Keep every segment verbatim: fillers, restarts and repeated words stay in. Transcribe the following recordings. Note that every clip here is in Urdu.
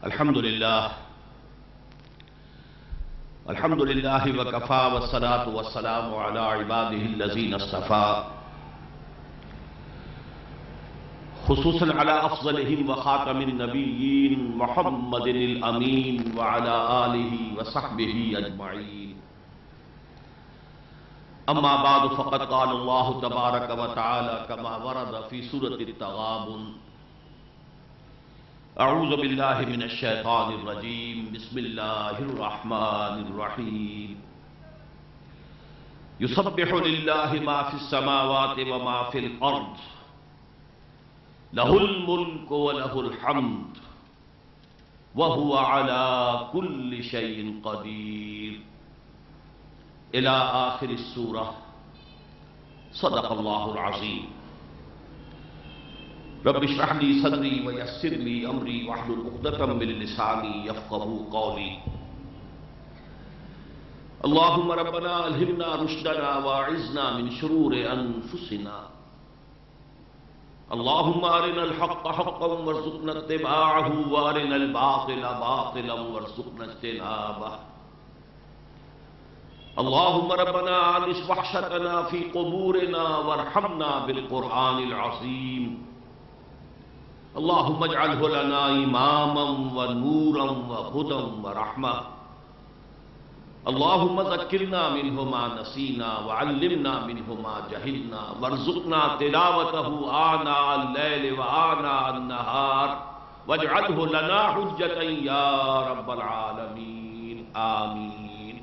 الحمد للہ الحمد للہ وکفا والصلاة والسلام علی عباده الذین اصطفى خصوصا علی افضلهم وخاتم النبیین محمد الامین وعلی آلہ وصحبہ اجمعین. اما بعد فقد قال اللہ تبارک وتعالی کما ورد فی سورۃ التغابن: اعوذ باللہ من الشیطان الرجیم بسم اللہ الرحمن الرحیم. یسبح للہ ما فی السماوات وما فی الارض لہ الملک ولہ الحمد وہو علی کل شیء قدیر الی آخر السورہ. صدق اللہ العظیم. رب اشرح لي صدري ويسر لي امري واحلل عقدة من لساني يفقهوا قولي. اللهم ربنا الهمنا رشدنا واعذنا من شرور انفسنا. اللهم ارنا الحق حقا وارزقنا اتباعه وارنا الباطل باطلا وارزقنا اجتنابه. اللهم ربنا انس وحشتنا في قبورنا وارحمنا بالقرآن العظيم. اللهم اجعله لنا اماما ونورا وهدى ورحمة. اللهم ذكرنا منه ما نسينا وعلمنا منه ما جهلنا وارزقنا تلاوته آناء الليل وآناء النهار واجعله لنا حجة يا رب العالمين آمين.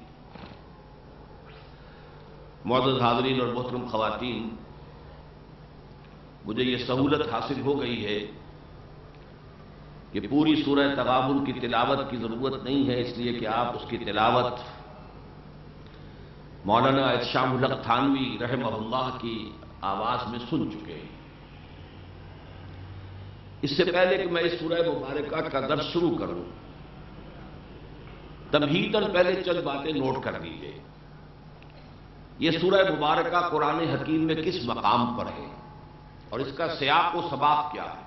معزز حاضرین اور محترم خواتین، مجھے یہ سہولت حاصل ہو گئی ہے کہ پوری سورہ تغابن کی تلاوت کی ضرورت نہیں ہے، اس لیے کہ آپ اس کی تلاوت مولانا احتشام الحق تھانوی رحمہ اللہ کی آواز میں سن چکے ہیں. اس سے پہلے کہ میں اس سورہ مبارکہ کا درس شروع کروں، تمہیداً پہلے چند باتیں نوٹ کر لیجیے. یہ سورہ مبارکہ قرآن حکیم میں کس مقام پر ہے اور اس کا سیاق و سباق کیا ہے؟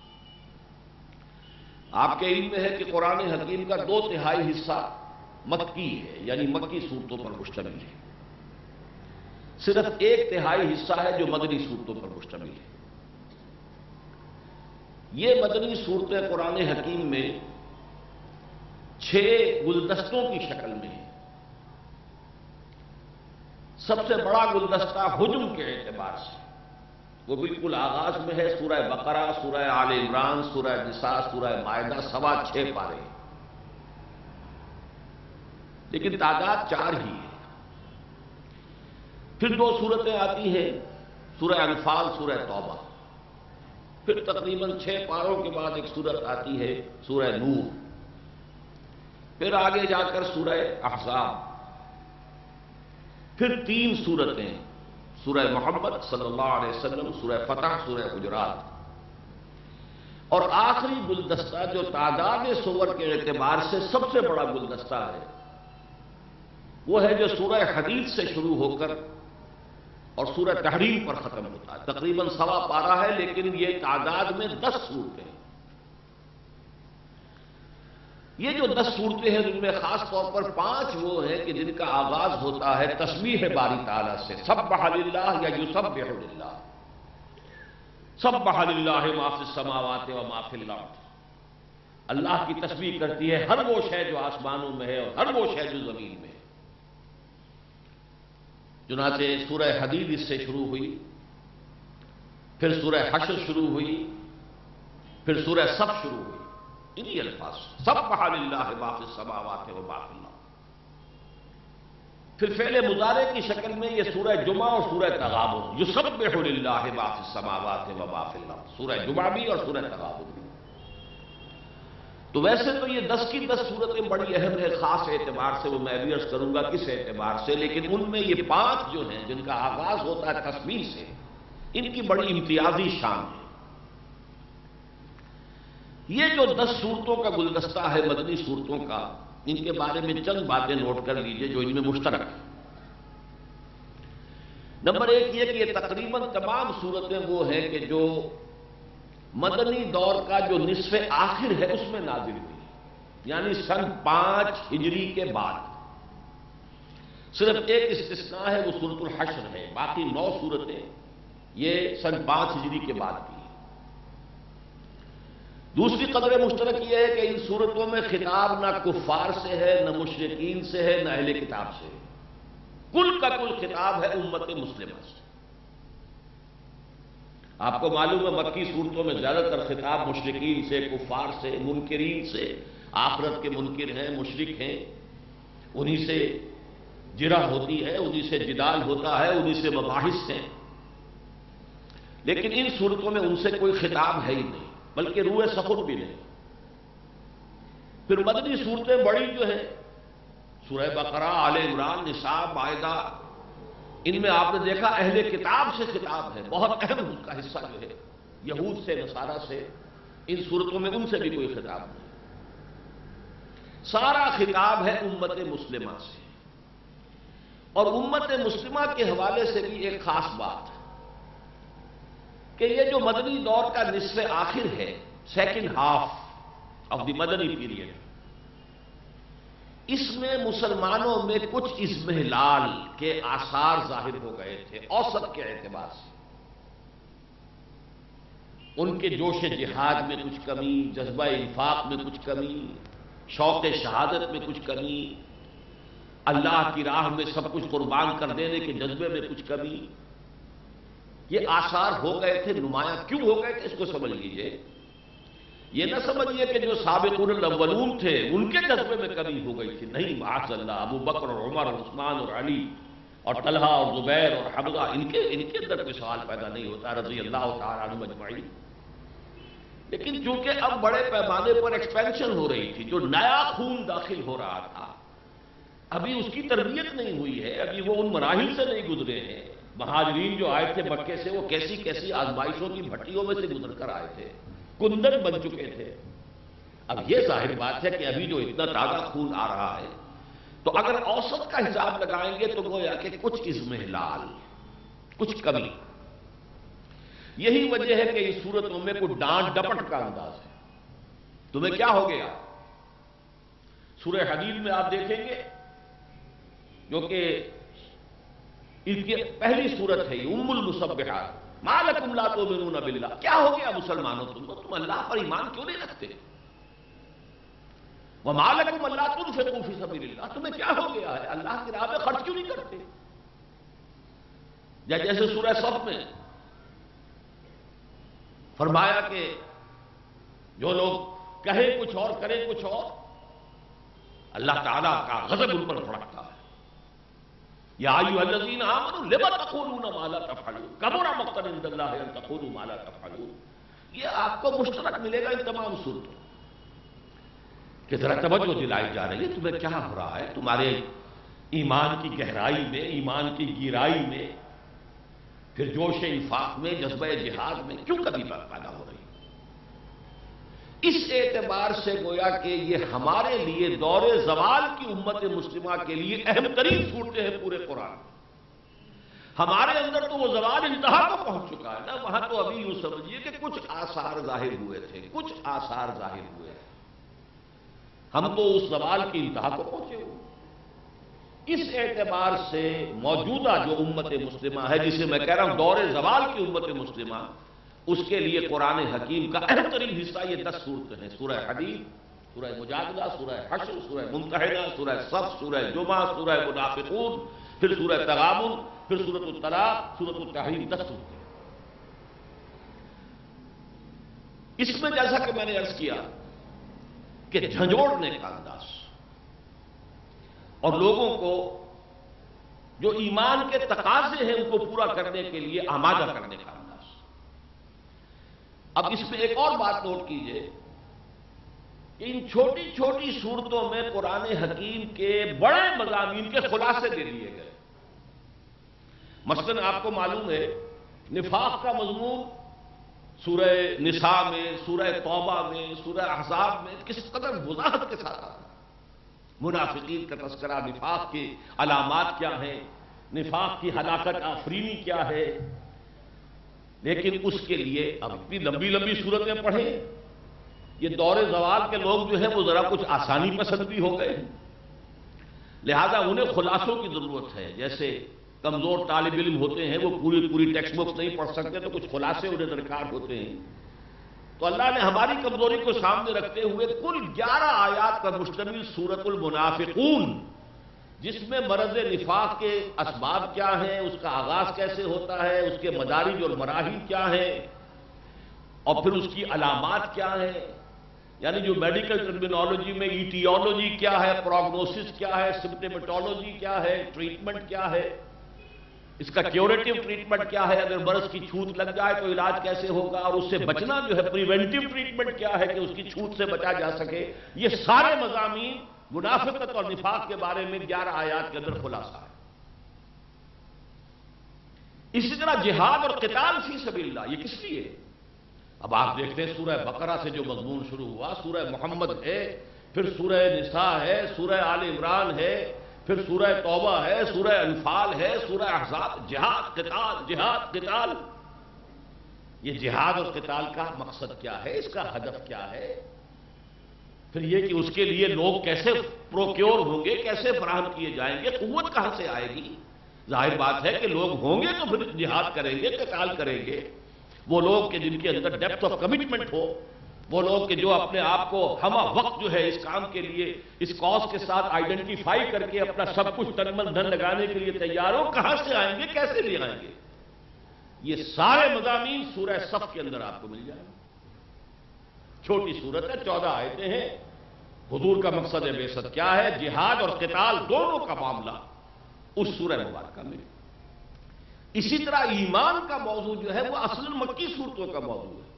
آپ کے علم میں ہے کہ قرآن حکیم کا دو تہائی حصہ مکی ہے، یعنی مکی صورتوں پر مشتمل ہے. صرف ایک تہائی حصہ ہے جو مدنی صورتوں پر مشتمل ہے. یہ مدنی صورتیں قرآن حکیم میں چھ گلدستوں کی شکل میں ہیں. سب سے بڑا گلدستہ حجم کے اعتبار سے وہ بالکل آغاز میں ہے، سورہ بقرہ، سورہ آل عمران، سورہ نساء، سورہ مائدہ، سوا چھ پارے، لیکن تعداد چار ہی ہے. پھر دو سورتیں آتی ہیں، سورہ انفال، سورہ توبہ. پھر تقریباً چھ پاروں کے بعد ایک سورت آتی ہے سورہ نور. پھر آگے جا کر سورہ احزاب. پھر تین سورتیں، سورہ محمد صلی اللہ علیہ وسلم، سورہ فتح، سورہ حجرات. اور آخری گلدستہ جو تعداد سور کے اعتبار سے سب سے بڑا گلدستہ ہے، وہ ہے جو سورہ حدید سے شروع ہو کر اور سورہ تحریم پر ختم ہوتا ہے. تقریباً سوا پارہ ہے، لیکن یہ تعداد میں دس صورتیں ہیں. یہ جو دس صورتیں ہیں ان میں خاص طور پر پانچ وہ ہیں کہ جن کا آغاز ہوتا ہے تسبیح باری تعالیٰ سے. سبح للہ یا یسبح للہ. سبح للہ ما فی السماوات و ما فی الارض. اللہ کی تسبیح کرتی ہے ہر وہ شے جو آسمانوں میں ہے اور ہر وہ شے جو زمین میں ہے. چنانچہ سورہ حدید اس سے شروع ہوئی، پھر سورہ حشر شروع ہوئی، پھر سورہ صف شروع ہوئی. انہی الفاظ سبح للہ ما فی السماوات و ما فی الارض. پھر فعل مضارع کی شکل میں یہ سورہ جمعہ اور سورہ تغابن. یسبح للہ ما فی السماوات و ما فی الارض. سورہ جمعہ بھی اور سورہ تغابن بھی. تو ویسے تو یہ دس کی دس صورتیں بڑی اہم ہے، خاص اعتبار سے وہ میں بھی عرض کروں گا کس اعتبار سے، لیکن ان میں یہ پانچ جو ہیں جن کا آغاز ہوتا ہے تسبیح سے، ان کی بڑی امتیازی شان ہے. یہ جو دس صورتوں کا گلدستہ ہے مدنی صورتوں کا، ان کے بارے میں چند باتیں نوٹ کر لیجئے جو ان میں مشترک ہیں. نمبر ایک یہ کہ یہ تقریباً تمام صورتیں وہ ہیں کہ جو مدنی دور کا جو نصف آخر ہے اس میں نازل ہوئی. یعنی سن پانچ ہجری کے بعد. صرف ایک استثناء ہے، وہ سورۃ الحشر ہے، باقی نو سورتیں یہ سن پانچ ہجری کے بعد کی. دوسری قدر مشترک یہ ہے کہ ان سورتوں میں خطاب نہ کفار سے ہے، نہ مشرکین سے ہے، نہ اہل کتاب سے ہے. کل کا کل خطاب ہے امت مسلمہ سے. آپ کو معلوم ہے مکی صورتوں میں زیادہ تر خطاب مشرکین سے، کفار سے، منکرین سے، آخرت کے منکر ہیں، مشرک ہیں، انہی سے جرح ہوتی ہے، انہی سے جدال ہوتا ہے، انہی سے مباحث ہیں. لیکن ان صورتوں میں ان سے کوئی خطاب ہے ہی نہیں، بلکہ روح سفر بھی نہیں. پھر مدنی صورتیں بڑی جو ہیں، سورہ بقرہ، آل عمران، نساء، مائدہ، ان میں آپ نے دیکھا اہل کتاب سے خطاب ہے، بہت اہم اس کا حصہ جو ہے، یہود سے، نصارہ سے. ان صورتوں میں ان سے بھی کوئی خطاب نہیں. سارا خطاب ہے امت مسلمہ سے. اور امت مسلمہ کے حوالے سے بھی ایک خاص بات کہ یہ جو مدنی دور کا نصف آخر ہے، second half of the Madani period, اس میں مسلمانوں میں کچھ اضمحلال کے آثار ظاہر ہو گئے تھے اوسط کے اعتبار سے. ان کے جوش جہاد میں کچھ کمی، جذبہ انفاق میں کچھ کمی، شوق شہادت میں کچھ کمی، اللہ کی راہ میں سب کچھ قربان کر دینے کے جذبے میں کچھ کمی. یہ آثار ہو گئے تھے نمایاں. کیوں ہو گئے تھے اس کو سمجھ لیجئے. یہ نہ سمجھیے کہ جو سابقون الاولون تھے ان کے جذبے میں کمی ہو گئی تھی، نہیں، معاذ اللہ. ابو بکر اور عمر اور عثمان اور علی اور طلحہ اور زبیر اور حمزہ، ان کے ان کے اندر کوئی سوال پیدا نہیں ہوتا، رضی اللہ تعالی عنہم اجمعین. لیکن چونکہ اب بڑے پیمانے پر ایکسپینشن ہو رہی تھی، جو نیا خون داخل ہو رہا تھا، ابھی اس کی تربیت نہیں ہوئی ہے، ابھی وہ ان مراحل سے نہیں گزرے ہیں. مہاجرین جو آئے تھے مکے سے، وہ کیسی کیسی آزمائشوں کی بھٹیوں میں سے گزر کر آئے تھے، کندن بن چکے تھے. اب یہ ظاہر بات ہے کہ ابھی جو اتنا تازہ خون آ رہا ہے، تو اگر اوسط کا حساب لگائیں گے تو گویا کہ کچھ اضمحلال، کچھ کمی. یہی وجہ ہے کہ اس صورتوں میں کوئی ڈانٹ ڈپٹ کا انداز ہے. تمہیں کیا ہو گیا؟ سورہ حدید میں آپ دیکھیں گے، جو کہ اس کی پہلی صورت ہے، ام المسبحات، ما لکم لا تؤمنون باللہ. کیا ہو گیا مسلمانوں تم کو؟ تم اللہ پر ایمان کیوں نہیں رکھتے؟ وما لکم الا تنفقوا فی سبیل اللہ. تمہیں کیا ہو گیا ہے؟ اللہ کی راہ میں خرچ کیوں نہیں کرتے؟ یا جیسے سورہ صف میں فرمایا کہ جو لوگ کہیں کچھ اور کریں کچھ اور، اللہ تعالیٰ کا غضب ان پر بھڑکتا ہے. یا ایھا الذین آمنوا لم تقولون ما لا تفعلون کبر مقتا عند اللہ ان تقولوا ما لا تفعلون. یہ آپ کو مشترک ملے گا ان تمام صورتوں کہ ذرا توجہ دلائی جا رہی ہے. تمہیں کیا ہو رہا ہے؟ تمہارے ایمان کی گہرائی میں، ایمان کی گہرائی میں، پھر جوش انفاق میں، جذبہ جہاد میں کیوں کبھی پیدا ہو رہی؟ اس اعتبار سے گویا کہ یہ ہمارے لیے دور زوال کی امت مسلمہ کے لیے اہم ترین صورتیں ہیں پورے قرآن. ہمارے اندر تو وہ زوال انتہا کو پہنچ چکا ہے نا، وہاں تو ابھی یوں سمجھیے کہ کچھ آثار ظاہر ہوئے تھے، کچھ آثار ظاہر ہوئے تھے. ہم تو اس زوال کی انتہا کو پہنچے ہوئے. اس اعتبار سے موجودہ جو امت مسلمہ ہے، جسے میں کہہ رہا ہوں دور زوال کی امت مسلمہ، اس کے لیے قرآن حکیم کا اہم ترین حصہ یہ دس صورتیں ہیں. سورہ حدید، سورہ مجادلہ، سورہ حشر، سورہ ممتحنہ، سورہ صف، سورہ جمعہ، سورہ منافقون، پھر سورہ تغابن، پھر سورۃ الطلاق، سورۃ التحریم. دس صورتیں. اس میں جیسا کہ میں نے عرض کیا کہ جھنجھوڑنے کا انداز اور لوگوں کو جو ایمان کے تقاضے ہیں ان کو پورا کرنے کے لیے آمادہ کرنے کا انداز. اب اس میں ایک اور بات نوٹ کیجئے کہ ان چھوٹی چھوٹی صورتوں میں قرآن حکیم کے بڑے مضامین کے خلاصے دے دیے گئے. مثلا آپ کو معلوم ہے نفاق کا مضمون سورہ نساء میں، سورہ توبہ میں، سورہ احزاب میں کس قدر وضاحت کے ساتھ آتا ہے. منافقین کا تذکرہ، نفاق کی علامات کیا ہیں، نفاق کی ہلاکت آفرینی کیا ہے. لیکن اس کے لیے اب اتنی لمبی لمبی صورتیں پڑھیں یہ دور زوال کے لوگ جو ہیں وہ ذرا کچھ آسانی پسند بھی ہو گئے، لہذا انہیں خلاصوں کی ضرورت ہے۔ جیسے کمزور طالب علم ہوتے ہیں، وہ پوری پوری ٹیکسٹ بکس نہیں پڑھ سکتے تو کچھ خلاصے انہیں درکار ہوتے ہیں۔ تو اللہ نے ہماری کمزوری کو سامنے رکھتے ہوئے کل گیارہ آیات پر مشتمل سورۃ المنافقون، جس میں مرض نفاق کے اسباب کیا ہیں، اس کا آغاز کیسے ہوتا ہے، اس کے مدارج اور مراحل کیا ہیں، اور پھر اس کی علامات کیا ہیں، یعنی جو میڈیکل ٹرمینالوجی میں ایٹیولوجی کیا ہے، پروگنوسس کیا ہے، سمپٹمٹولوجی کیا ہے، ٹریٹمنٹ کیا ہے، اس کا کیوریٹو ٹریٹمنٹ کیا ہے، اگر مرض کی چھوت لگ جائے تو علاج کیسے ہوگا، اور اس سے بچنا جو ہے پریونٹیو ٹریٹمنٹ کیا ہے کہ اس کی چھوت سے بچا جا سکے، یہ سارے مضامین منافقت اور نفاق کے بارے میں گیارہ آیات کے اندر خلاصہ ہے۔ اسی طرح جہاد اور قتال فی سبیل اللہ، یہ کس لیے؟ اب آپ دیکھتے ہیں سورہ بقرہ سے جو مضمون شروع ہوا، سورہ محمد ہے، پھر سورہ نساء ہے، سورہ آل عمران ہے، پھر سورہ توبہ ہے، سورہ انفال ہے، سورہ احزاب، جہاد قتال جہاد قتال۔ یہ جہاد اور قتال کا مقصد کیا ہے، اس کا ہدف کیا ہے؟ پھر یہ کہ اس کے لیے لوگ کیسے پروکیور ہوں گے، کیسے فراہم کیے جائیں گے، قوت کہاں سے آئے گی؟ ظاہر بات ہے کہ لوگ ہوں گے تو پھر جہاد کریں گے، قتال کریں گے۔ وہ لوگ کہ جن کے اندر ڈیپتھ آف کمٹمنٹ ہو، وہ لوگ کہ جو اپنے آپ کو ہمہ وقت جو ہے اس کام کے لیے اس کاز کے ساتھ آئیڈینٹیفائی کر کے اپنا سب کچھ تن من دھن لگانے کے لیے تیار ہو، کہاں سے آئیں گے، کیسے لے آئیں گے؟ یہ سارے مضامین سورہ صف کے اندر آپ کو مل جائیں گے۔ چھوٹی سورت ہے، چودہ آیتیں ہیں۔ حضور کا مقصد بعثت کیا ہے؟ جہاد اور قتال دونوں کا معاملہ اس سورہ مبارکہ میں۔ اسی طرح ایمان کا موضوع جو ہے وہ اصل مکی صورتوں کا موضوع ہے،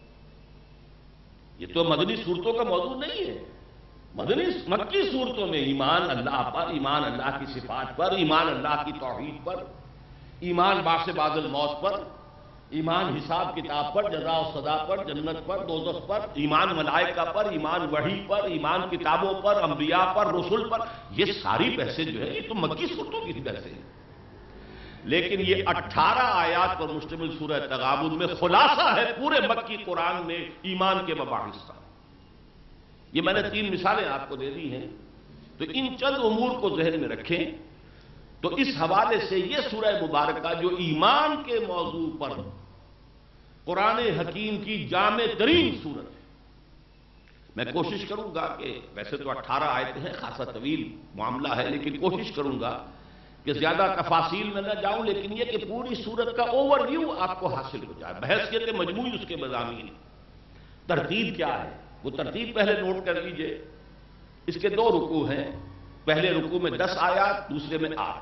یہ تو مدنی صورتوں کا موضوع نہیں ہے۔ مدنی مکی صورتوں میں ایمان اللہ پر، ایمان اللہ کی صفات پر، ایمان اللہ کی توحید پر، ایمان بعث بعد الموت پر، ایمان حساب کتاب پر، جزا و سزا پر، جنت پر، دوزخ پر، ایمان ملائکہ پر، ایمان وحی پر، ایمان کتابوں پر، انبیاء پر، رسول پر، یہ ساری بحثیں جو ہے یہ تو مکی صورتوں کی بحثیں ہیں۔ لیکن یہ اٹھارہ آیات پر مشتمل سورہ تغابن میں خلاصہ ہے پورے مکی قرآن میں ایمان کے مباحث کا۔ یہ میں نے تین مثالیں آپ کو دے دی ہیں، تو ان چند امور کو ذہن میں رکھیں۔ تو اس حوالے سے یہ سورہ مبارکہ جو ایمان کے موضوع پر قرآن حکیم کی جامع ترین سورت ہے، میں کوشش کروں گا کہ ویسے تو اٹھارہ آیتیں ہیں، خاصا طویل معاملہ ہے، لیکن کوشش کروں گا کہ زیادہ تفاصیل میں نہ جاؤں، لیکن یہ کہ پوری سورت کا اوور ویو آپ کو حاصل ہو جائے، بحیثیت مجموعی اس کے مضامین۔ ترتیب کیا ہے وہ ترتیب پہلے نوٹ کر لیجئے۔ اس کے دو رکوع ہیں، پہلے رکوع میں دس آیات، دوسرے میں آٹھ۔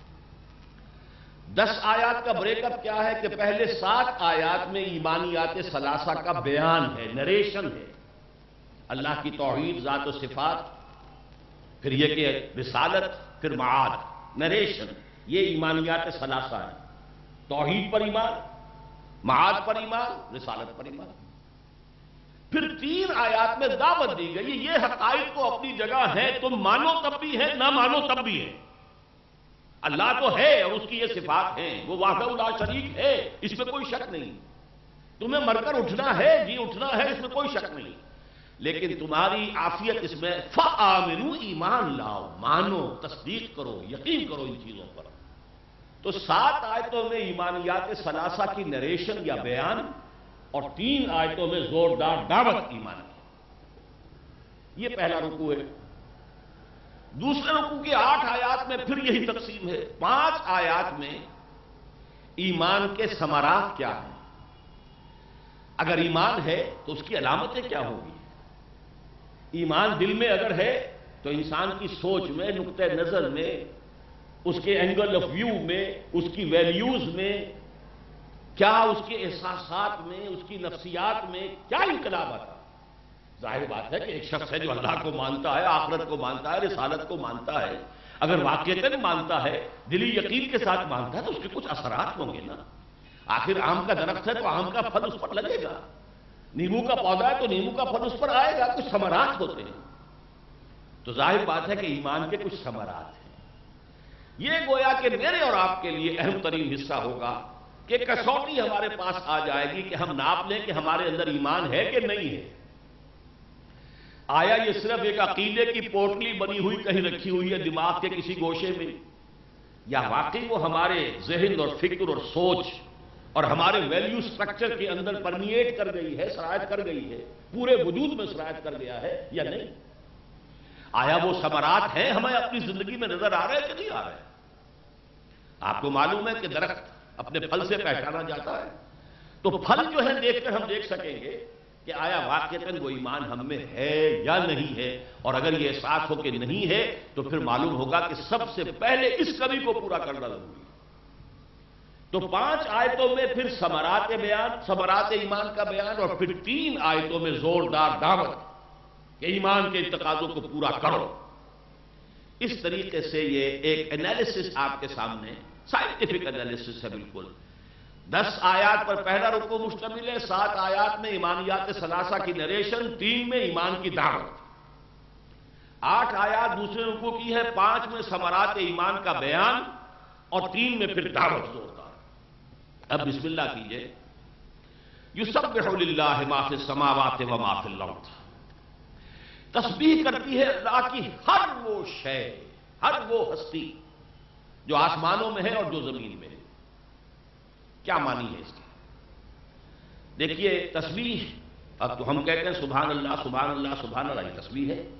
دس آیات کا بریک اپ کیا ہے کہ پہلے سات آیات میں ایمانیات ثلاثہ کا بیان ہے، نریشن ہے، اللہ کی توحید، ذات و صفات، پھر یہ کہ رسالت، پھر معاد، نریشن، یہ ایمانیات ثلاثہ ہے۔ توحید پر ایمان، معاد پر ایمان، رسالت پر ایمان۔ پھر تین آیات میں دعوت دی گئی، یہ حقائق تو اپنی جگہ ہے، تم مانو تب بھی ہے، نہ مانو تب بھی ہے۔ اللہ تو ہے اور اس کی یہ صفات ہیں، وہ وحدہ لا شریک ہے، اس میں کوئی شک نہیں۔ تمہیں مر کر اٹھنا ہے، جی اٹھنا ہے، اس میں کوئی شک نہیں، لیکن تمہاری عافیت اس میں فآمنوا، ایمان لاؤ، مانو، تصدیق کرو، یقین کرو ان چیزوں پر۔ تو سات آیتوں میں ایمانیات ثلاثہ کی نریشن یا بیان، اور تین آیتوں میں زوردار دعوت ایمان کی۔ یہ پہلا رکوع ہے۔ دوسرے رکوع کی آٹھ آیات میں پھر یہی تقسیم ہے۔ پانچ آیات میں ایمان کے ثمرات کیا ہیں، اگر ایمان ہے تو اس کی علامتیں کیا ہوگی۔ ایمان دل میں اگر ہے تو انسان کی سوچ میں، نقطہ نظر میں، اس کے اینگل آف ویو میں، اس کی ویلیوز میں کیا، اس کے احساسات میں، اس کی نفسیات میں کیا انقلاب آتا۔ ظاہر بات ہے کہ ایک شخص ہے جو اللہ کو مانتا ہے، آخرت کو مانتا ہے، رسالت کو مانتا ہے، اگر واقعتاً مانتا ہے، دلی یقین کے ساتھ مانتا ہے، تو اس کے کچھ اثرات ہوں گے نا۔ آخر آم کا درخت ہے تو آم کا پھل اس پر لگے گا، نیمبو کا پودا ہے تو نیمبو کا پھل اس پر آئے گا، کچھ ثمرات ہوتے ہیں۔ تو ظاہر بات ہے کہ ایمان کے کچھ ثمرات ہیں۔ یہ گویا کہ میرے اور آپ کے لیے اہم ترین حصہ ہوگا کہ کسوٹی ہمارے پاس آ جائے گی کہ ہم ناپ لیں کہ ہمارے اندر ایمان ہے کہ نہیں ہے۔ آیا یہ صرف ایک عقیدے کی پوٹلی بنی ہوئی کہیں رکھی ہوئی ہے دماغ کے کسی گوشے میں، یا واقعی وہ ہمارے ذہن اور فکر اور سوچ اور ہمارے ویلیو سٹرکچر کے اندر پرمیٹ کر گئی ہے، سرایت کر گئی ہے، پورے وجود میں سرایت کر گیا ہے یا نہیں؟ آیا وہ ثمرات ہیں ہمیں اپنی زندگی میں نظر آ رہے ہیں کہ نہیں آ رہے؟ آپ کو معلوم ہے کہ درخت اپنے پھل سے پہچانا جاتا ہے، تو پھل جو ہے دیکھ کر ہم دیکھ سکیں گے کہ آیا واقعتاً وہ ایمان ہم میں ہے یا نہیں ہے، اور اگر یہ احساس ہو کہ نہیں ہے تو پھر معلوم ہوگا کہ سب سے پہلے اس کمی کو پورا کرنا ضروری ہے۔ تو پانچ آیتوں میں پھر ثمرات بیان، ثمرات ایمان کا بیان، اور پھر تین آیتوں میں زوردار دعوت کہ ایمان کے تقاضوں کو پورا کرو۔ اس طریقے سے یہ ایک انالیسس آپ کے سامنے، سائنٹیفک انالیسس ہے بالکل۔ دس آیات پر پہلا رکوع مشتمل ہے، سات آیات میں ایمانیات ثلاثہ کی نریشن، تین میں ایمان کی دعوت، آٹھ آیات دوسرے رکوع کی ہے، پانچ میں ثمرات ایمان کا بیان اور تین میں پھر دعوت زوردار۔ اب بسم اللہ کیجئے۔ یسبح للہ ما فی السماوات و ما فی الارض، تسبیح کرتی ہے اللہ کی ہر وہ شے، ہر وہ ہستی جو آسمانوں میں ہے اور جو زمین میں ہے۔ کیا معنی ہے اس کی؟ دیکھیے تسبیح، اب تو ہم کہتے ہیں سبحان اللہ سبحان اللہ سبحان اللہ، یہ تسبیح ہے،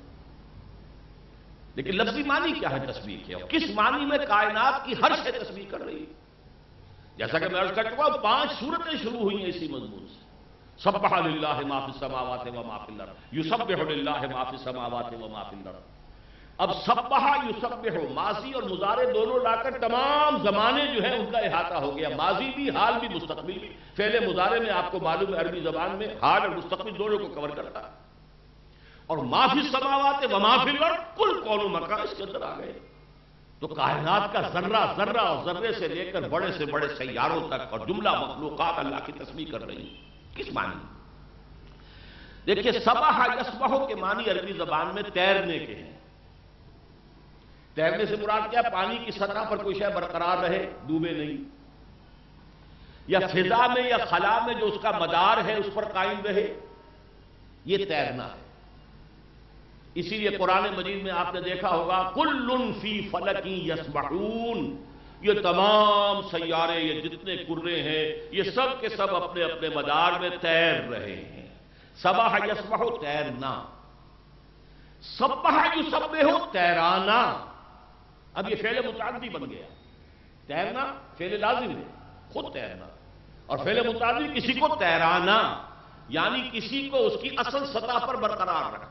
لیکن لفظی معنی کیا ہے تسبیح کے، اور کس معنی میں کائنات کی ہر شے تسبیح کر رہی ہے؟ جیسا کہ میں عرض کر چکا ہوں، پانچ صورتیں شروع ہوئی ہیں اسی مضمون سے۔ سبح للہ ما فی السماوات و ما فی الارض، یسبح للہ ما فی السماوات و ما فی الارض۔ اب سبح یسبح، ماضی اور مضارع دونوں لا کر تمام زمانے جو ہے ان کا احاطہ ہو گیا، ماضی بھی، حال بھی، مستقبل بھی۔ فعل مضارع میں آپ کو معلوم ہے عربی زبان میں حال اور مستقبل دونوں کو کور کرتا ہے، اور ما فی السماوات و ما فی الارض، کل کون و مکان اس کے اندر آ گئے۔ تو کائنات کا ذرہ ذرہ اور ذرے سے لے کر بڑے سے بڑے سیاروں تک اور جملہ مخلوقات اللہ کی تسبیح کر رہی ہیں۔ کس معنی؟ دیکھیے سبح یسبح کے معنی عربی زبان میں تیرنے کے ہیں۔ تیرنے سے مراد کیا؟ پانی کی سطح پر کوئی شے برقرار رہے، ڈوبے نہیں، یا فضا میں یا خلا میں جو اس کا مدار ہے اس پر قائم رہے، یہ تیرنا ہے۔ اسی لیے قرآن مجید میں آپ نے دیکھا ہوگا کل فی فلک یسبحون، یہ تمام سیارے، یہ جتنے کرے ہیں، یہ سب کے سب اپنے اپنے مدار میں تیر رہے ہیں۔ سبح یسبح تیرنا، سبح یسبح تیرانا۔ اب یہ فعل متعدی بن گیا، تیرنا فعل لازم ہے، خود تیرنا، اور فعل متعدی کسی کو تیرانا، یعنی کسی کو اس کی اصل سطح پر برقرار رکھنا۔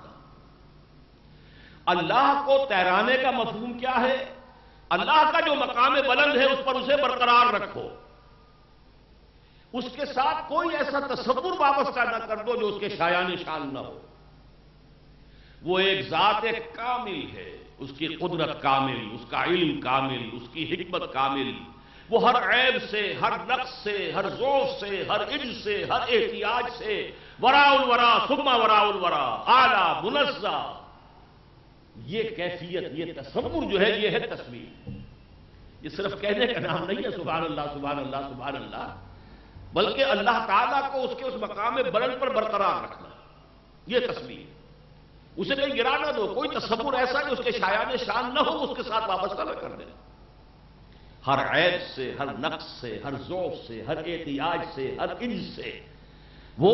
اللہ کو تیرانے کا مفہوم کیا ہے؟ اللہ کا جو مقام بلند ہے اس پر اسے برقرار رکھو، اس کے ساتھ کوئی ایسا تصور وابستہ نہ کر دو جو اس کے شایان شان نہ ہو۔ وہ ایک ذات کامل ہے، اس کی قدرت کامل، اس کا علم کامل، اس کی حکمت کامل، وہ ہر عیب سے، ہر نقص سے، ہر ضعف سے، ہر عجز سے، ہر احتیاج سے وراء الورا ثم وراء الورا، اعلیٰ منزہ۔ یہ کیفیت، یہ تصور جو ہے یہ ہے تسبیح۔ یہ صرف کہنے کا نام نہیں ہے سبحان اللہ سبحان اللہ سبحان اللہ، بلکہ اللہ تعالیٰ کو اس کے اس مقام بلند پر برقرار رکھنا، یہ تسبیح۔ اسے کہیں گرا نہ دو، کوئی تصور ایسا کہ اس کے شایان شان نہ ہو اس کے ساتھ وابستہ نہ کر دیں۔ ہر عیب سے، ہر نقص سے، ہر ضعف سے، ہر احتیاج سے، ہر عجز سے وہ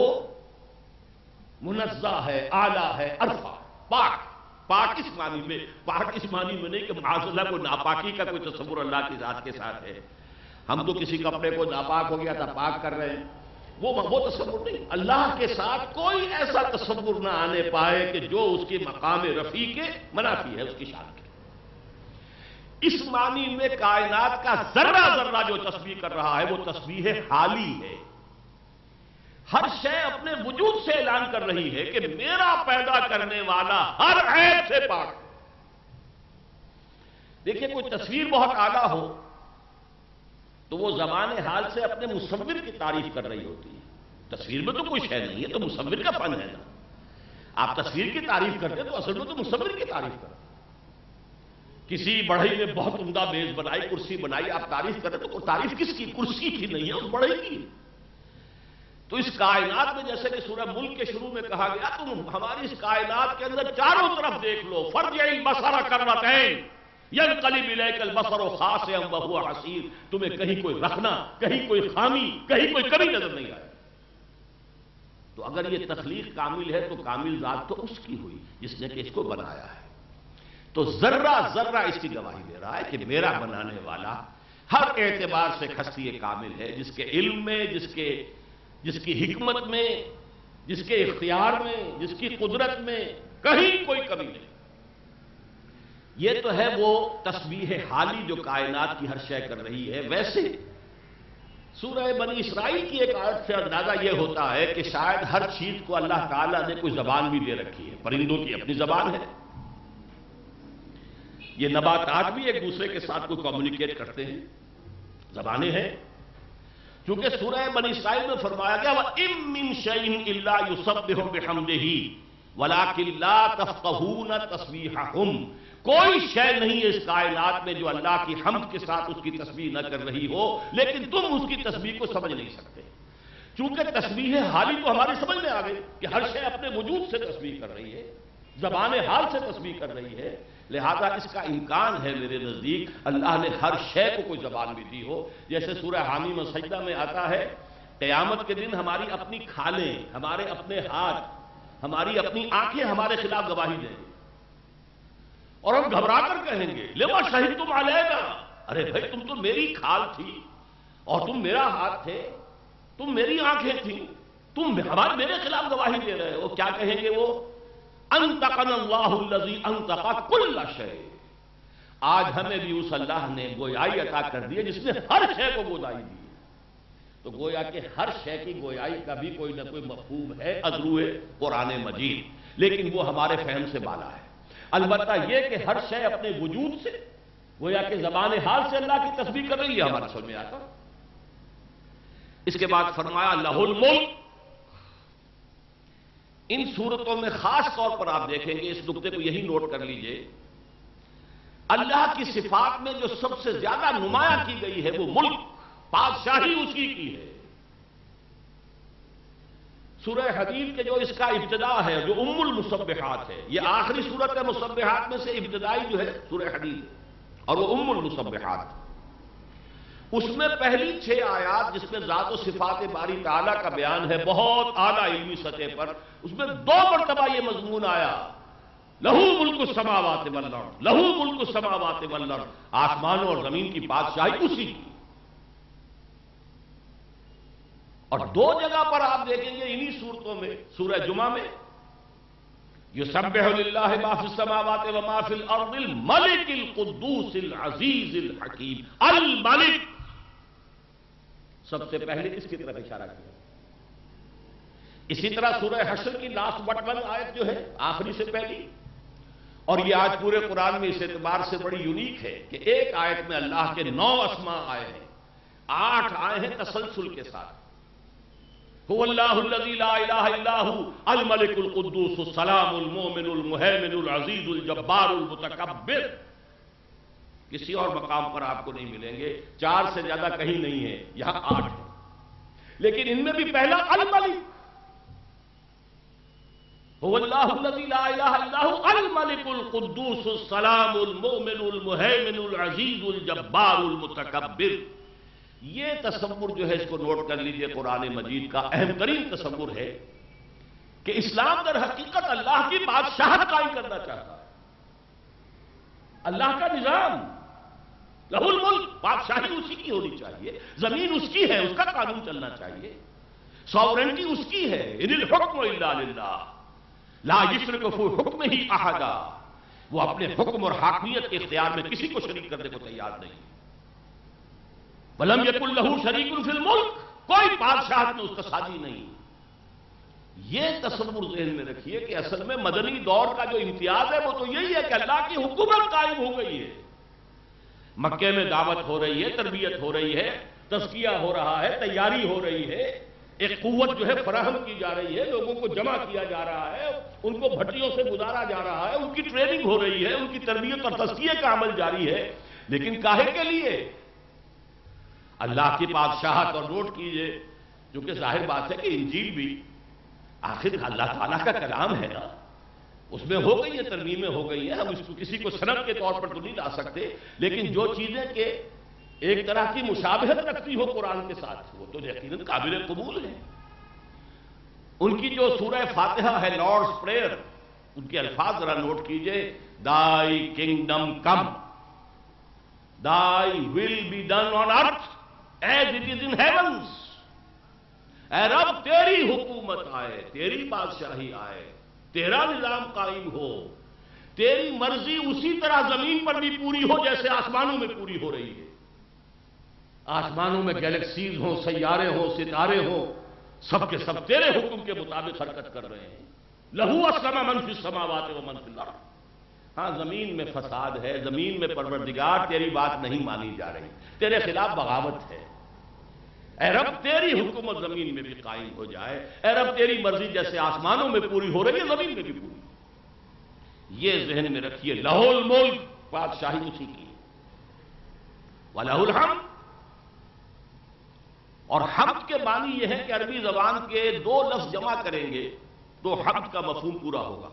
منزہ ہے، اعلیٰ ہے، ارفع، پاک۔ پاک اس معنی میں، پاک اس معنی میں نہیں کہ معاذ اللہ کو ناپاکی کا کوئی تصور اللہ کی ذات کے ساتھ ہے۔ ہم تو کسی کپڑے کو ناپاک ہو گیا تھا پاک کر رہے ہیں، وہ وہ تصور نہیں۔ اللہ کے ساتھ کوئی ایسا تصور نہ آنے پائے کہ جو اس کے مقام رفیع کے منافی ہے، اس کی شان کے۔ اس معنی میں کائنات کا ذرہ ذرہ جو تسبیح کر رہا ہے وہ تسبیح حالی ہے۔ ہر شے اپنے وجود سے اعلان کر رہی ہے کہ میرا پیدا کرنے والا ہر عیب سے پاک ہے۔ دیکھیے کوئی تصویر بہت اعلیٰ ہو تو وہ زمان حال سے اپنے مصور کی تعریف کر رہی ہوتی ہے۔ تصویر میں تو کوئی شے نہیں ہے، تو مصور کا فن ہے نا۔ آپ تصویر کی تعریف کرتے تو اصل میں تو مصور کی تعریف کرتے۔ کسی بڑھئی نے بہت عمدہ میز بنائی، کرسی بنائی، آپ تعریف کریں تو تعریف کس کی؟ کرسی کی نہیں ہے، اس بڑھئی کی۔ تو اس کائنات میں جیسے کہ سورہ ملک کے شروع میں کہا گیا، تم ہماری اس کائنات کے اندر چاروں طرف دیکھ لو، فارجع البصر کرتین ینقلب الیک البصر خاسئا وہو حسیر، تمہیں کہیں کوئی رکھنا، کہیں کوئی خامی، کہیں کوئی کمی نظر نہیں آئے۔ تو اگر یہ تخلیق کامل ہے تو کامل ذات تو اس کی ہوئی جس نے کہ اس کو بنایا ہے۔ تو ذرہ ذرہ اس کی گواہی دے رہا ہے کہ میرا بنانے والا ہر اعتبار سے ہستی کامل ہے، جس کے علم میں، جس کے جس کی حکمت میں، جس کے اختیار میں، جس کی قدرت میں کہیں کوئی کمی نہیں۔ یہ تو ہے وہ تسبیح حالی جو کائنات کی ہر شے کر رہی ہے۔ ویسے سورہ بنی اسرائیل کی ایک آیت سے اندازہ یہ ہوتا ہے کہ شاید ہر چیز کو اللہ تعالیٰ نے کوئی زبان بھی دے رکھی ہے۔ پرندوں کی اپنی زبان ہے، یہ نباتات بھی ایک دوسرے کے ساتھ کوئی کمیونیکیٹ کرتے ہیں، زبانیں ہیں۔ چونکہ سورہ بنی اسرائیل میں فرمایا گیا وَإِن مِّن شَيْءٍ إِلَّا يُسَبِّحُ بِحَمْدِهِ وَلَٰكِن لَّا تَفْقَهُونَ تَسْبِيحَهُمْ، کوئی شے نہیں ہے اس کائنات میں جو اللہ کی حمد کے ساتھ اس کی تسبیح نہ کر رہی ہو، لیکن تم اس کی تسبیح کو سمجھ نہیں سکتے۔ چونکہ تسبیح حالی تو ہماری سمجھ میں آ گئی کہ ہر شے اپنے وجود سے تسبیح کر رہی ہے، زبان حال سے تسبیح کر رہی ہے، لہذا اس کا امکان ہے میرے نزدیک اللہ نے ہر شے کو کوئی زبان بھی دی ہو۔ جیسے سورہ حامیم سجدہ میں آتا ہے قیامت کے دن ہماری اپنی کھالیں، ہمارے اپنے ہاتھ، ہماری اپنی آنکھیں ہمارے خلاف گواہی دیں گے، اور ہم گھبرا کر کہیں گے لما شہدتم علینا، ارے بھائی تم تو میری کھال تھی اور تم میرا ہاتھ تھے، تم میری آنکھیں تھیں، تم ہمارے میرے خلاف گواہی دے رہے ہو۔ کیا کہیں گے وہ؟ انطقنا اللہ الذی انطق کل شیء، آج ہمیں بھی اس اللہ نے گویائی عطا کر دی ہے جس نے ہر شے کو گویائی دی ہے۔ تو گویا کہ ہر شے کی گویائی کا بھی کوئی نہ کوئی مفہوم ہے ازرو قرآن مجید، لیکن وہ ہمارے فہم سے بالا ہے۔ البتہ یہ کہ ہر شے اپنے وجود سے گویا کہ زبان حال سے اللہ کی تسبیح کر رہی ہے، ہمارا سمجھ میں آتا۔ اس کے بعد فرمایا لہ الملک، ان صورتوں میں خاص طور پر آپ دیکھیں گے، اس نقطے کو یہی نوٹ کر لیجئے، اللہ کی صفات میں جو سب سے زیادہ نمایاں کی گئی ہے وہ ملک، بادشاہی اسی کی ہے۔ سورہ حدید کے جو اس کا ابتدا ہے، جو ام المسبحات ہے، یہ آخری سورت ہے مسبحات میں سے ابتدائی جو ہے سورہ حدید، اور وہ ام المسبحات، اس میں پہلی چھ آیات جس میں ذات و صفات باری تعالیٰ کا بیان ہے بہت اعلیٰ علمی سطح پر، اس میں دو مرتبہ یہ مضمون آیا لہو ملک السماوات والارض، لہو ملک السماوات والارض، آسمانوں اور زمین کی بادشاہی اسی کی۔ اور دو جگہ پر آپ دیکھیں گے انہی صورتوں میں، سورہ جمعہ میں یسبح للہ ما فی السماوات و ما فی الارض الملک القدوس العزیز الحکیم، الملک، سب سے پہلے اس کی طرف اشارہ کیا۔ اسی طرح سورہ حشر کی لاسٹ بٹ ون آیت جو ہے آخری سے پہلی، اور یہ آج پورے قرآن میں اس اعتبار سے بڑی یونیک ہے کہ ایک آیت میں اللہ کے نو اسماء آئے ہیں، آٹھ آئے ہیں تسلسل کے ساتھ۔ هو اللہ الذی لا الہ الا هو الملک القدوس السلام المؤمن المہیمن العزیز الجبار المتکبر۔ کسی اور مقام پر آپ کو نہیں ملیں گے، چار سے زیادہ کہیں نہیں ہے، یہاں آٹھ ہے، لیکن ان میں بھی پہلا الملک، هو اللہ الذی لا الہ الا هو الملک القدوس السلام المؤمن المہیمن العزیز الجبار المتکبر۔ یہ تصور جو ہے اس کو نوٹ کر لیجئے، قرآن مجید کا اہم ترین تصور ہے کہ اسلام در حقیقت اللہ کی بادشاہت قائم کرنا چاہتا ہے، اللہ کا نظام، لہ الملک، بادشاہی اسی کی ہونی چاہیے، زمین اس کی ہے، اس کا قانون چلنا چاہیے، ساورنٹی اس کی ہے، ان الحکم الا للہ لا یشرک فی حکمہ احدا، وہ اپنے حکم اور حاکمیت کے اختیار میں کسی کو شریک کرنے کو تیار نہیں۔ وَلَمْ يَكُنْ لَهُ شَرِيكٌ فِي الْمُلْكِ، کوئی بادشاہت میں اس کا ساتھی نہیں۔ یہ تصور ذہن میں رکھیے کہ اصل میں مدنی دور کا جو امتیاز ہے وہ تو یہی ہے کہ اللہ کی حکومت قائم ہو گئی ہے، مکے میں دعوت ہو رہی ہے، تربیت ہو رہی ہے، تزکیہ ہو رہا ہے، تیاری ہو رہی ہے، ایک قوت جو ہے فراہم کی جا رہی ہے، لوگوں کو جمع کیا جا رہا ہے، ان کو بھٹیوں سے گزارا جا رہا ہے، ان کی ٹریننگ ہو رہی ہے، ان کی تربیت اور تزکیے کا عمل جاری ہے، لیکن کاہے کے لیے؟ اللہ کی بادشاہت۔ اور نوٹ کیجئے کیونکہ ظاہر بات ہے کہ انجیل بھی آخر اللہ تعالیٰ کا کلام ہے نا، اس میں ہو گئی ہے، ترمیمیں ہو گئی ہیں، ہم اس کو کسی کو سند کے طور پر تو نہیں لا سکتے، لیکن جو چیزیں کہ ایک طرح کی مشابہت رکھتی ہو قرآن کے ساتھ وہ تو یقیناً قابل قبول ہے۔ ان کی جو سورہ فاتحہ ہے لارڈز پریئر، ان کے الفاظ ذرا نوٹ کیجئے، دائی kingdom come, thy will be done on earth as it is in heavens. اے رب تیری حکومت آئے، تیری بادشاہی آئے، تیرا نظام قائم ہو، تیری مرضی اسی طرح زمین پر بھی پوری ہو جیسے آسمانوں میں پوری ہو رہی ہے۔ آسمانوں میں گیلیکسیز ہوں، سیارے ہوں، ستارے ہوں، سب کے سب تیرے حکم کے مطابق حرکت کر رہے ہیں۔ لہو اسلم من فی السماوات و من فی الارض۔ ہاں زمین میں فساد ہے، زمین میں پروردگار تیری بات نہیں مانی جا رہی، تیرے خلاف بغاوت ہے۔ اے رب تیری حکومت زمین میں بھی قائم ہو جائے، اے رب تیری مرضی جیسے آسمانوں میں پوری ہو رہی ہے زمین میں بھی پوری۔ یہ ذہن میں رکھیے، لہو الملک، بادشاہی اسی کی، وَلَهُ الْحَمْدُ۔ اور حمد کے معنی یہ ہے کہ عربی زبان کے دو لفظ جمع کریں گے تو حمد کا مفہوم پورا ہوگا،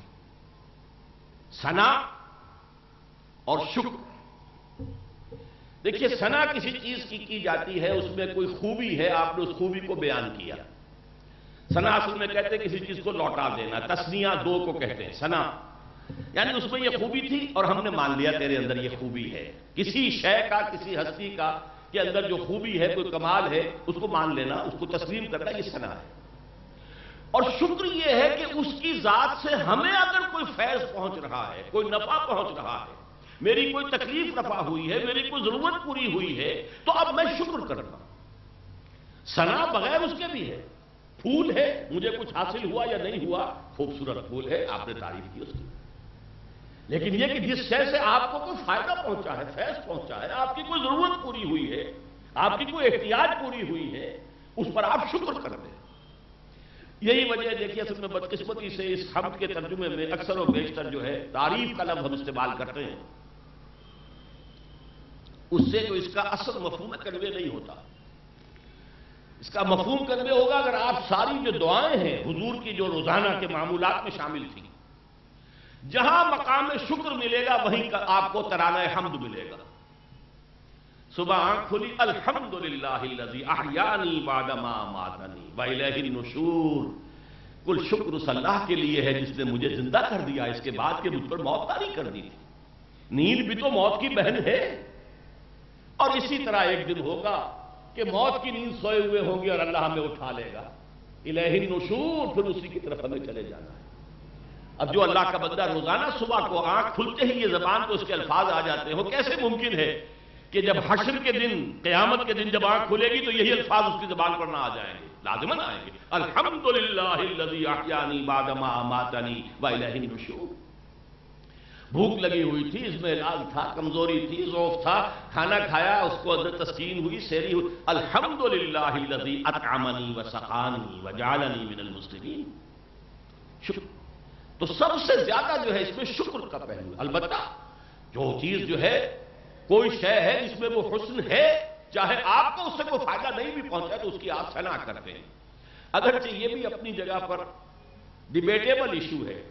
ثنا اور شکر۔ دیکھیے ثنا کسی چیز کی کی جاتی ہے، اس میں کوئی خوبی ہے، آپ نے اس خوبی کو بیان کیا۔ ثنا اصل میں کہتے ہیں کسی چیز کو لوٹا دینا، تثنیہ دو کو کہتے ہیں ثنا، یعنی اس میں یہ خوبی تھی اور ہم نے مان لیا تیرے اندر یہ خوبی ہے، کسی شے کا، کسی ہستی کا کے اندر جو خوبی ہے، کوئی کمال ہے، اس کو مان لینا، اس کو تسلیم کرنا، یہ ثنا ہے۔ اور شکر یہ ہے کہ اس کی ذات سے ہمیں اگر کوئی فیض پہنچ رہا ہے، کوئی نفع پہنچ رہا ہے، میری کوئی تکلیف رفع ہوئی ہے، میری کوئی ضرورت پوری ہوئی ہے، تو اب میں شکر کرتا ہوں۔ ثنا بغیر اس کے بھی ہے، پھول ہے، مجھے کچھ حاصل ہوا یا نہیں ہوا، خوبصورت پھول ہے، آپ نے تعریف کی اس کی، لیکن یہ کہ جس شے سے آپ کو کوئی فائدہ پہنچا ہے، فیض پہنچا ہے، آپ کی کوئی ضرورت پوری ہوئی ہے، آپ کی کوئی احتیاج پوری ہوئی ہے، اس پر آپ شکر کرتے ہیں۔ یہی وجہ ہے، دیکھیے اصل میں بدقسمتی سے اس حمد کے ترجمے میں اکثر و بیشتر جو ہے تعریف کا لفظ ہم استعمال کرتے ہیں، اس سے جو اس کا اصل مفہوم کنوے نہیں ہوتا۔ اس کا مفہوم کنوے ہوگا اگر آپ ساری جو دعائیں ہیں حضور کی جو روزانہ کے معمولات میں شامل تھیں، جہاں مقام شکر ملے گا وہیں آپ کو ترانہ حمد ملے گا۔ صبح آنکھ کھلی، الحمدللہ الذی احیانی بعد ما اماتنی والیہ النشور، کل شکر اس اللہ کے لیے ہے جس نے مجھے زندہ کر دیا اس کے بعد کہ مجھ پر موت طاری کر دی تھی۔ نیند بھی تو موت کی بہن ہے، اور اسی طرح ایک دن ہوگا کہ موت کی نیند سوئے ہوئے ہوں گی اور اللہ ہمیں اٹھا لے گا، الیہ النشور، پھر اسی کی طرف ہمیں چلے جانا ہے۔ اب جو اللہ کا بندہ روزانہ صبح کو آنکھ کھلتے ہی یہ زبان کو اس کے الفاظ آ جاتے ہیں، وہ کیسے ممکن ہے کہ جب حشر کے دن، قیامت کے دن جب آنکھ کھلے گی تو یہی الفاظ اس کی زبان پر نہ آ جائیں گے؟ لازماً آئیں گے، الحمدللہ الذی احیانی بعد ما اماتنی والیہ النشور۔ بھوک لگی ہوئی تھی، اس میں علاج تھا، کمزوری تھی، ضعف تھا، کھانا کھایا، اس کو اندر تسکین ہوئی، سیری ہوئی، الحمدللہ الذی اطعمنی وسقانی وجعلنی من المسلمین۔ شکر تو سب سے زیادہ جو ہے اس میں شکر کا پہلو ہے۔ البتہ جو چیز جو ہے، کوئی شے ہے جس میں وہ حسن ہے، چاہے آپ کو اس سے کوئی فائدہ نہیں بھی پہنچا تو اس کی آپ ثنا کرتے ہیں، اگرچہ یہ بھی اپنی جگہ پر ڈیبیٹیبل ایشو ہے۔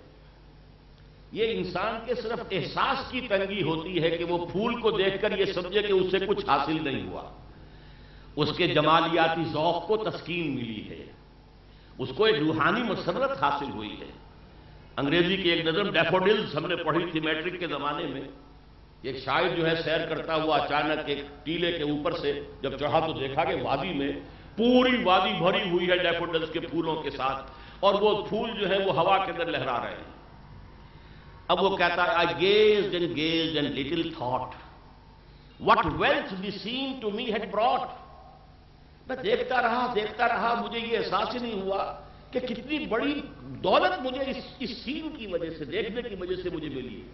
یہ انسان کے صرف احساس کی تنگی ہوتی ہے کہ وہ پھول کو دیکھ کر یہ سمجھے کہ اس سے کچھ حاصل نہیں ہوا، اس کے جمالیاتی ذوق کو تسکین ملی ہے، اس کو ایک روحانی مسرت حاصل ہوئی ہے۔ انگریزی کی ایک نظم ڈیفوڈلز ہم نے پڑھی تھی میٹرک کے زمانے میں، ایک شاعر جو ہے سیر کرتا ہوا اچانک ایک ٹیلے کے اوپر سے جب چڑھا تو دیکھا کہ وادی میں پوری وادی بھری ہوئی ہے ڈیفوڈلز کے پھولوں کے ساتھ، اور وہ پھول جو ہے وہ ہوا کے اندر لہرا رہے ہیں۔ اب وہ کہتا ہے I gazed and gazed and little thought what wealth the scene to me had brought۔ میں دیکھتا رہا دیکھتا رہا مجھے یہ احساس ہی نہیں ہوا کہ کتنی بڑی دولت مجھے اس اس سین کی وجہ سے، دیکھنے کی وجہ سے مجھے ملی۔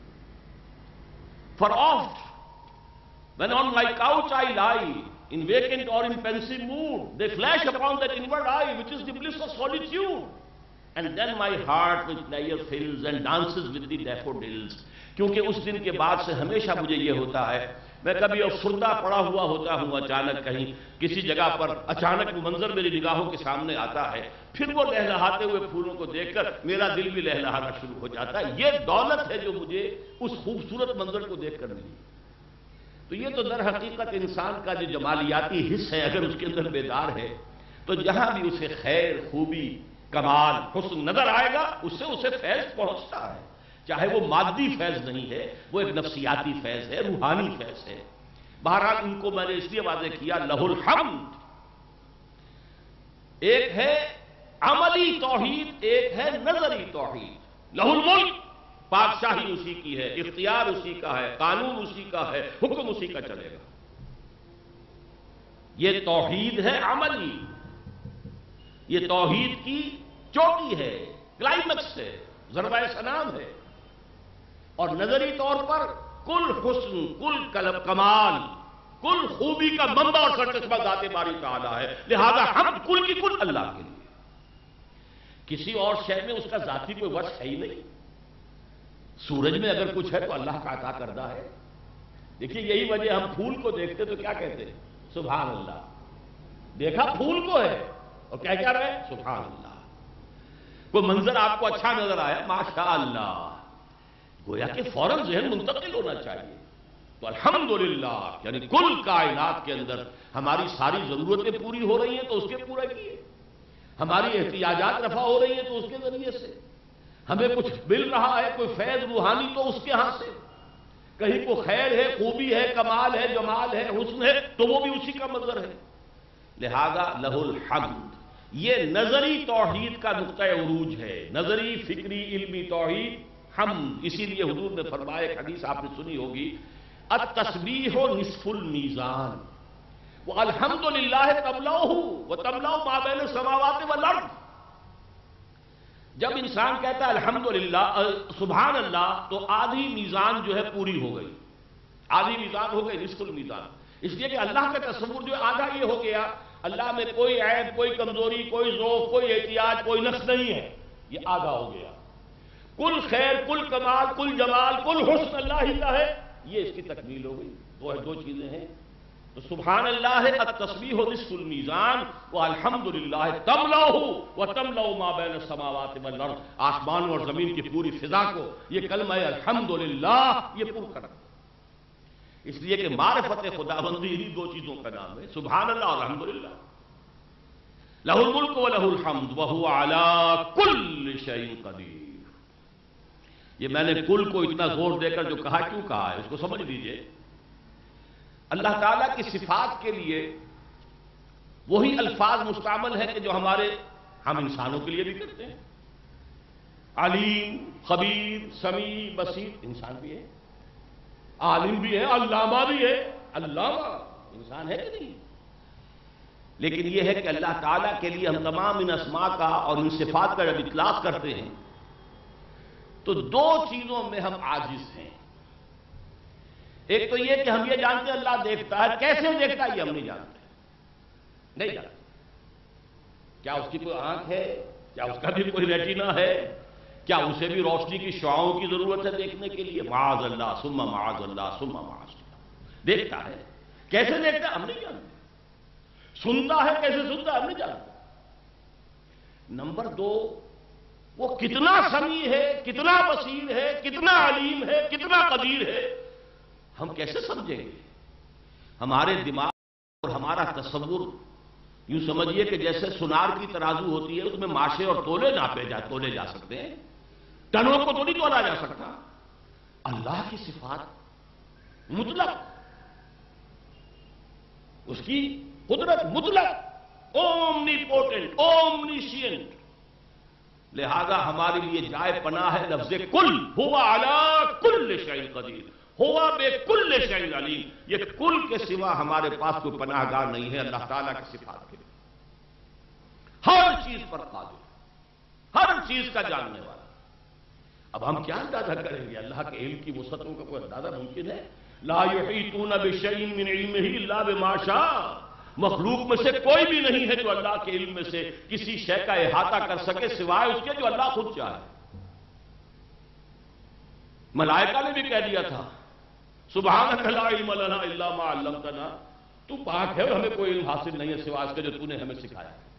For oft when on my couch I lie in vacant or in pensive mood they flash upon that inward eye which is the bliss of solitude and then my heart with pleasure fills and dances with the daffodils۔ کیونکہ اس دن کے بعد سے ہمیشہ مجھے یہ ہوتا ہے میں کبھی افسردہ پڑا ہوا ہوتا ہوں اچانک کہیں کسی جگہ پر اچانک وہ منظر میری نگاہوں کے سامنے آتا ہے، پھر وہ لہلہاتے ہوئے پھولوں کو دیکھ کر میرا دل بھی لہلہانا شروع ہو جاتا ہے۔ یہ دولت ہے جو مجھے اس خوبصورت منظر کو دیکھ کر ملی۔ تو یہ تو در حقیقت انسان کا جو جمالیاتی حص ہے اگر اس کے اندر بیدار ہے تو جہاں بھی اسے خیر، خوبی، کمال، حسن نظر آئے گا اس سے اسے فیض پہنچتا ہے، چاہے وہ مادی فیض نہیں ہے، وہ ایک نفسیاتی فیض ہے، روحانی فیض ہے۔ بہرحال ان کو میں نے اس لیے واضح کیا لہ الحمد، ایک ہے عملی توحید، ایک ہے نظری توحید۔ لہ الملک، بادشاہی اسی کی ہے، اختیار اسی کا ہے، قانون اسی کا ہے، حکم اسی کا چلے گا۔ یہ توحید ہے عملی، یہ توحید کی چوٹی ہے، کلائمیکس ہے، ضربہ سلام ہے۔ اور نظری طور پر کل حسن، کل کمال، کل خوبی کا منبع اور سرچشمہ ذات باری تعالیٰ ہے، لہذا حمد کل کی کل اللہ کے لیے۔ کسی اور شے میں اس کا ذاتی کوئی وجہ ہے ہی نہیں۔ سورج میں اگر کچھ ہے تو اللہ کا عطا کردہ ہے۔ دیکھیے یہی وجہ ہم پھول کو دیکھتے تو کیا کہتے ہیں؟ سبحان اللہ۔ دیکھا پھول کو ہے اور کیا کہہ رہے ہیں؟ سبحان اللہ۔ کوئی منظر آپ کو اچھا نظر آیا، ماشاء اللہ، گویا کہ فوراً ذہن منتقل ہونا چاہیے۔ تو الحمدللہ، یعنی کل کائنات کے اندر ہماری ساری ضرورتیں پوری ہو رہی ہیں تو اس کے پورا کیے، ہماری احتیاجات رفع ہو رہی ہیں تو اس کے ذریعے سے، ہمیں کچھ مل رہا ہے کوئی فیض روحانی تو اس کے ہاں سے، کہیں کوئی خیر ہے، خوبی ہے، کمال ہے، جمال ہے، حسن ہے تو وہ بھی اسی کا منظر ہے۔ لہذا لہ الحمد، یہ نظری توحید کا نقطہ عروج ہے، نظری، فکری، علمی توحید، حمد۔ اسی لیے حضور نے فرمایا، ایک حدیث آپ نے سنی ہوگی، التسبیح نصف المیزان والحمدللہ تملؤہ وتملؤ ما بین السماوات والارض۔ جب انسان کہتا ہے الحمدللہ، سبحان اللہ، تو آدھی میزان جو ہے پوری ہو گئی، آدھی میزان ہو گئی، نصف المیزان۔ اس لیے کہ اللہ کا تصور جو آدھا یہ ہو گیا، اللہ میں کوئی عیب، کوئی کمزوری، کوئی ضعف، کوئی احتیاج، کوئی نقص نہیں ہے، یہ آدھا ہو گیا۔ کل خیر، کل کمال، کل جمال، کل حسن اللہ ہی کا ہے، یہ اس کی تکمیل ہو گئی۔ دو دو چیزیں ہیں، تو سبحان اللہ التسبیح نصف المیزان والحمدللہ تملؤہ وتملؤ ما بین السماوات والارض۔ آسمان اور زمین کی پوری فضا کو یہ کلمہ الحمدللہ یہ پر کرتا، اس لیے کہ معرفت خداوندی انہی دو چیزوں کا نام ہے، سبحان اللہ اور الحمدللہ۔ لہ الملک ولہ الحمد وہو علی کل شیء قدیر۔ یہ میں نے کل کو اتنا زور دے کر جو کہا کیوں کہا ہے اس کو سمجھ لیجئے۔ اللہ تعالیٰ کی صفات کے لیے وہی الفاظ مستعمل ہیں کہ جو ہمارے ہم انسانوں کے لیے بھی کرتے ہیں۔ علیم، خبیر، سمیع، بصیر، انسان بھی ہے، عالم بھی ہے، علامہ بھی ہے، علامہ انسان ہے کہ نہیں؟ لیکن یہ ہے کہ اللہ تعالیٰ کے لیے ہم تمام ان اسماء کا اور ان صفات کا جب اطلاق کرتے ہیں تو دو چیزوں میں ہم عاجز ہیں۔ ایک تو یہ کہ ہم یہ جانتے ہیں اللہ دیکھتا ہے، کیسے دیکھتا ہے یہ ہم نہیں جانتے، نہیں جانتے۔ کیا اس کی کوئی آنکھ ہے؟ کیا اس کا بھی کوئی ریٹینا ہے؟ کیا اسے بھی روشنی کی شعاؤں کی ضرورت ہے دیکھنے کے لیے؟ معاذ اللہ ثم معاذ اللہ ثم معاذ اللہ۔ دیکھتا ہے، کیسے دیکھتا ہے ہم نہیں جانتے۔ سنتا ہے، کیسے سنتا ہے ہم نہیں جانتے۔ نمبر دو، وہ کتنا سمیع ہے، کتنا بصیر ہے، کتنا علیم ہے، کتنا قدیر ہے، ہم کیسے سمجھیں گے؟ ہمارے دماغ اور ہمارا تصور یوں سمجھیے کہ جیسے سونار کی ترازو ہوتی ہے، اس میں ماشے اور تولے ناپے جا تولے جا سکتے ہیں، ٹنوں کو تو نہیں تولا جا سکتا۔ اللہ کی صفات مطلق، اس کی قدرت مطلق، اومنی پوٹنٹ، اومنیشینٹ، لہذا ہمارے لیے جائے پناہ ہے لفظ کل، ہوا علی کل شیء قدیر، ہوا بے کل شیء علیم۔ یہ کل کے سوا ہمارے پاس کوئی پناہ گار نہیں ہے اللہ تعالیٰ کی صفات کے لیے۔ ہر چیز پر قادر، ہر چیز کا جاننے والا۔ اب ہم کیا اندازہ کریں گے؟ اللہ کے علم کی وسعتوں کا کوئی اندازہ ممکن ہے؟ لا یحیطون بشیء من علمہ الا بما شاء۔ مخلوق میں سے کوئی بھی نہیں ہے جو اللہ کے علم میں سے کسی شے کا احاطہ کر سکے سوائے اس کے جو اللہ خود چاہے۔ ملائکہ نے بھی کہہ دیا تھا سبحانک لا علم لنا الا ما علمتنا، تو پاک ہے، ہمیں کوئی علم حاصل نہیں ہے سوا اس کے جو تو نے ہمیں سکھایا ہے۔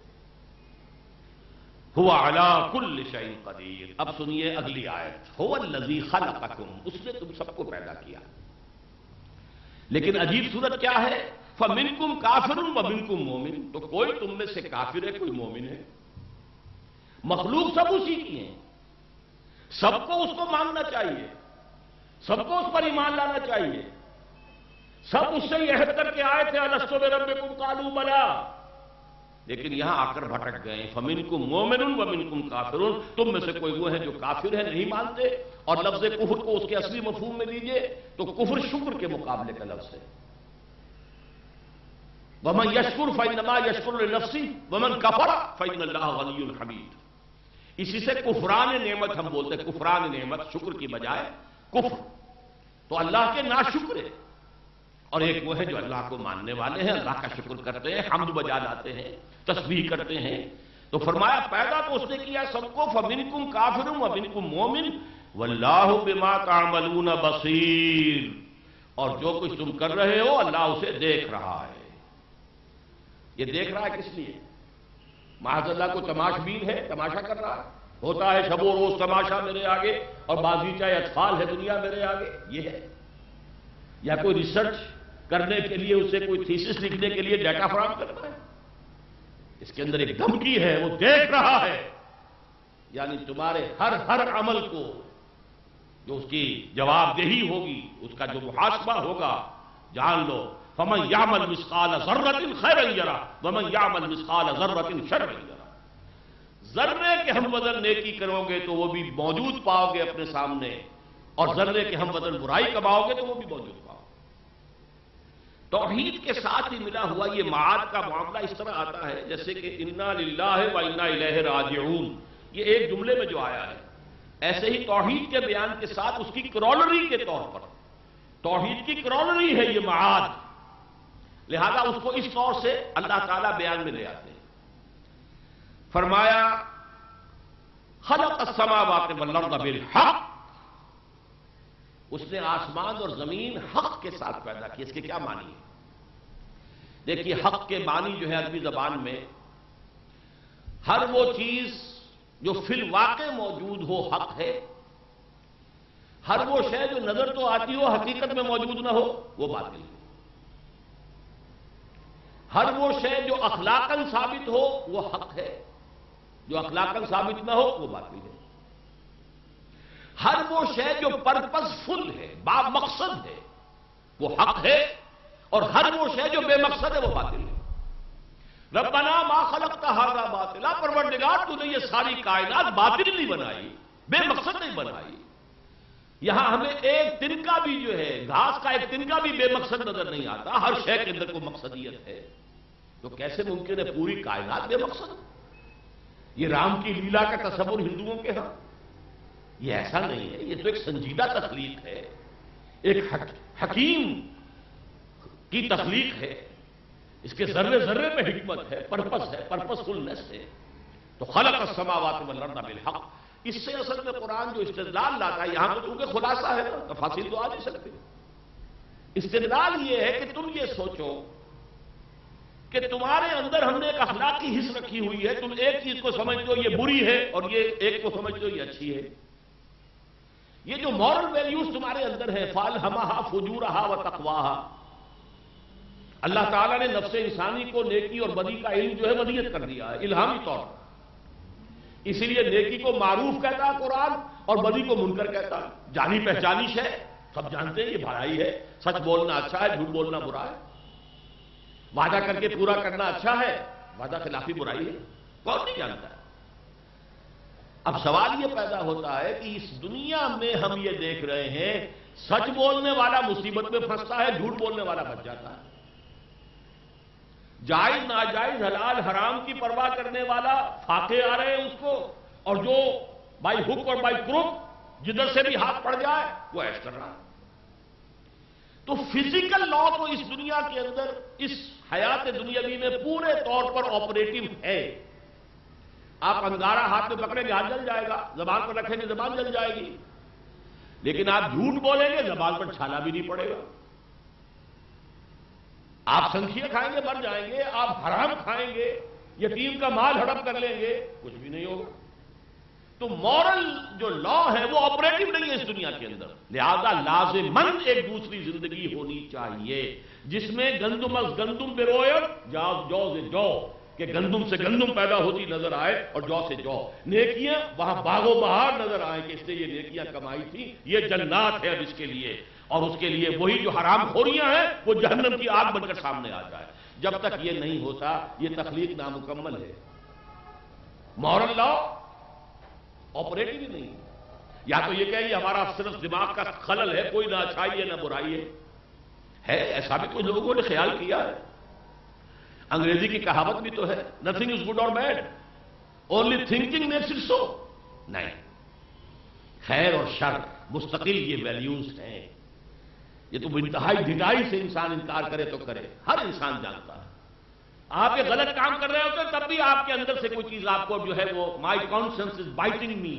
هو علی کل شیء قدیر۔ اب سنیے اگلی آیت، هو الذی خلقکم، اس نے تم سب کو پیدا کیا۔ لیکن عجیب صورت کیا ہے، فمنکم کافر ومنکم مومن، تو کوئی تم میں سے کافر ہے، کوئی مومن ہے۔ مخلوق سب اسی کی ہیں، سب کو اس کو ماننا چاہیے، سب کو اس پر ایمان لانا چاہیے، سب اس سے یہ عہد کر کے آئے تھے الستو بربکم قالوا بلی، لیکن یہاں آ کر بھٹک گئے۔ فمنکم مومن ومنکم کافر، تم میں سے کوئی وہ ہیں جو کافر ہیں، نہیں مانتے، اور لفظ کفر کو اس کے اصلی مفہوم میں لیجئے تو کفر شکر کے مقابلے کا لفظ ہے۔ ومن یشکر فانما یشکر لنفسہ ومن کفر فان اللہ غنی حمید۔ اسی سے کفران نعمت ہم بولتے ہیں، کفران نعمت، شکر کی بجائے کفر، تو اللہ کے ناشکر ہے، اور ایک وہ ہے جو اللہ کو ماننے والے ہیں، اللہ کا شکر کرتے ہیں، حمد بجا لاتے ہیں، تسبیح کرتے ہیں۔ تو فرمایا پیدا تو اس نے کیا سب کو، فمنکم کافر ومنکم مومن واللہ بما تعملون بصیر، اور جو کچھ تم کر رہے ہو اللہ اسے دیکھ رہا ہے۔ یہ دیکھ رہا ہے کس لیے؟ معاذ اللہ کو تماش بین ہے، تماشا کر رہا ہے، ہوتا ہے شب و روز تماشا میرے آگے، اور بازیچہ اطفال ہے دنیا میرے آگے، یہ ہے؟ یا کوئی ریسرچ کرنے کے لیے، اسے کوئی تھیسس لکھنے کے لیے ڈیٹا فراہم کرتا ہے؟ اس کے اندر ایک دھمکی ہے، وہ دیکھ رہا ہے، یعنی تمہارے ہر ہر عمل کو جو اس کی جواب دہی ہوگی، اس کا جو محاسبہ ہوگا، جان لو فمن یعمل مثقال ذرۃ خیرا یرہ ومن یعمل مثقال ذرۃ شرا یرہ۔ ذرے کے ہم وزن نیکی کرو گے تو وہ بھی موجود پاؤ گے اپنے سامنے، اور ذرے کے ہم وزن برائی کماؤ گے تو وہ بھی موجود پاؤ گے۔ توحید کے ساتھ ہی ملا ہوا یہ معاد کا معاملہ اس طرح آتا ہے جیسے کہ انا للہ و انا الیہ راجعون، یہ ایک جملے میں جو آیا ہے، ایسے ہی توحید کے بیان کے ساتھ اس کی کرولری کے طور پر، توحید کی کرولری ہے یہ معاد، لہذا اس کو اس طور سے اللہ تعالیٰ بیان میں لے آتے ہیں۔ فرمایا خلق السماوات والارض بالحق، اس نے آسمان اور زمین حق کے ساتھ پیدا کی۔ اس کے کیا معنی ہے؟ دیکھیے حق کے معنی جو ہے عربی زبان میں، ہر وہ چیز جو فی الواقع موجود ہو حق ہے، ہر وہ شے جو نظر تو آتی ہو حقیقت میں موجود نہ ہو وہ باطل ہے، ہر وہ شے جو اخلاقاً ثابت ہو وہ حق ہے، جو اخلاقاً ثابت نہ ہو وہ باطل ہے، ہر وہ شے جو پرپز فل ہے، با مقصد ہے، وہ حق ہے، اور ہر وہ شے جو بے مقصد ہے وہ باطل ہے۔ ربنا ما خلقت ھذا باطلا، پروردگار تو نے یہ ساری کائنات باطل نہیں بنائی، بے مقصد نہیں بنائی۔ یہاں ہمیں ایک تنکا بھی جو ہے، گھاس کا ایک تنکا بھی بے مقصد نظر نہیں آتا، ہر شے کے اندر کوئی مقصدیت ہے، تو کیسے ممکن ہے پوری کائنات بے مقصد؟ یہ رام کی لیلا کا تصور ہندوؤں کے ہاں یہ ایسا نہیں ہے، یہ تو ایک سنجیدہ تخلیق ہے، ایک حکیم کی تخلیق ہے، اس کے ذرے ذرے میں حکمت ہے، پرپس ہے، پرپس فلنس ہے۔ تو خلق السماوات والارض بالحق، اس سے اصل میں قرآن جو استدلال لاتا ہے، یہاں تو چونکہ خلاصہ ہے نا، تفاصیل تو آ نہیں سکتے۔ استدلال یہ ہے کہ تم یہ سوچو کہ تمہارے اندر ہم نے ایک اخلاقی حص رکھی ہوئی ہے، تم ایک چیز کو سمجھتے ہو یہ بری ہے اور یہ ایک کو سمجھتے ہو یہ اچھی ہے۔ یہ جو مورل ویلیوز تمہارے اندر ہے، فالہمہا فجورہا وتقواہا، اللہ تعالیٰ نے نفس انسانی کو نیکی اور بدی کا علم جو ہے ودیت کر دیا ہے الہامی طور پر، اسی لیے نیکی کو معروف کہتا ہے قرآن اور بدی کو منکر کہتا ہے۔ جانی پہچانی شے سب جانتے ہیں یہ بھلائی ہے، سچ بولنا اچھا ہے، جھوٹ بولنا برا ہے، وعدہ کر کے پورا کرنا اچھا ہے، وعدہ خلافی برائی ہے، کون نہیں جانتا ہے؟ اب سوال یہ پیدا ہوتا ہے کہ اس دنیا میں ہم یہ دیکھ رہے ہیں سچ بولنے والا مصیبت میں پھنستا ہے، جھوٹ بولنے والا بچ جاتا ہے، جائز ناجائز حلال حرام کی پرواہ کرنے والا فاقے آ رہے ہیں اس کو، اور جو بائی ہک اور بائی کروک جدھر سے بھی ہاتھ پڑ جائے وہ ایش کر رہا ہے۔ تو فزیکل لا تو اس دنیا کے اندر، اس حیات دنیاوی میں پورے طور پر آپریٹو ہے۔ آپ انگارہ ہاتھ میں پکڑیں گے ہاتھ جل جائے گا، زبان پر رکھیں گے زبان جل جائے گی، لیکن آپ جھوٹ بولیں گے زبان پر چھالا بھی نہیں پڑے گا. آپ سنکھیاں کھائیں گے مر جائیں گے، آپ حرام کھائیں گے، یتیم کا مال ہڑپ کر لیں گے، کچھ بھی نہیں ہوگا. تو مورل جو لا ہے وہ آپریٹو نہیں ہے اس دنیا کے اندر. لہذا لازماً ایک دوسری زندگی ہونی چاہیے جس میں گندم از گندم برویت جاز جو سے جو، کہ گندم سے گندم پیدا ہوتی نظر آئے اور جو سے جو. نیکیاں وہاں باغ و بہار نظر آئے کہ اس نے یہ نیکیاں کمائی تھی، یہ جنات ہے اب اس کے لیے، اور اس کے لیے وہی جو حرام خوریاں ہیں وہ جہنم کی آگ بن کر سامنے آ جائے. جب تک یہ نہیں ہوتا یہ تخلیق نامکمل ہے. مورل لا آپریٹو ہی نہیں. یا تو یہ کہ ہمارا صرف دماغ کا خلل ہے، کوئی نہ اچھائی ہے نہ برائی ہے. ہے ایسا بھی کچھ لوگوں نے خیال کیا ہے. انگریزی کی کہاوت بھی تو ہے، نتھنگ از گڈ اور bad, only thinking makes it so. نہیں، خیر اور شر مستقل یہ ویلیوز ہیں. یہ تو انتہائی ڈھٹائی سے انسان انکار کرے تو کرے، ہر انسان جانتا ہے. آپ یہ غلط کام کر رہے ہوتے تب بھی آپ کے اندر سے کوئی چیز آپ کو جو ہے وہ مائی کانشنس از بائٹنگ می،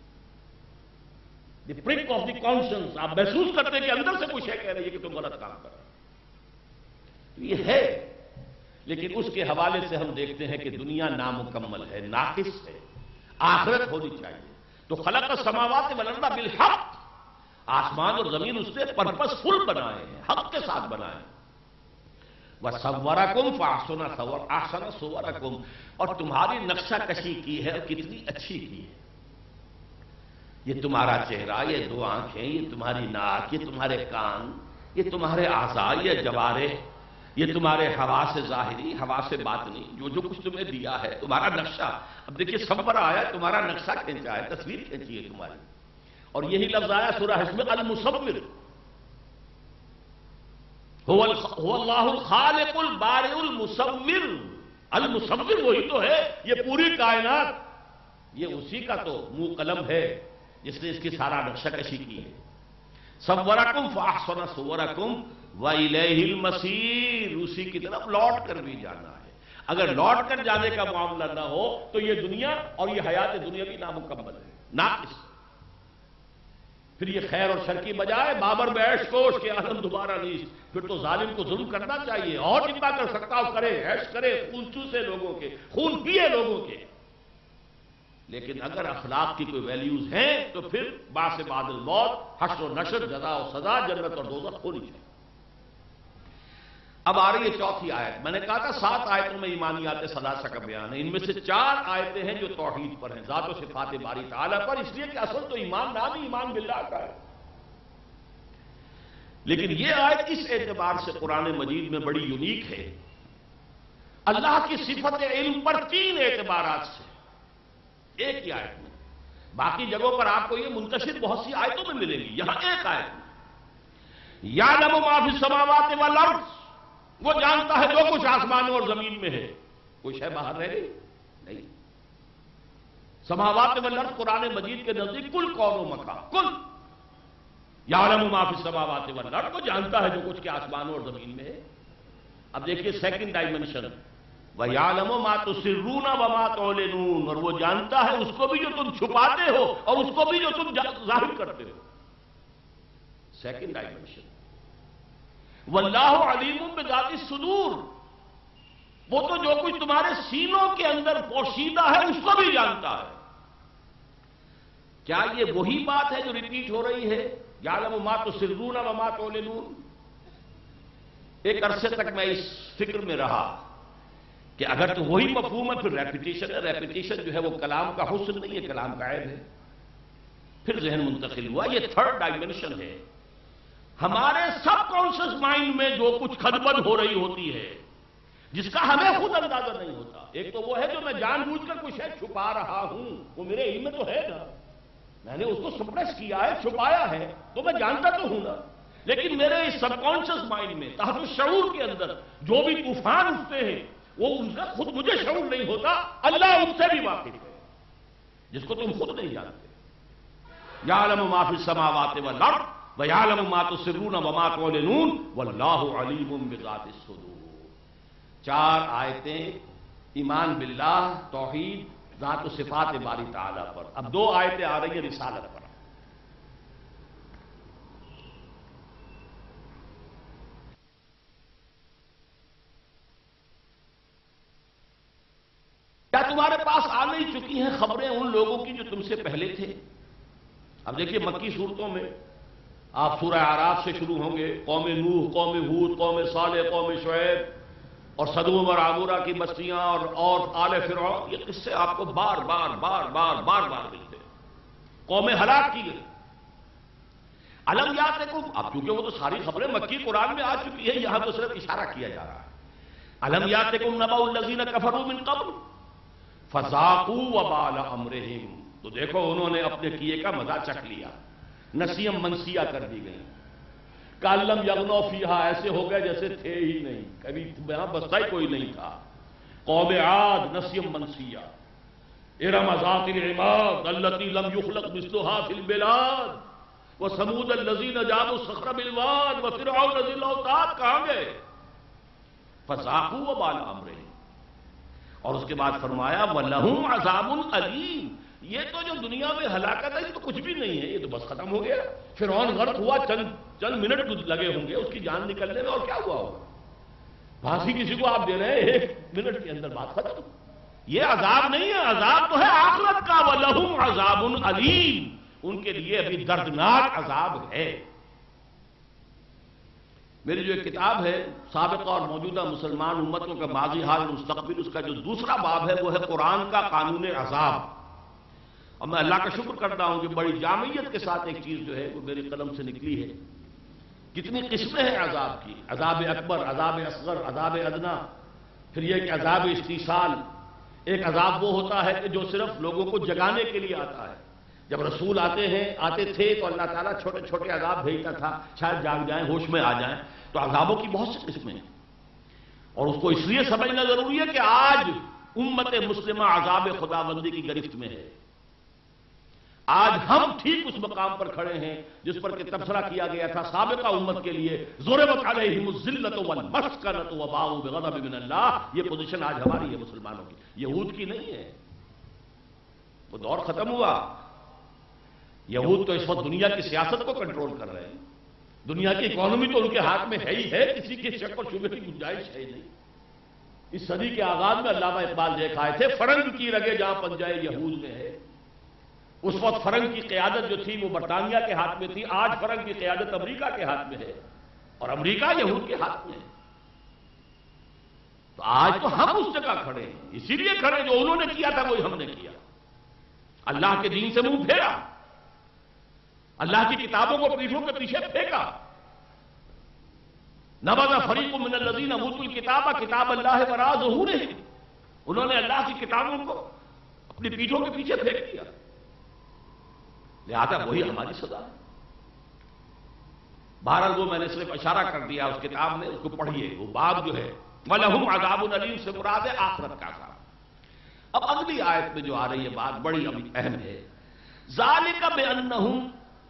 دی پرک آف دی کانشنس، آپ محسوس کرتے ہیں کہ اندر سے کچھ ہے کہہ رہی ہے کہ تم غلط کام کر رہے. یہ ہے، لیکن اس کے حوالے سے ہم دیکھتے ہیں کہ دنیا نامکمل ہے، ناقص ہے. آخرت ہونی چاہیے. تو خلق السماوات والارض بالحق، آسمان اور زمین اس نے پرپس فل بنائے ہیں، حق کے ساتھ بنائے ہیں. وَصَوَّرَكُمْ فَأَحْسَنَ أَحْسَنَ صُوَرَكُمْ، اور تمہاری نقشہ کشی کی ہے اور کتنی اچھی کی ہے. یہ تمہارا چہرہ، یہ دو آنکھیں، یہ تمہاری ناک، یہ تمہارے کان، یہ تمہارے اعضاء، یہ جوارح، یہ تمہارے حواس ظاہری، حواس باطنی، جو جو کچھ تمہیں دیا ہے تمہارا نقشہ. اب دیکھیے صور آیا، تمہارا نقشہ کھینچا ہے، تصویر کھینچی ہے تمہاری. اور یہی لفظ آیا سورہ حشر میں، المصور. هو اللہ الخالق البارئ المصور. المصور وہی تو ہے، یہ پوری کائنات یہ اسی کا تو منہ قلم ہے جس نے اس کی سارا نقشہ کشی کی ہے. صورکم فاحسن صورکم وإلیہ المصیر، اسی کی طرف لوٹ کر بھی جانا ہے. اگر لوٹ کر جانے کا معاملہ نہ ہو تو یہ دنیا اور یہ حیات دنیا بھی نامکمل ہے، ناقص. پھر یہ خیر اور شر کی بجائے بابر میں عیش کوش کے عالم دوبارہ نہیں. پھر تو ظالم کو ظلم کرنا چاہیے، اور جتنا کر سکتا ہو کرے، عیش کرے، خون چوسے لوگوں کے، خون پیے لوگوں کے. لیکن اگر اخلاق کی کوئی ویلیوز ہیں تو پھر بعث بعد الموت، حشر و نشر، جزا و سزا، جنت اور دوزخ ہونی چاہیے. اب آ رہی ہے چوتھی آیت. میں نے کہا تھا سات آیتوں میں ایمانیات ثلاثہ کا بیان ہے، ان میں سے چار آیتیں ہیں جو توحید پر ہیں، ذات و صفات باری تعالیٰ پر، اس لیے کہ اصل تو ایمان نام ہی ایمان باللہ کا ہے. لیکن یہ آیت اس اعتبار سے قرآن مجید میں بڑی یونیک ہے، اللہ کی صفت علم پر تین اعتبارات سے ایک ہی آیت میں. باقی جگہوں پر آپ کو یہ منتشر بہت سی آیتوں میں ملے گی، یہاں ایک آیت میں یعلم ما فی السماوات والارض، وہ جانتا ہے جو کچھ آسمانوں اور زمین میں ہے. کوئی شے باہر رہ گئی نہیں. سماوات والارض قرآن مجید کے نزدیک کل کون و مکان، کل یعلم ما فی السماوات والارض، وہ جانتا ہے جو کچھ کے آسمانوں اور زمین میں ہے. اب دیکھیے سیکنڈ ڈائمنشن، وَيَعْلَمُ مَا تُسِرُّونَ وَمَا تُعْلِنُونَ، اور وہ جانتا ہے اس کو بھی جو تم چھپاتے ہو اور اس کو بھی جو تم ظاہر کرتے ہو. Second dimension. وَاللَّهُ عَلِيمٌ بِذَاتِ الصُّدُورِ، وہ تو جو کچھ تمہارے سینوں کے اندر پوشیدہ ہے اس کو بھی جانتا ہے. کیا یہ وہی بات ہے جو ریپیٹ ہو رہی ہے، یعلم ما تسرون وما تعلنون؟ ایک عرصے تک میں اس فکر میں رہا کہ اگر تو وہی مفہوم ہے پھر ریپیٹیشن ہے. ریپیٹیشن جو ہے وہ کلام کا حسن نہیں ہے، کلام کا عیب ہے. پھر ذہن منتقل ہوا یہ تھرڈ ڈائمنشن ہے. ہمارے سب کانشس مائنڈ میں جو کچھ خدبد ہو رہی ہوتی ہے جس کا ہمیں خود اندازہ نہیں ہوتا. ایک تو وہ ہے جو میں جان بوجھ کر کچھ ہے چھپا رہا ہوں، وہ میرے علم میں تو ہے نا، میں نے اس کو سپریس کیا ہے، چھپایا ہے، تو میں جانتا تو ہوں نا. لیکن میرے اس سب کانشس مائنڈ میں، تحت الشعور کے اندر جو بھی طوفان اٹھتے ہیں وہ ان کا خود مجھے شعور نہیں ہوتا. اللہ ان سے بھی واقف ہے جس کو تم خود نہیں جانتے. یعلم ما فی السماوات والارض وَيَعْلَمُ مَا تُسِرُّونَ وَمَا تُعْلِنُونَ وَاللَّهُ عَلِيمٌ بِذَاتِ الصُّدُورِ. چار آیتیں ایمان باللہ، توحید، ذات و صفات باری تعالیٰ پر. اب دو آیتیں آ رہی ہیں رسالت پر. تمہارے پاس آ نہیں چکی ہیں خبریں ان لوگوں کی جو تم سے پہلے تھے. اب دیکھیے مکی صورتوں میں آپ سورہ اعراف سے شروع ہوں گے، قوم نوح، قوم ہود، قوم صالح، قوم شعیب اور سدوم اور عمورہ کی بستیاں اور اور آل فرعون، یہ قصے آپ کو بار بار بار بار بار بار ملتے ہیں. قومیں ہلاک کی گئی. علم یاتکم، اب چونکہ وہ تو ساری خبریں مکی قرآن میں آ چکی ہیں، یہاں تو صرف اشارہ کیا جا رہا ہے. علم یاتکم نبأ الذین کفروا من قبل فذاقوا وبال امرہم، تو دیکھو انہوں نے اپنے کیے کا مزہ چکھ لیا، نسیم منسیہ کر دی گئی. کالم یغنوا فیہا، ایسے ہو گئے جیسے تھے ہی نہیں، کبھی یہاں بستا ہی کوئی نہیں تھا. قوم عاد نسیم منسیہ. ارم ذات العماد التي لم يخلق مثلها في البلاد وثمود الذين جابوا الصخر بالواد وفرعون ذي الاوتاد، کہاں گئے؟ فذاقوا وبال امرہم. اور اس کے بعد فرمایا وَلَهُمْ عَذَابٌ أَلِيمٌ، یہ تو جو دنیا میں ہلاکت ہے یہ تو کچھ بھی نہیں ہے، یہ تو بس ختم ہو گیا. فرعون غرق ہوا، چند چند منٹ لگے ہوں گے اس کی جان نکلنے میں، اور کیا ہوا ہوگا؟ پھانسی کسی کو آپ دے رہے ہیں ایک منٹ کے اندر، بات ختم. یہ عذاب نہیں ہے، عذاب تو ہے آخرت کا. وَلَهُمْ عَذَابٌ أَلِيمٌ، ان کے لیے ابھی دردناک عذاب ہے. میری جو ایک کتاب ہے سابقہ اور موجودہ مسلمان امتوں کا ماضی حال اور مستقبل، اس کا جو دوسرا باب ہے وہ ہے قرآن کا قانون عذاب. اور میں اللہ کا شکر کرتا ہوں کہ بڑی جامعیت کے ساتھ ایک چیز جو ہے وہ میری قلم سے نکلی ہے. کتنی قسمیں ہیں عذاب کی، عذاب اکبر، عذاب اصغر، عذاب ادنا، پھر یہ کہ عذاب استیصال. ایک عذاب وہ ہوتا ہے کہ جو صرف لوگوں کو جگانے کے لیے آتا ہے. جب رسول آتے ہیں آتے تھے تو اللہ تعالیٰ چھوٹے چھوٹے عذاب بھیجتا تھا، شاید جاگ جائیں، ہوش میں آ جائیں. تو عذابوں کی بہت سی قسمیں ہیں، اور اس کو اس لیے سمجھنا ضروری ہے کہ آج امت مسلمہ عذاب خداوندی کی گرفت میں ہے. آج ہم ٹھیک اس مقام پر کھڑے ہیں جس پر کہ تبصرہ کیا گیا تھا سابقہ امت کے لیے، ضربت علیہم الذلۃ والمسکنۃ وباؤوا بغضب من اللہ. یہ پوزیشن آج ہماری ہے مسلمانوں کی، یہود کی نہیں ہے. وہ دور ختم ہوا. یہود تو اس وقت دنیا کی سیاست کو کنٹرول کر رہے ہیں، دنیا کی اکانومی تو ان کے ہاتھ میں ہے ہی ہے، کسی کی شک و شبہ کی گنجائش ہے ہی نہیں. اس صدی کے آغاز میں علامہ اقبال دیکھ آئے تھے، فرنگ کی رگے جہاں پنجائے یہود میں ہے. اس وقت فرنگ کی قیادت جو تھی وہ برطانیہ کے ہاتھ میں تھی، آج فرنگ کی قیادت امریکہ کے ہاتھ میں ہے، اور امریکہ یہود کے ہاتھ میں ہے. تو آج تو ہم اس جگہ کھڑے ہیں، اسی لیے کھڑے جو انہوں نے کیا تھا وہی ہم نے کیا. اللہ کے دین سے منہ پھیرا، اللہ کی کتابوں کو پیٹھوں کے پیچھے پھینکا. نبذ فریق من الذین اوتوا الکتاب کتاب اللہ وراء ظہورہم، انہوں نے اللہ کی کتابوں کو اپنی پیٹھوں کے پیچھے پھینک دیا. لہذا وہی ہماری سزا ہے. بہرحال وہ میں نے صرف اشارہ کر دیا اس کتاب میں، اس کو پڑھیے. وہ باب جو ہے وَلَهُمْ عَذَابٌ أَلِيمٌ سے مراد ہے آخرت کا عذاب. اب اگلی آیت میں جو آ رہی ہے بات بڑی اہم ہے. ذَلِكَ بِأَنَّهُمْ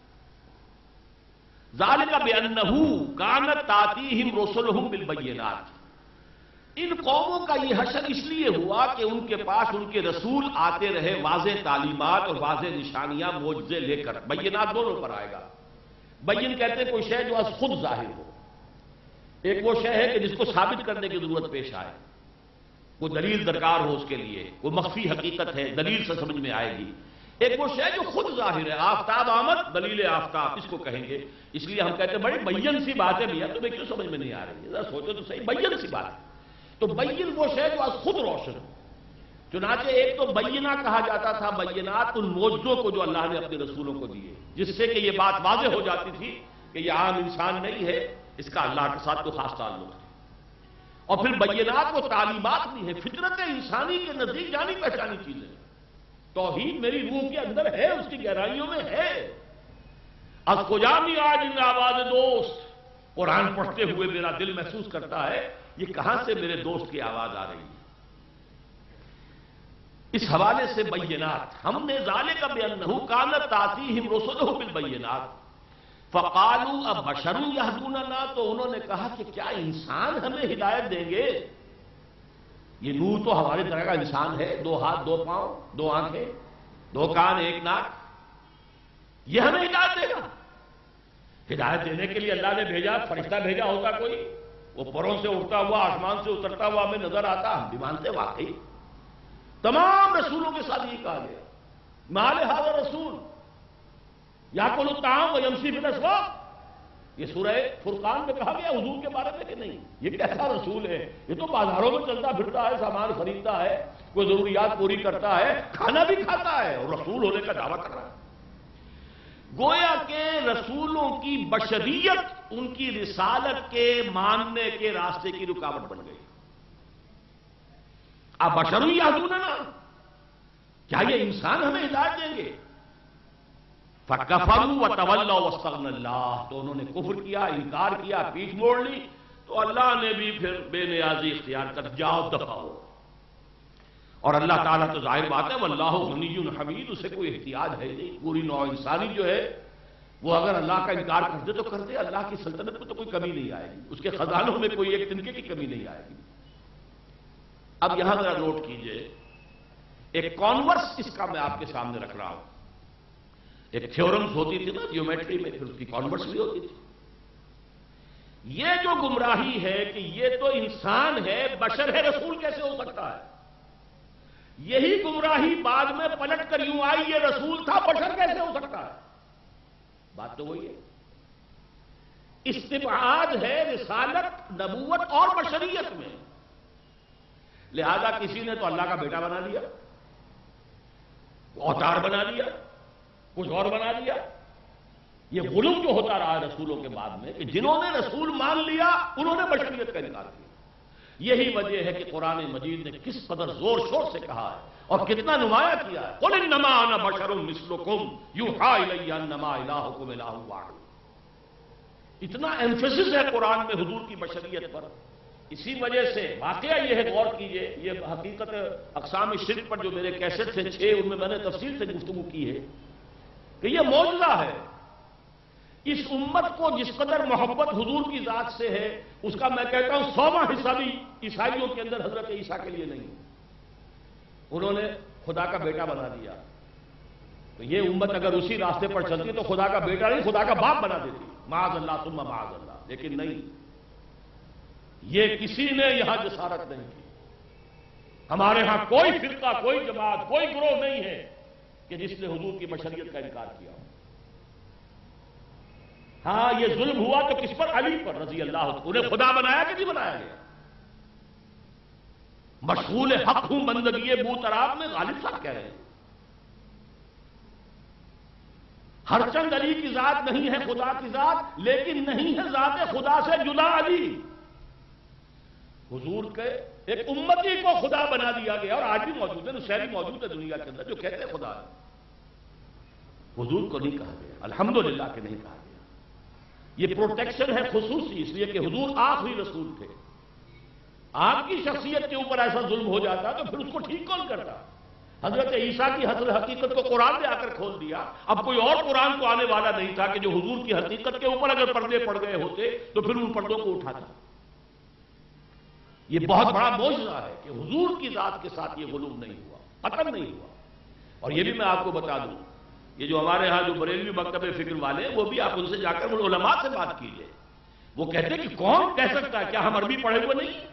ذَلِكَ بِأَنَّهُ كَانَتْ تَأْتِيهِمْ رُسُلُهُمْ بِالْبَيِّنَاتِ، ان قوموں کا یہ حشر اس لیے ہوا کہ ان کے پاس ان کے رسول آتے رہے واضح تعلیمات اور واضح نشانیاں معجزے لے کر. بینات دونوں پر آئے گا. بین کہتے ہیں کوئی شے جو از خود ظاہر ہو، ایک وہ شے ہے کہ جس کو ثابت کرنے کی ضرورت پیش آئے، وہ دلیل درکار ہو اس کے لیے، وہ مخفی حقیقت ہے دلیل سے سمجھ میں آئے گی. ایک وہ شے جو خود ظاہر ہے، آفتاب آمد دلیل آفتاب اس کو کہیں گے. اس لیے ہم کہتے ہیں بڑی بین سی بات ہے بھیا، تمہیں کیوں سمجھ میں نہیں آ رہی ہے، ذرا سوچو تو صحیح، بین سی بات ہے. تو بین وہ شے جو از خود روشن ہو. چنانچہ ایک تو بینہ کہا جاتا تھا بینات ان معجزوں کو جو اللہ نے اپنے رسولوں کو دیے، جس سے کہ یہ بات واضح ہو جاتی تھی کہ یہ عام انسان نہیں ہے، اس کا اللہ کے ساتھ کوئی خاص تعلق ہے. اور پھر بینات وہ تعلیمات بھی ہیں، فطرت انسانی کے نزدیک جانی پہچانی چیزیں. توحید میری روح کے اندر ہے، اس کی گہرائیوں میں ہے. از کجامی آج ان آواز دوست، قرآن پڑھتے ہوئے میرا دل محسوس کرتا ہے یہ کہاں سے میرے دوست کی آواز آ رہی ہے. اس حوالے سے بینات ہم نے ذالک بانہ کانت تاتیہم رسلہم بالبینات فقالوا ابشر یہدوننا، تو انہوں نے کہا کہ کیا انسان ہمیں ہدایت دیں گے؟ یہ نور تو ہماری طرح کا انسان ہے، دو ہاتھ، دو پاؤں، دو آنکھیں، دو کان، ایک ناک، یہ ہمیں ہدایت دے گا؟ ہدایت دینے کے لیے اللہ نے بھیجا، فرشتہ بھیجا ہوتا کوئی، وہ پروں سے اٹھتا ہوا آسمان سے اترتا ہوا ہمیں نظر آتا، ہم بھی مانتے واقعی. تمام رسولوں کے ساتھ یہ کہا گیا مال ھذا رسول یاکل الطعام ویمشی فی الاسواق. یہ سورہ فرقان میں کہا گیا حضور کے بارے میں کہ نہیں یہ کیسا رسول ہے, یہ تو بازاروں میں چلتا پھرتا ہے, سامان خریدتا ہے, کوئی ضروریات پوری کرتا ہے, کھانا بھی کھاتا ہے اور رسول ہونے کا دعویٰ کر رہا ہے. گویا کہ رسولوں کی بشریت ان کی رسالت کے ماننے کے راستے کی رکاوٹ بن گئی. اب بشر یہدوننا, کیا یہ انسان ہمیں ہدایت دیں گے؟ فَكَفَرُوا وَتَوَلَّوْا وَاسْتَغْنَى اللَّهُ, تو انہوں نے کفر کیا, انکار کیا, پیٹھ موڑ لی, تو اللہ نے بھی پھر بے نیازی اختیار کر, جاؤ دفع ہو. اور اللہ تعالیٰ تو ظاہر بات ہے واللہ غنی حمید, اسے کوئی احتیاج ہے نہیں. پوری نوع انسانی جو ہے وہ اگر اللہ کا انکار کر دے تو کر دے, اللہ کی سلطنت میں تو کوئی کمی نہیں آئے گی, اس کے خزانوں میں کوئی ایک تنکے کی کمی نہیں آئے گی. اب یہاں ذرا نوٹ کیجئے, ایک کانورس اس کا میں آپ کے سامنے رکھ رہا ہوں. ایک تھیورمز ہوتی تھی نا جیومیٹری میں, پھر اس کی کانورس بھی ہوتی تھی. یہ جو گمراہی ہے کہ یہ تو انسان ہے, بشر ہے, رسول کیسے ہو سکتا ہے, یہی گمراہی بعد میں پلٹ کر یوں آئی یہ رسول تھا, بشر کیسے ہو سکتا ہے. بات تو وہی ہے, استبعاد ہے رسالت, نبوت اور بشریت میں. لہذا کسی نے تو اللہ کا بیٹا بنا لیا, اوتار بنا لیا, کچھ اور بنا دیا. یہ غلو جو ہوتا رہا رسولوں کے بعد میں کہ جنہوں نے رسول مان لیا انہوں نے بشریت کا انکار کیا. یہی وجہ ہے کہ قرآن مجید نے کس قدر زور شور سے کہا ہے اور کتنا نمایاں کیا ہے, قُلْ إِنَّمَا أَنَا بَشَرٌ مِثْلُكُمْ يُوحَىٰ إِلَيَّ أَنَّمَا إِلَٰهُكُمْ إِلَٰهٌ وَاحِدٌ. اتنا ایمفیسس ہے قرآن میں حضور کی بشریت پر. اسی وجہ سے واقعہ یہ ہے, غور کیجئے, یہ حقیقت اقسام شرک پر جو میرے کیسٹ تھے چھ, ان میں میں نے تفصیل سے گفتگو کی ہے کہ یہ معجزہ ہے. اس امت کو جس قدر محبت حضور کی ذات سے ہے اس کا میں کہتا ہوں سوواں حصہ بھی عیسائیوں کے اندر حضرت عیسیٰ کے لیے نہیں. انہوں نے خدا کا بیٹا بنا دیا. تو یہ امت اگر اسی راستے پر چلتی تو خدا کا بیٹا نہیں خدا کا باپ بنا دیتی, معاذ اللہ ثم معاذ اللہ. لیکن نہیں, یہ کسی نے یہاں جسارت نہیں کی. ہمارے ہاں کوئی فرقہ, کوئی جماعت, کوئی گروہ نہیں ہے کہ جس نے حضور کی بشریت کا انکار کیا ہو. ہاں یہ ظلم ہوا تو کس پر؟ علی پر رضی اللہ عنہ. انہیں خدا بنایا کہ نہیں بنایا گیا؟ مشغول حق ہوں بندگی بو تراب میں غالب صاحب کہہ رہے ہیں ہر چند علی کی ذات نہیں ہے خدا کی ذات, لیکن نہیں ہے ذات خدا سے جدا علی. حضور کے ایک امتی کو خدا بنا دیا گیا, اور آج بھی موجود ہے, نصیری موجود ہے دنیا کے اندر جو کہتے ہیں خدا ہے. حضور کو نہیں کہا گیا, الحمدللہ کہ نہیں کہا گیا. یہ پروٹیکشن ہے خصوصی, اس لیے کہ حضور آخری رسول تھے. آپ کی شخصیت کے اوپر ایسا ظلم ہو جاتا تو پھر اس کو ٹھیک کون کرتا؟ حضرت عیسیٰ کی حضرت حقیقت کو قرآن نے آ کر کھول دیا. اب کوئی اور قرآن کو آنے والا نہیں تھا کہ جو حضور کی حقیقت کے اوپر اگر پردے پڑ گئے ہوتے تو پھر ان پردوں کو اٹھاتا. یہ بہت بڑا معجزہ ہے کہ حضور کی ذات کے ساتھ یہ غلو نہیں ہوا, قتل نہیں ہوا. اور یہ بھی میں آپ کو بتا دوں, یہ جو ہمارے ہاں جو بریلوی مکتب فکر والے ہیں وہ بھی آپ ان سے جا کر ان علماء سے بات کیجئے. وہ کہتے ہیں کہ کون کہہ سکتا ہے, کیا ہم عربی پڑھے ہوئے نہیں,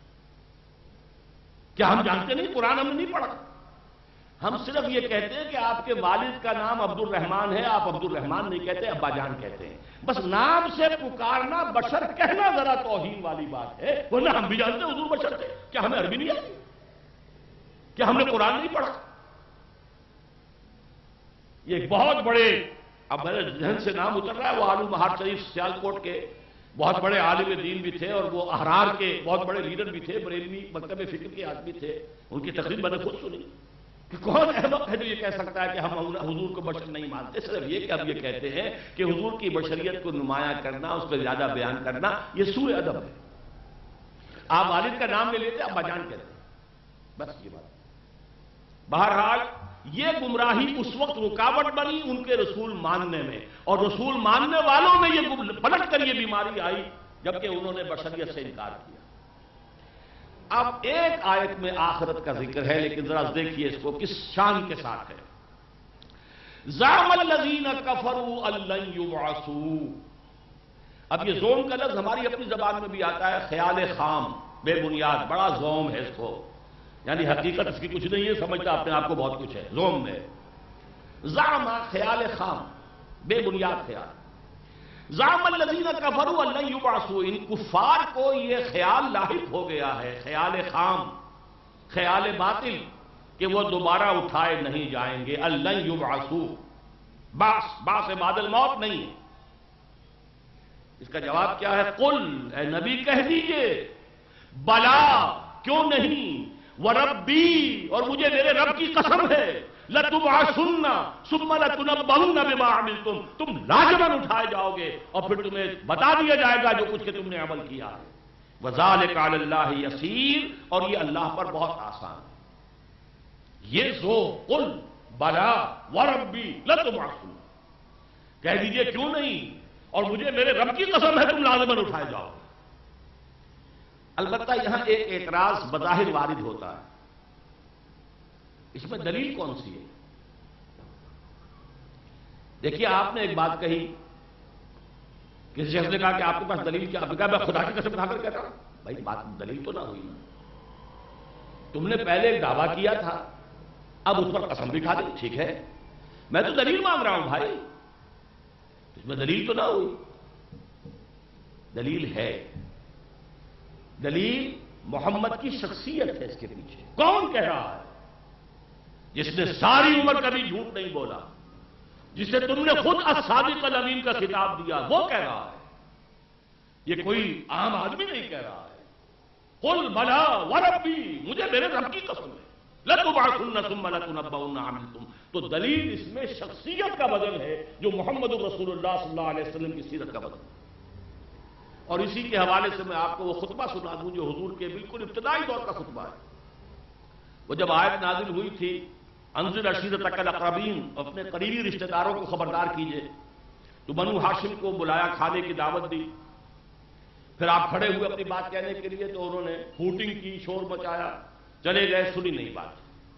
کیا ہم جانتے نہیں, قرآن ہم نے نہیں پڑھا. ہم صرف یہ کہتے ہیں کہ آپ کے والد کا نام عبد الرحمن ہے, آپ عبد الرحمن نہیں کہتے, ابا جان کہتے ہیں. بس نام سے پکارنا بشر کہنا ذرا توہین والی بات ہے, ورنہ ہم بھی جانتے ہیں حضور بشر تھے. کیا ہمیں عربی نہیں آتی, کیا ہم نے قرآن نہیں پڑھا؟ یہ ایک بہت بڑے, اب میرے ذہن سے نام اتر رہا ہے, وہ عالم مہار شریف سیالکوٹ کے بہت بڑے عالم دین بھی تھے اور وہ احرار کے بہت بڑے لیڈر بھی تھے, بریلوی مکتب فکر کے آدمی تھے. ان کی تقریر میں نے خود سنی کہ کون احمق ہے جو یہ کہہ سکتا ہے کہ ہم حضور کو بشر نہیں مانتے. صرف یہ کہ ہم یہ کہتے ہیں کہ حضور کی بشریت کو نمایاں کرنا, اس پہ زیادہ بیان کرنا, یہ سوء ادب ہے. آپ والد کا نام لے لیتے, ابا جان کہتے ہیں, بس یہ بات. بہرحال یہ گمراہی اس وقت رکاوٹ بنی ان کے رسول ماننے میں, اور رسول ماننے والوں میں یہ پلٹ کر یہ بیماری آئی جبکہ انہوں نے بشریت سے انکار کیا. اب ایک آیت میں آخرت کا ذکر ہے, لیکن ذرا دیکھیے اس کو کس شان کے ساتھ ہے. زعم الذین کفروا ان لن یبعثوا. اب یہ زوم کا لفظ ہماری اپنی زبان میں بھی آتا ہے, خیال خام, بے بنیاد, بڑا زوم ہے اس کو, یعنی حقیقت اس کی کچھ نہیں ہے، سمجھتا اپنے آپ کو بہت کچھ ہے، زوم میں. زعم خیال خام، بے بنیاد خیال. زعم الذین کفروا ان لن یبعثوا، ان کفار کو یہ خیال لاحق ہو گیا ہے، خیال خام، خیال باطل، کہ وہ دوبارہ اٹھائے نہیں جائیں گے. ان لن یبعثوا، باس باس بعد الموت نہیں. اس کا جواب کیا ہے؟ قل، اے نبی کہہ دیجئے، بلا، کیوں نہیں، وربی، اور مجھے میرے رب کی قسم ہے، لتبعثن ثم لتنبؤن بما عملتم، تم لاجمن اٹھائے جاؤ گے اور پھر تمہیں بتا دیا جائے گا جو کچھ کہ تم نے عمل کیا ہے. وذالک علی اللہ یسیر، اور یہ اللہ پر بہت آسان ہے. یہ زو قل بلا وربی لتبعثن، کہہ دیجئے کیوں نہیں، اور مجھے میرے رب کی قسم ہے تم لازمن اٹھائے جاؤ. البتہ یہاں ایک اعتراض بظاہر وارد ہوتا ہے، اس میں دلیل کون سی ہے؟ دیکھیے آپ نے ایک بات کہی، کسی شخص نے کہا کہ آپ کے پاس دلیل کیا؟ آپ نے کہا میں خدا کی قسم کھا کر کہتا ہوں. بھائی بات دلیل تو نہ ہوئی نا. تم نے پہلے ایک دعویٰ کیا تھا، اب اس پر قسم بھی کھا دی. ٹھیک ہے، میں تو دلیل مانگ رہا ہوں بھائی، اس میں دلیل تو نہ ہوئی. دلیل ہے. دلیل محمد کی شخصیت ہے. اس کے پیچھے کون کہہ رہا ہے؟ جس نے ساری عمر کبھی جھوٹ نہیں بولا، جسے تم نے خود الصادق الامین کا خطاب دیا، وہ کہہ رہا ہے. یہ کوئی عام آدمی نہیں کہہ رہا ہے. قل بلا وربی، مجھے میرے رب کی قسم ہے، لتبعثن ثم لتنبؤن عملتم. تو دلیل اس میں شخصیت کا بدل ہے، جو محمد رسول اللہ صلی اللہ علیہ وسلم کی سیرت کا بدل ہے. اور اسی کے حوالے سے میں آپ کو وہ خطبہ سنا دوں جو حضور کے بالکل ابتدائی دور کا خطبہ ہے. وہ جب آیت نازل ہوئی تھی، انذر عشیرتک الاقربین، اپنے قریبی رشتہ داروں کو خبردار کیجئے، تو بنو ہاشم کو بلایا، کھانے کی دعوت دی. پھر آپ کھڑے ہوئے اپنی بات کہنے کے لیے، تو انہوں نے ہوٹنگ کی، شور مچایا، چلے گئے، سنی نہیں بات.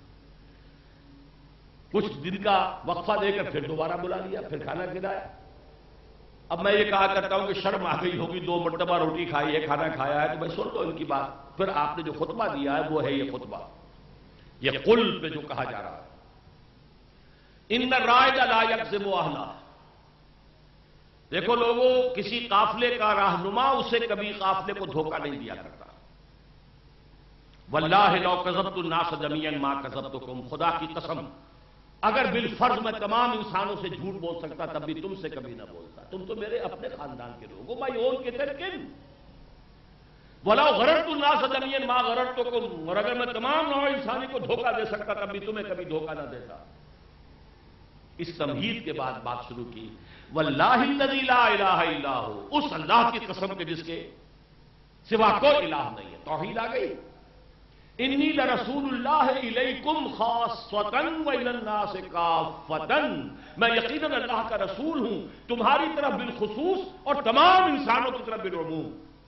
کچھ دن کا وقفہ دے کر پھر دوبارہ بلا لیا، پھر کھانا کھلایا. اب میں یہ کہا کرتا ہوں کہ شرم آ گئی ہوگی، دو مرتبہ روٹی کھائی ہے، کھانا کھایا ہے، تو میں سن لو ان کی بات. پھر آپ نے جو خطبہ دیا ہے وہ ہے یہ خطبہ، یہ قل پہ جو کہا جا رہا ہے. ان الرائد لا یکذب اہلہ. دیکھو لوگوں، کسی قافلے کا رہنما اسے کبھی قافلے کو دھوکہ نہیں دیا کرتا. واللہ لو کذبت الناس جميعا ما کذبتکم، خدا کی قسم اگر بالفرض میں تمام انسانوں سے جھوٹ بول سکتا تب بھی تم سے کبھی نہ بولتا. تم تو میرے اپنے خاندان کے لوگ ہو. مائی اون کتن ولو غررت الناس جميعا ما غررتکم، اور اگر میں تمام نوع انسانی کو دھوکہ دے سکتا تب بھی تمہیں کبھی دھوکہ نہ دیتا. اس تمہید کے بعد بات شروع کی، واللہ الذی لا الہ الا ہو، اس اللہ کی قسم کے جس کے سوا کوئی الہ نہیں ہے. توحید آ گئی. انی لرسول اللہ الیکم خاصۃ والی الناس کافۃ، میں یقیناً اللہ کا رسول ہوں تمہاری طرف بالخصوص اور تمام انسانوں کی طرف بالعموم.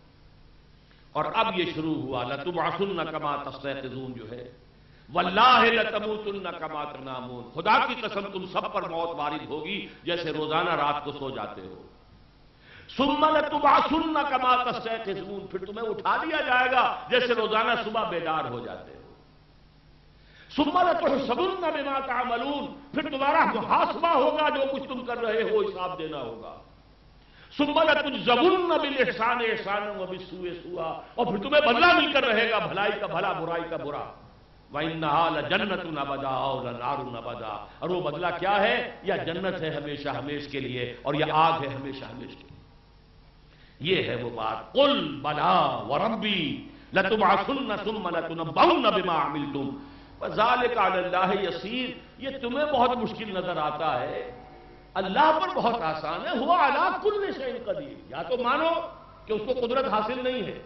اور اب یہ شروع ہوا، لتبعثن کما تستيقظون جو ہے، واللہ لتموتن کما تنامون، خدا کی قسم تم سب پر موت وارد ہوگی جیسے روزانہ رات کو سو جاتے ہو. ثم لتبعثن کما تستيقظون، پھر تمہیں اٹھا دیا جائے گا جیسے روزانہ صبح بیدار ہو جاتے ہو. ثم لتحسبن بما تعملون، پھر تمہارا محاسبہ ہوگا، جو کچھ تم کر رہے ہو حساب دینا ہوگا. ثم لتجزون بالاحسان احسانا وبالسوء سوءا، اور پھر تمہیں بدلہ مل کر رہے گا، بھلائی کا بھلا برائی کا برا. وَإِنَّهَا لَجَنَّةٌ أَبَدًا أَوْ لَنَارٌ أَبَدًا، اور وہ بدلہ کیا ہے؟ یا جنت ہے ہمیشہ ہمیش کے لیے، اور یہ آگ ہے ہمیشہ ہمیش کے لیے. یہ ہے وہ بات. قل بلا وربی لتبعثن ثم لتنبؤن بما عملتم وذلك علی اللہ یسیر. یہ تمہیں بہت مشکل نظر آتا ہے، اللہ پر بہت آسان ہے. هو علی کل شیء قدیر. یا تو مانو کہ اس کو قدرت حاصل نہیں ہے،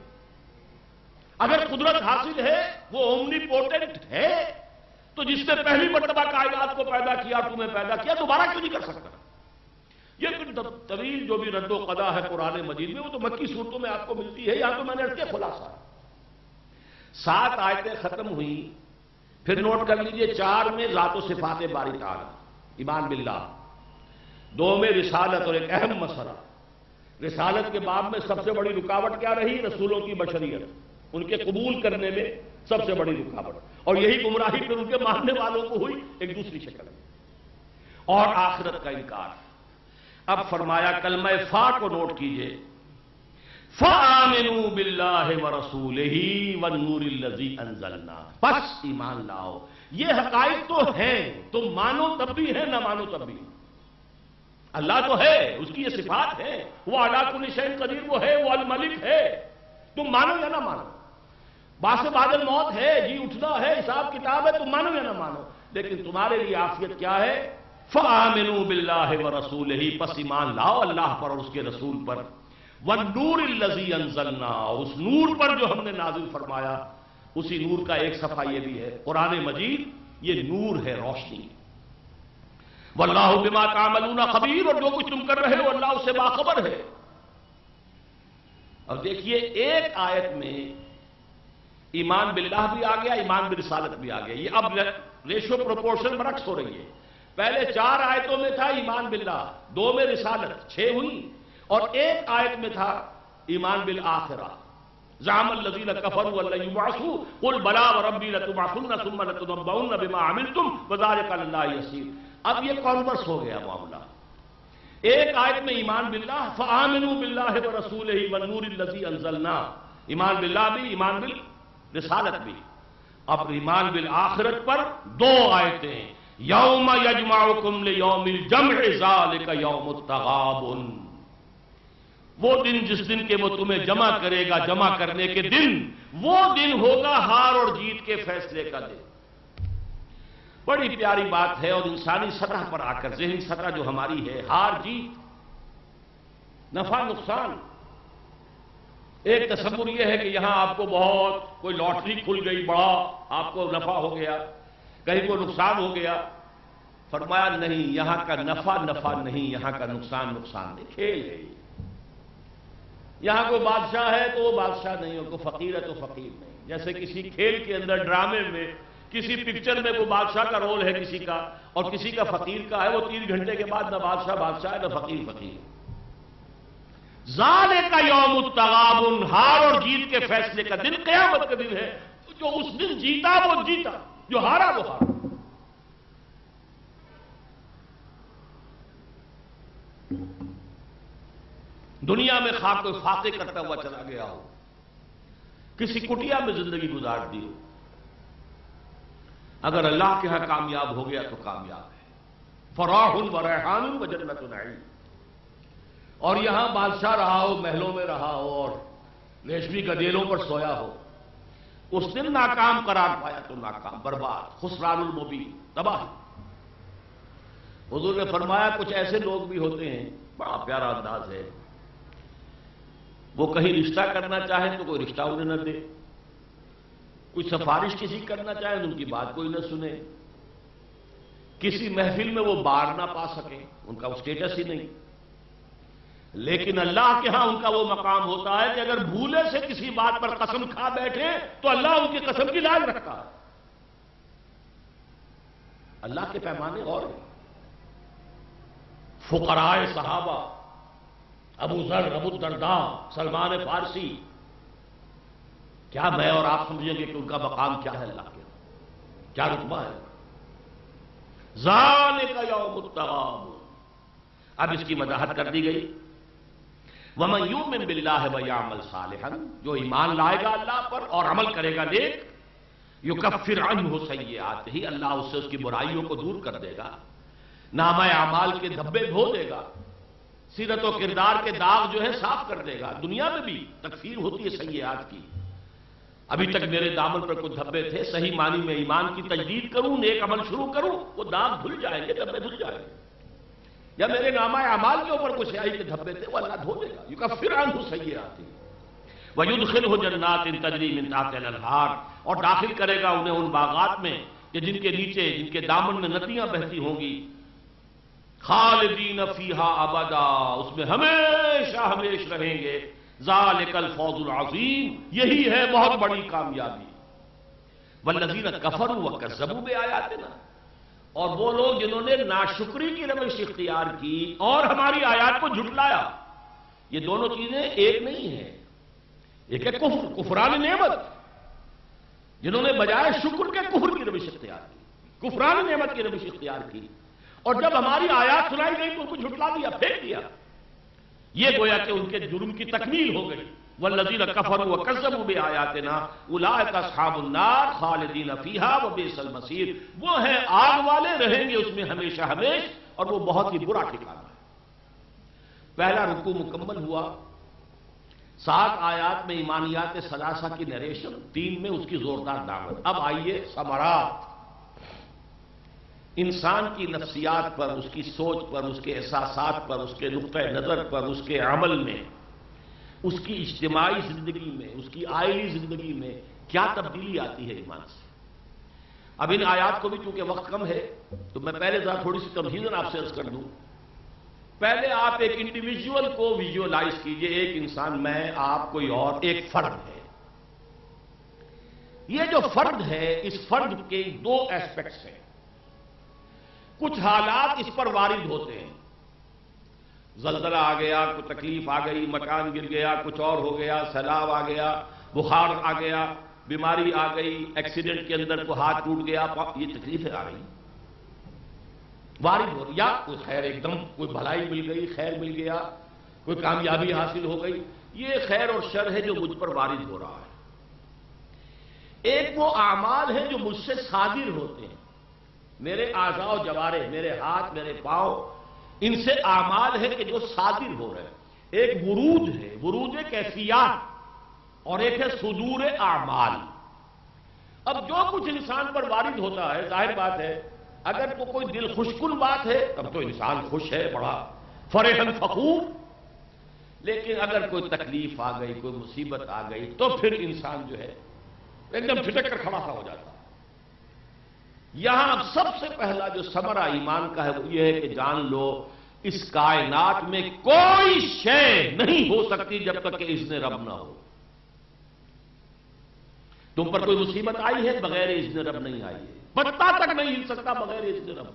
اگر قدرت حاصل ہے، وہ اومنی پوٹنٹ ہے، تو جس نے پہلی مرتبہ کائنات کو پیدا کیا، تمہیں پیدا کیا، دوبارہ کیوں نہیں کر سکتا؟ یہ طویل جو بھی رد و قضا ہے قرآن مجید میں، وہ تو مکی صورتوں میں آپ کو ملتی ہے. یہاں تو میں نے اس کے خلاصہ سات آیتیں ختم ہوئی. پھر نوٹ کر لیجئے، چار میں ذات و صفات باری تعالی، ایمان باللہ. دو میں رسالت اور ایک اہم مسئلہ. رسالت کے باب میں سب سے بڑی رکاوٹ کیا رہی؟ رسولوں کی بشریت. ان کے قبول کرنے میں سب سے بڑی رکاوٹ، اور یہی گمراہی پھر ان کے ماننے والوں کو ہوئی ایک دوسری شکل میں، اور آخرت کا انکار۔ اب فرمایا کلمہ فا کو نوٹ کیجئے، فَآمِنُوا بِاللَّهِ وَرَسُولِهِ وَالنُّورِ الَّذِي أَنزَلْنَا، بس ایمان لاؤ، یہ حقائق تو ہیں، تم مانو تب بھی ہے، نہ مانو تب بھی۔ اللہ تو ہے، اس کی یہ صفات ہے، وہ عَلَىٰ كُلِّ شَيْءٍ قدیر، وہ ہے، وہ الملک ہے، تم مانو یا نہ مانو۔ بعد بعد الموت ہے، جی اٹھنا ہے، حساب کتاب ہے، تم مانو یا نہ مانو، لیکن تمہارے لیے عافیت کیا ہے؟ فَآمِنُوا بِاللَّهِ وَرَسُولِهِ، پس ایمان لاؤ اللہ پر اور اس کے رسول پر، وَالنُّورِ الَّذِي أَنزَلْنَا، اس نور پر جو ہم نے نازل فرمایا، اسی نور کا ایک صفحہ یہ بھی ہے، قرآن مجید یہ نور ہے، روشنی۔ وَاللَّهُ بِمَا تَعْمَلُونَ خَبِيرٌ، اور جو کچھ تم کر رہے ہو اللہ اس سے باخبر ہے۔ اب دیکھیے ایک آیت میں ایمان باللہ بھی آ گیا، ایمان برسالت بھی آ گیا، یہ اب ریشو پروپورشن برعکس ہو رہی ہے۔ پہلے چار آیتوں میں تھا ایمان باللہ، دو میں رسالت، چھ ہوئی، اور ایک آیت میں تھا ایمان بالآخرہ، زعم الذین کفروا ان لن یبعثوا قل بلی وربی لتبعثن ثم لتنبؤن بما عملتم وذلک علی اللہ یسیر۔ اب یہ کانورس ہو گیا معاملہ، ایک آیت میں ایمان باللہ، فآمنوا باللہ ورسولہ والنور الذی انزلنا، ایمان باللہ بھی، ایمان بالرسالت بھی۔ اب ایمان بالآخرت پر دو آیتیں، یوم یجمعکم لیوم الجمع ذالک یوم التغابن، وہ دن جس دن کے وہ تمہیں جمع کرے گا، جمع کرنے کے دن، وہ دن ہوگا ہار اور جیت کے فیصلے کا دن۔ بڑی پیاری بات ہے، اور انسانی سطح پر آ کر، ذہنی سطح جو ہماری ہے، ہار جیت، نفع نقصان۔ ایک تصور یہ ہے کہ یہاں آپ کو بہت کوئی لاٹری کھل گئی، بڑا آپ کو نفع ہو گیا، کہیں کوئی نقصان ہو گیا۔ فرمایا نہیں، یہاں کا نفع نفع نہیں، یہاں کا نقصان نقصان نہیں، کھیل ہے۔ یہاں کوئی بادشاہ ہے تو وہ بادشاہ نہیں ہے، کوئی فقیر ہے تو فقیر نہیں۔ جیسے کسی کھیل کے اندر، ڈرامے میں، کسی پکچر میں کوئی بادشاہ کا رول ہے کسی کا، اور کسی کا فقیر کا ہے، وہ تین گھنٹے کے بعد نہ بادشاہ بادشاہ ہے، نہ فقیر فقیر۔ ذالک یوم التغابن، ہار اور جیت کے فیصلے کا دن قیامت کا دن ہے۔ جو اس دن جیتا وہ جیتا، جو ہارا وہ ہارا۔ دنیا میں خواہ کوئی فاقے کرتا ہوا چلا گیا ہو، کسی کٹیا میں زندگی گزار دی ہو، اگر اللہ کے ہاں کامیاب ہو گیا تو کامیاب ہے۔ فراح و ریحان و جنت نعیم۔ اور یہاں بادشاہ رہا ہو، محلوں میں رہا ہو، اور ریشمی گدیلوں پر سویا ہو، اس دن ناکام قرار پایا تو ناکام، برباد، خسران المبین، تباہ۔ حضور نے فرمایا کچھ ایسے لوگ بھی ہوتے ہیں، بڑا پیارا انداز ہے، وہ کہیں رشتہ کرنا چاہیں تو کوئی رشتہ انہیں نہ دے، کوئی سفارش کسی کرنا چاہیں تو ان کی بات کوئی نہ سنے، کسی محفل میں وہ بار نہ پا سکیں، ان کا وہ سٹیٹس ہی نہیں۔ لیکن اللہ کے ہاں ان کا وہ مقام ہوتا ہے کہ اگر بھولے سے کسی بات پر قسم کھا بیٹھے تو اللہ ان کی قسم کی لاج رکھتا ہے۔ اللہ کے پیمانے اور ہیں۔ فقراء صحابہ، ابو ذر، ابو الدرداء، سلمان فارسی، کیا میں اور آپ سمجھیں گے کہ ان کا مقام کیا ہے اللہ کے، کیا رتبہ ہے؟ ذالک یوم التغابن۔ اب اس کی وضاحت کر دی گئی، وَمَن يُؤْمِن بِاللَّهِ وَيَعْمَلْ صَالِحًا، جو ایمان لائے گا اللہ پر اور عمل کرے گا نیک، يُكَفِّرْ عَنْهُ سَيِّئَاتِهِ، اللہ اس سے اس کی برائیوں کو دور کر دے گا، نامہ اعمال کے دھبے دھو دے گا، سیرت و کردار کے داغ جو ہے صاف کر دے گا۔ دنیا میں بھی تکفیر ہوتی ہے سیئات کی، ابھی تک میرے دامن پر کچھ دھبے تھے، صحیح معنی میں ایمان کی تجدید کروں، نیک عمل شروع کروں، وہ داغ دھل جائیں گے، دھبے دھل جائیں گے۔ یا میرے نامہ اعمال کے اوپر کچھ سیاہی کے دھبے تھے، وہ اللہ دھو دے گا، یکفر عنہ سیئاتہ ویدخلہ جنات تجری من تحتہا الانہار، اور داخل کرے گا انہیں ان باغات میں کہ جن کے نیچے، جن کے دامن میں ندیاں بہتی ہوں گی، خالدین فیہا ابدا، اس میں ہمیشہ ہمیش رہیں گے، ذالک الفوز العظیم، یہی ہے بہت بڑی کامیابی۔ والذین کفروا وکذبوا بآیاتنا، اور وہ لوگ جنہوں نے ناشکری کی روش اختیار کی اور ہماری آیات کو جھٹلایا، یہ دونوں چیزیں ایک نہیں ہیں۔ ایک ہے کفر، کفران نعمت، جنہوں نے بجائے شکر کے کفر کی روش اختیار کی، کفران نعمت کی روش اختیار کی، اور جب ہماری آیات سنائی گئی تو ان کو جھٹلا دیا، پھینک دیا۔ یہ گویا کہ ان کے جرم کی تکمیل ہو گئی۔ والذین کفروا وکذبوا بآیاتنا اولئک اصحاب النار خالدین فیہا وبئس المصیر، وہ ہیں آگ والے، رہیں گے اس میں ہمیشہ ہمیش، اور وہ بہت ہی برا ٹھکانہ ہے۔ پہلا رکوع مکمل ہوا، سات آیات میں ایمانیات ثلاثہ کی نریشن، تین میں اس کی زوردار دعوت۔ اب آئیے ثمرات، انسان کی نفسیات پر، اس کی سوچ پر، اس کے احساسات پر، اس کے نقطہ نظر پر، اس کے عمل میں، اس کی اجتماعی زندگی میں، اس کی آئلی زندگی میں کیا تبدیلی آتی ہے ایمان سے۔ اب ان آیات کو بھی چونکہ وقت کم ہے تو میں پہلے ذرا تھوڑی سی تمہیداً آپ سے عرض کر دوں۔ پہلے آپ ایک انڈیویجول کو ویژولائز کیجئے، ایک انسان، میں، آپ، کوئی اور، ایک فرد ہے۔ یہ جو فرد ہے، اس فرد کے دو ایسپیکٹس ہیں۔ کچھ حالات اس پر وارد ہوتے ہیں، زلزلہ آ گیا، کوئی تکلیف آ گئی، مکان گر گیا، کچھ اور ہو گیا، سیلاب آ گیا، بخار آ گیا، بیماری آ گئی، ایکسیڈنٹ کے اندر کوئی ہاتھ ٹوٹ گیا، یہ تکلیفیں آ رہی وارد ہو رہی، یا کوئی خیر ایک دم کوئی بھلائی مل گئی، خیر مل گیا، کوئی کامیابی حاصل ہو گئی، یہ خیر اور شر ہے جو مجھ پر وارد ہو رہا ہے۔ ایک وہ اعمال ہیں جو مجھ سے صادر ہوتے ہیں، میرے اعضاء و جوارح، میرے ہاتھ، میرے پاؤں، ان سے اعمال ہے کہ جو صادر ہو رہے ہیں۔ ایک ورود ہے، ورود کیفیات، اور ایک ہے صدور اعمال۔ اب جو کچھ انسان پر وارد ہوتا ہے، ظاہر بات ہے اگر تو کوئی دل خوشکن بات ہے تب تو انسان خوش ہے، بڑا فرحاً فخور، لیکن اگر کوئی تکلیف آ گئی، کوئی مصیبت آ گئی تو پھر انسان جو ہے ایک دم ٹھٹک کر کھڑا ہو جاتا ہے۔ یہاں اب سب سے پہلا جو ثمرہ ایمان کا ہے وہ یہ ہے کہ جان لو اس کائنات میں کوئی شے نہیں ہو سکتی جب تک کہ اذن رب نہ ہو۔ تم پر کوئی مصیبت آئی ہے، بغیر اذن رب نہیں آئی ہے، پتا تک نہیں ہل سکتا بغیر اذن رب۔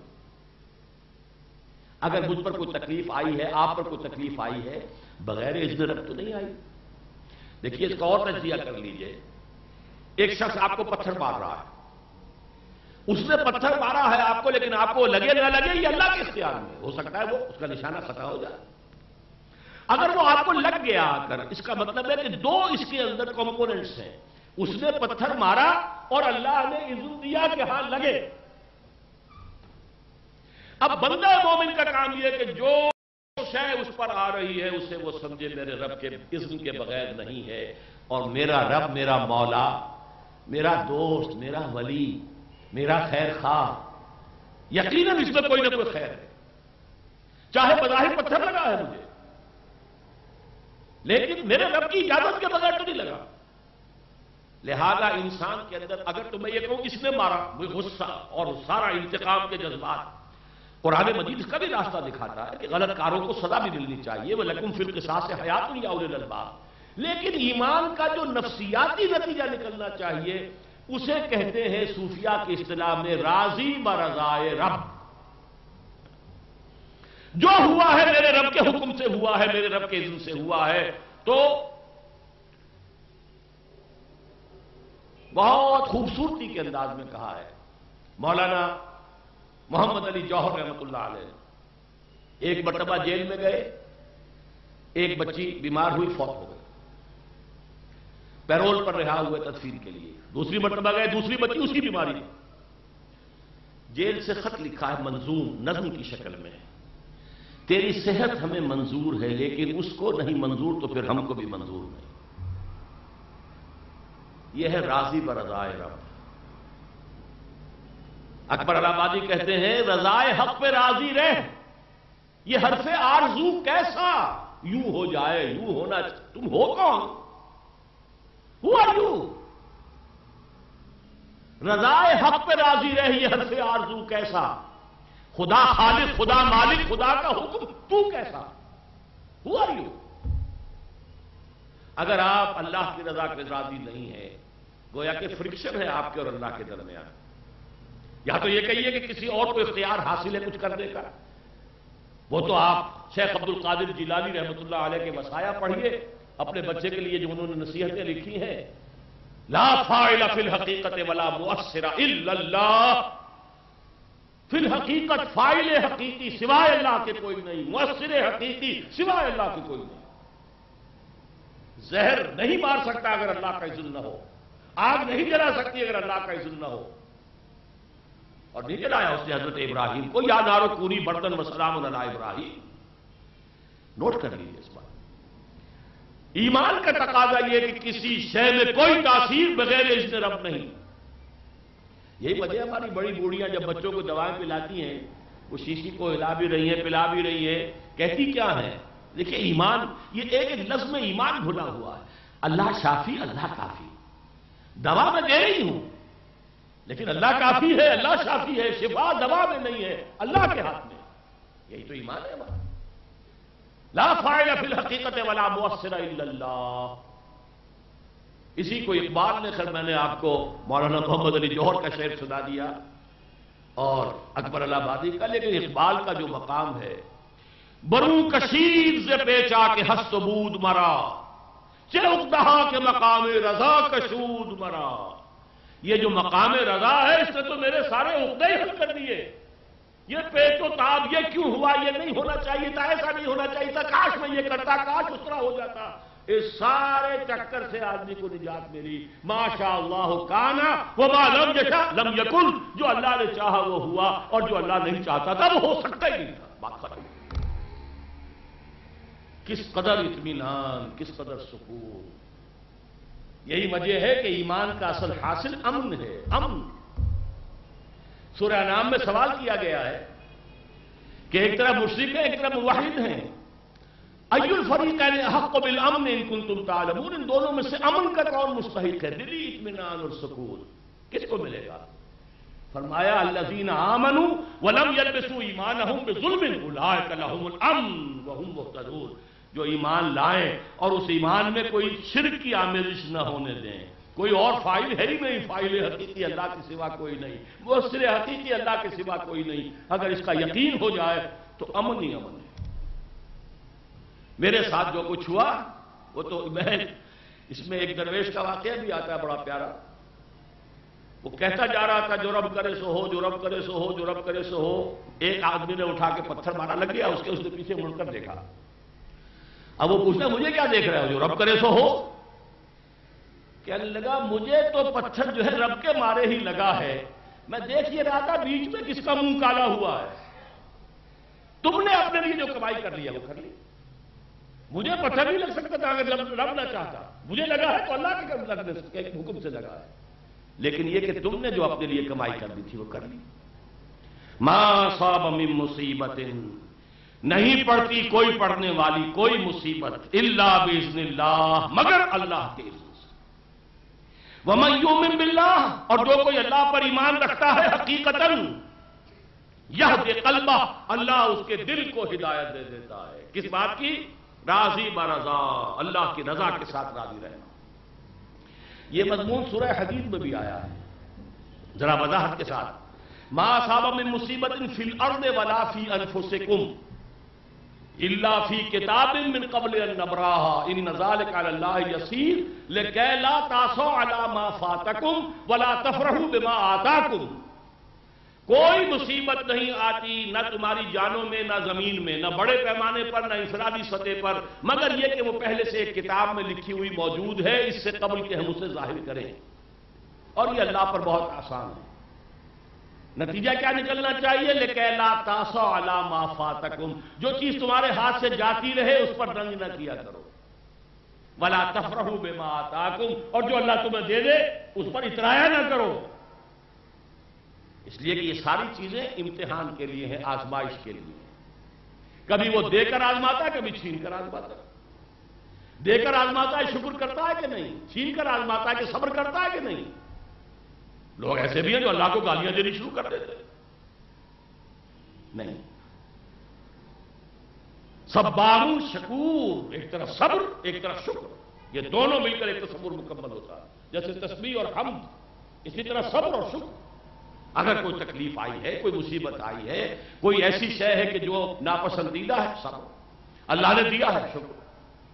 اگر مجھ پر کوئی تکلیف آئی ہے، آپ پر کوئی تکلیف آئی ہے، بغیر اذن رب تو نہیں آئی۔ دیکھیے اس کا اور تجزیہ کر لیجئے۔ ایک شخص آپ کو پتھر مار رہا ہے، اس نے پتھر مارا ہے آپ کو، لیکن آپ کو لگے نہ لگے یہ اللہ کے اختیار میں، ہو سکتا ہے وہ اس کا نشانہ خطا ہو جائے۔ اگر وہ آپ کو لگ گیا آ کر، اس کا مطلب ہے کہ دو اس کے اندر کمپوننٹس ہیں، اس نے پتھر مارا اور اللہ نے اذن دیا کہ ہاں لگے۔ اب بندہ مومن کا کام یہ کہ جو شے اس پر آ رہی ہے اسے وہ سمجھے میرے رب کے اذن کے بغیر نہیں ہے، اور میرا رب، میرا مولا، میرا دوست، میرا ولی، میرا خیر خواہ، یقیناً اس میں کوئی نہ کوئی خیر ہے، چاہے بظاہر پتھر لگا ہے مجھے، لیکن میرے رب کی اجازت کے بغیر تو نہیں لگا۔ لہذا انسان کے اندر اگر تو میں یہ کہوں اس نے مارا، وہ غصہ اور سارا انتقام کے جذبات، قرآن مجید اس کا بھی راستہ دکھاتا ہے کہ غلط کاروں کو سزا بھی ملنی چاہیے، وَلَكُمْ فِي الْقِصَاصِ حَيَاةٌ يَا أُولِي الْأَلْبَابِ، لیکن ایمان کا جو نفسیاتی نتیجہ نکلنا چاہیے اسے کہتے ہیں صوفیاء کی اصطلاح میں راضی برضائے رب۔ جو ہوا ہے میرے رب کے حکم سے ہوا ہے، میرے رب کے اذن سے ہوا ہے، تو بہت خوبصورتی کے انداز میں کہا ہے مولانا محمد علی جوہر رحمۃ اللہ علیہ۔ ایک مرتبہ جیل میں گئے، ایک بچی بیمار ہوئی، فوت ہو گئی، پیرول پر رہا ہوئے تدفین کے لیے۔ دوسری مرتبہ گئے، دوسری بچی اس کی بیماری تھی، جیل سے خط لکھا ہے منظوم نظم کی شکل میں، تیری صحت ہمیں منظور ہے لیکن اس کو نہیں منظور تو پھر ہم کو بھی منظور نہیں۔ یہ ہے راضی برضائے رب۔ اکبر الہٰبادی کہتے ہیں رضائے حق پہ راضی رہ، یہ حرف آرزو کیسا یوں ہو جائے، یوں ہونا، تم ہو کون؟ Who are you؟ رضائے حق پہ راضی رہ، یہ حرف آرزو کیسا، خدا خالق، خدا مالک، خدا کا حکم، تو کیسا؟ Who are you؟ اگر آپ اللہ کی رضا کے راضی نہیں ہیں، گویا کہ فرکشن ہے آپ کے اور اللہ کے درمیان۔ یا تو یہ کہیے کہ کسی اور کو اختیار حاصل ہے کچھ کرنے کا، وہ تو آپ شیخ عبد القادر جیلانی رحمۃ اللہ علیہ کے وصایا پڑھیے، اپنے بچے کے لیے جو انہوں نے نصیحتیں لکھی ہیں، لا فاعل فی الحقیقت ولا مؤثر الا اللہ، فی الحقیقت فاعل حقیقی سوائے اللہ کے کوئی نہیں، مؤثر حقیقی سوائے اللہ کے کوئی نہیں۔ زہر نہیں مار سکتا اگر اللہ کا اذن نہ ہو، آگ نہیں جلا سکتی اگر اللہ کا اذن نہ ہو، اور نہیں جلایا اس نے حضرت ابراہیم کو، یا نارو کونی بردن وسلام علی ابراہیم۔ نوٹ کر لیجیے اس بات، ایمان کا تقاضا یہ کہ کسی شے میں کوئی تاثیر بغیر اذن رب نہیں۔ یہی وجہ ہماری بڑی بوڑھیاں جب بچوں کو دوائیں پلاتی ہیں، وہ شیشی کو ہلا بھی رہی ہیں، پلا بھی رہی ہیں، کہتی کیا ہے؟ دیکھیں ایمان، یہ ایک ایک لفظ میں ایمان بھلا ہوا ہے۔ اللہ شافی، اللہ کافی، دوا میں دے رہی ہوں لیکن اللہ کافی ہے، اللہ شافی ہے، شفا دوا میں نہیں ہے، اللہ کے ہاتھ میں۔ یہی تو ایمان ہے ہمارا۔ لا فاعل فی الحقیقت ولا مؤثر الا اللہ۔ اسی کو اقبال نے، خیر میں نے آپ کو مولانا محمد علی جوہر کا شعر سنا دیا اور اکبر الہ آبادی کا، لیکن اقبال کا جو مقام ہے، برو کشید سے پیچا کے ہست بود مرا، چلک دہا کے مقام رضا کشود مرا۔ یہ جو مقام رضا ہے اس نے تو میرے سارے عقدے حل کر دیے۔ یہ پیچ و تاب یہ کیوں ہوا، یہ نہیں ہونا چاہیے تھا، ایسا نہیں ہونا چاہیے تھا، کاش میں یہ کرتا، کاش اس طرح ہو جاتا۔ اس سارے چکر سے آدمی کو نجات ملی۔ ما شاء اللہ کانا وما لم یشاء لم یکن، جو اللہ نے چاہا وہ ہوا اور جو اللہ نہیں چاہتا تھا وہ ہو سکتا ہی نہیں تھا۔ بات ختم۔ کس قدر اطمینان، کس قدر سکون۔ یہی وجہ ہے کہ ایمان کا اصل حاصل امن ہے، امن۔ سورہ نام میں سوال کیا گیا ہے کہ ایک طرف مشرک ہے، ایک طرف موحد ہیں، ای الفریقین احق بالامن ان کنتم تعلمون، ان دونوں میں سے امن کا کون مستحق ہے، دلی اطمینان اور سکون کس کو ملے گا؟ فرمایا الذین آمنوا ولم یلبسوا ایمانہم بظلم اولئک لہم الامن وہم مہتدون، جو ایمان لائیں اور اس ایمان میں کوئی شرک کی آمیزش نہ ہونے دیں۔ کوئی اور فائل ہے ہی نہیں، فائل حقیقی اللہ کے سوا کوئی نہیں، مؤثر حقیقی اللہ کے سوا کوئی نہیں۔ اگر اس کا یقین ہو جائے تو امن ہی امن ہے۔ میرے ساتھ جو کچھ ہوا وہ تو میں، اس میں ایک درویش کا واقعہ بھی آتا ہے بڑا پیارا۔ وہ کہتا جا رہا تھا جو رب کرے سو ہو، جو رب کرے سو ہو، جو رب کرے سو ہو۔ ایک آدمی نے اٹھا کے پتھر مارا، لگ گیا اس کے، اس نے پیچھے مڑ کر دیکھا۔ اب وہ پوچھتا مجھے کیا دیکھ رہے ہو، جو رب کرے سو ہو؟ کہنے لگا مجھے تو پتھر جو ہے رب کے مارے ہی لگا ہے، میں دیکھ یہ رہا تھا بیچ میں کس کا منہ کالا ہوا ہے۔ تم نے اپنے لیے جو کمائی کر لیا وہ کر لی، مجھے پتھر نہیں لگ سکتا تھا اگر رب نہ چاہتا، مجھے لگا ہے تو اللہ کے حکم سے لگا ہے، لیکن یہ کہ تم نے جو اپنے لیے کمائی کر دی تھی وہ کر لی۔ ما صاب من مصیبت، نہیں پڑتی کوئی پڑھنے والی کوئی مصیبت، الا باذن اللہ، مگر اللہ کے اذن سے۔ وَمَن يُؤْمِن بِاللَّهِ، اور جو کوئی اللہ پر ایمان رکھتا ہے حقیقتاً، یہد قلبہ، اللہ اس کے دل کو ہدایت دے دیتا ہے۔ کس بات کی؟ راضی برضا، اللہ کی رضا کے ساتھ راضی رہنا۔ یہ مضمون سورہ حدید میں بھی آیا ہے، ذرا وضاحت کے ساتھ۔ ما اصاب من مصیبت فی الارض ولا فی انفسکم الا فی کتاب من قبل ان نبراها ان ذلک علی اللہ یسیر لکی لا تاسوا علی ما فاتکم ولا تفرحوا بما آتاکم۔ کوئی مصیبت نہیں آتی نہ تمہاری جانوں میں، نہ زمین میں، نہ بڑے پیمانے پر، نہ انفرادی سطح پر، مگر یہ کہ وہ پہلے سے ایک کتاب میں لکھی ہوئی موجود ہے، اس سے قبل کہ ہم اسے ظاہر کریں، اور یہ اللہ پر بہت آسان ہے۔ نتیجہ کیا نکلنا چاہیے؟ لِكَيْ لَا تَأْسَوْا عَلَىٰ مَا فَاتَكُمْ، جو چیز تمہارے ہاتھ سے جاتی رہے اس پر رنج نہ کیا کرو، وَلَا تَفْرَحُوا بِمَا آتَاكُمْ، اور جو اللہ تمہیں دے دے اس پر اترایا نہ کرو۔ اس لیے کہ یہ ساری چیزیں امتحان کے لیے ہیں، آزمائش کے لیے۔ کبھی وہ دے کر آزماتا ہے، کبھی چھین کر آزماتا ہے۔ دے کر آزماتا ہے شکر کرتا ہے کہ نہیں، چھین کر آزماتا ہے کہ صبر کرتا ہے کہ نہیں۔ لوگ ایسے بھی ہیں جو اللہ کو گالیاں دینی شروع کر دیتے ہیں، نہیں۔ صبار شکور، ایک طرف صبر ایک طرف شکر، یہ دونوں مل کر ایک تصور مکمل ہوتا ہے۔ جیسے تسبیح اور حمد، اسی طرح صبر اور شکر۔ اگر کوئی تکلیف آئی ہے، کوئی مصیبت آئی ہے، کوئی ایسی شے ہے کہ جو ناپسندیدہ ہے، صبر، اللہ نے دیا ہے شکر۔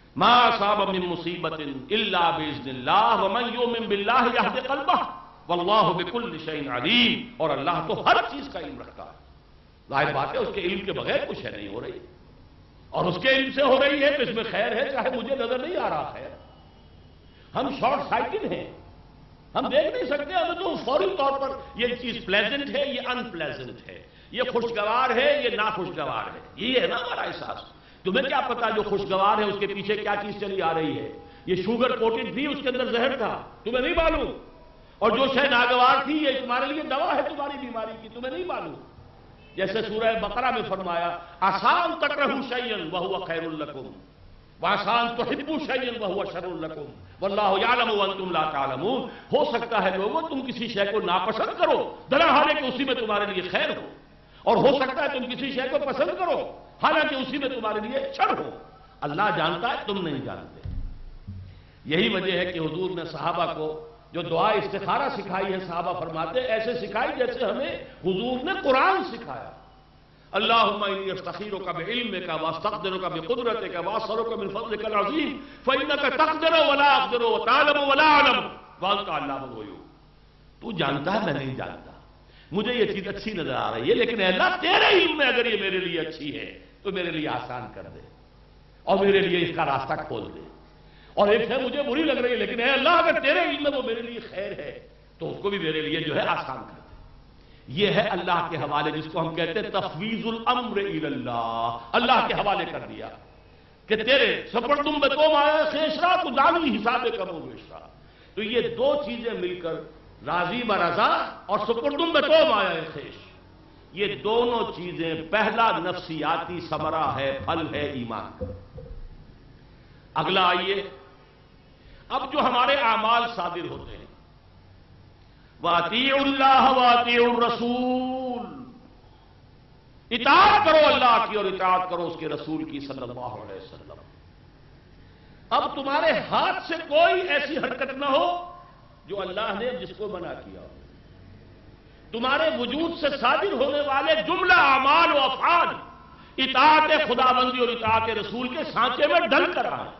ما اصاب من مصیبت الا باذن اللہ ومن یؤمن باللہ یہد قلبہ واللہ بکل شیء علیم، اور اللہ تو ہر چیز کا علم رکھتا ہے۔ ظاہر بات ہے اس کے علم کے بغیر کچھ ہے نہیں ہو رہی، اور اس کے علم سے ہو رہی ہے تو اس میں خیر ہے، چاہے مجھے نظر نہیں آ رہا خیر۔ ہم شارٹ سائٹڈ ہیں، ہم دیکھ نہیں سکتے، ہمیں تو فوری طور پر یہ چیز پلیزنٹ ہے، یہ ان پلیزنٹ ہے، یہ خوشگوار ہے، یہ ناخوشگوار ہے، یہ ہے نا ہمارا احساس۔ تمہیں کیا پتا جو خوشگوار ہے اس کے پیچھے کیا چیز چلی آ رہی ہے؟ یہ شوگر کوٹڈ تھی، اس کے اندر زہر تھا، تمہیں نہیں معلوم۔ اور جو شے ناگوار تھی یہ تمہارے لیے دوا ہے تمہاری بیماری کی، تمہیں نہیں معلوم۔ جیسے سورہ بقرہ میں فرمایا آسان تکرہوا شیئا وہو خیر لکم وآسان تحبوا شیئا وہو شر لکم واللہ یعلم وانتم لا تعلمون۔ ہو سکتا ہے لوگوں تم کسی شے کو ناپسند کرو درا حالے کہ اسی میں تمہارے لیے خیر ہو، اور ہو سکتا ہے تم کسی شے کو پسند کرو حالانکہ اسی میں تمہارے لیے شر ہو۔ اللہ جانتا ہے، تم نہیں جانتے۔ یہی وجہ ہے کہ حضور نے صحابہ کو جو دعا استخارہ سکھائی ہے، صحابہ فرماتے ہیں ایسے سکھائی جیسے ہمیں حضور نے قرآن سکھایا۔ اللہم انی استخیرک بعلمک واستقدرک بقدرتک واسألک من فضلک العظیم فإنک تقدر ولا اقدر وتعلم ولا اعلم وانت علام الغیوب۔ تو جانتا ہے، میں نہیں جانتا، مجھے یہ چیز اچھی نظر آ رہی ہے، لیکن اے اللہ تیرے علم میں اگر یہ میرے لیے اچھی ہے تو میرے لیے آسان کر دے اور میرے لیے اس کا راستہ کھول دے، اور ایک ہے مجھے بری لگ رہی ہے لیکن اے اللہ اگر تیرے علم میں وہ میرے لیے خیر ہے تو اس کو بھی میرے لیے جو ہے آسان کر دے۔ یہ ہے اللہ کے حوالے، جس کو ہم کہتے ہیں تفویض الامر الی اللہ، اللہ کے حوالے کر دیا کہ تیرے سپردم بتوم آیا خیشرا تو دانی حساب کمو بیشرا۔ تو یہ دو چیزیں مل کر راضی برضا اور سپردم بتوم آیا خیش، یہ دونوں چیزیں پہلا نفسیاتی ثمرہ ہے، پھل ہے ایمان کا۔ اگلا آئیے، اب جو ہمارے اعمال صادر ہوتے ہیں، وَأَطِيعُوا اللَّهَ وَأَطِيعُوا الرَّسُولَ، اطاعت کرو اللہ کی اور اطاعت کرو اس کے رسول کی صلی اللہ علیہ وسلم۔ اب تمہارے ہاتھ سے کوئی ایسی حرکت نہ ہو جو اللہ نے جس کو منع کیا ہو، تمہارے وجود سے صادر ہونے والے جملہ اعمال و افعال اطاعت خدا بندی اور اطاعت رسول کے سانچے میں ڈل کر آئے۔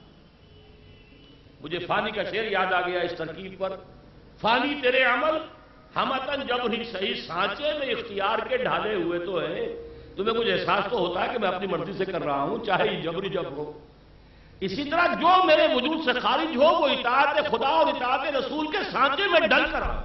مجھے فانی کا شعر یاد آ گیا اس ترکیب پر، فانی تیرے عمل ہمتن جب ہی صحیح سانچے میں اختیار کے ڈھالے ہوئے تو ہے۔ تمہیں کچھ احساس تو ہوتا ہے کہ میں اپنی مرضی سے کر رہا ہوں، چاہے یہ جبری جب ہو۔ اسی طرح جو میرے وجود سے خارج ہو وہ اطاعت خدا اور اطاعت رسول کے سانچے میں ڈل کر آئے۔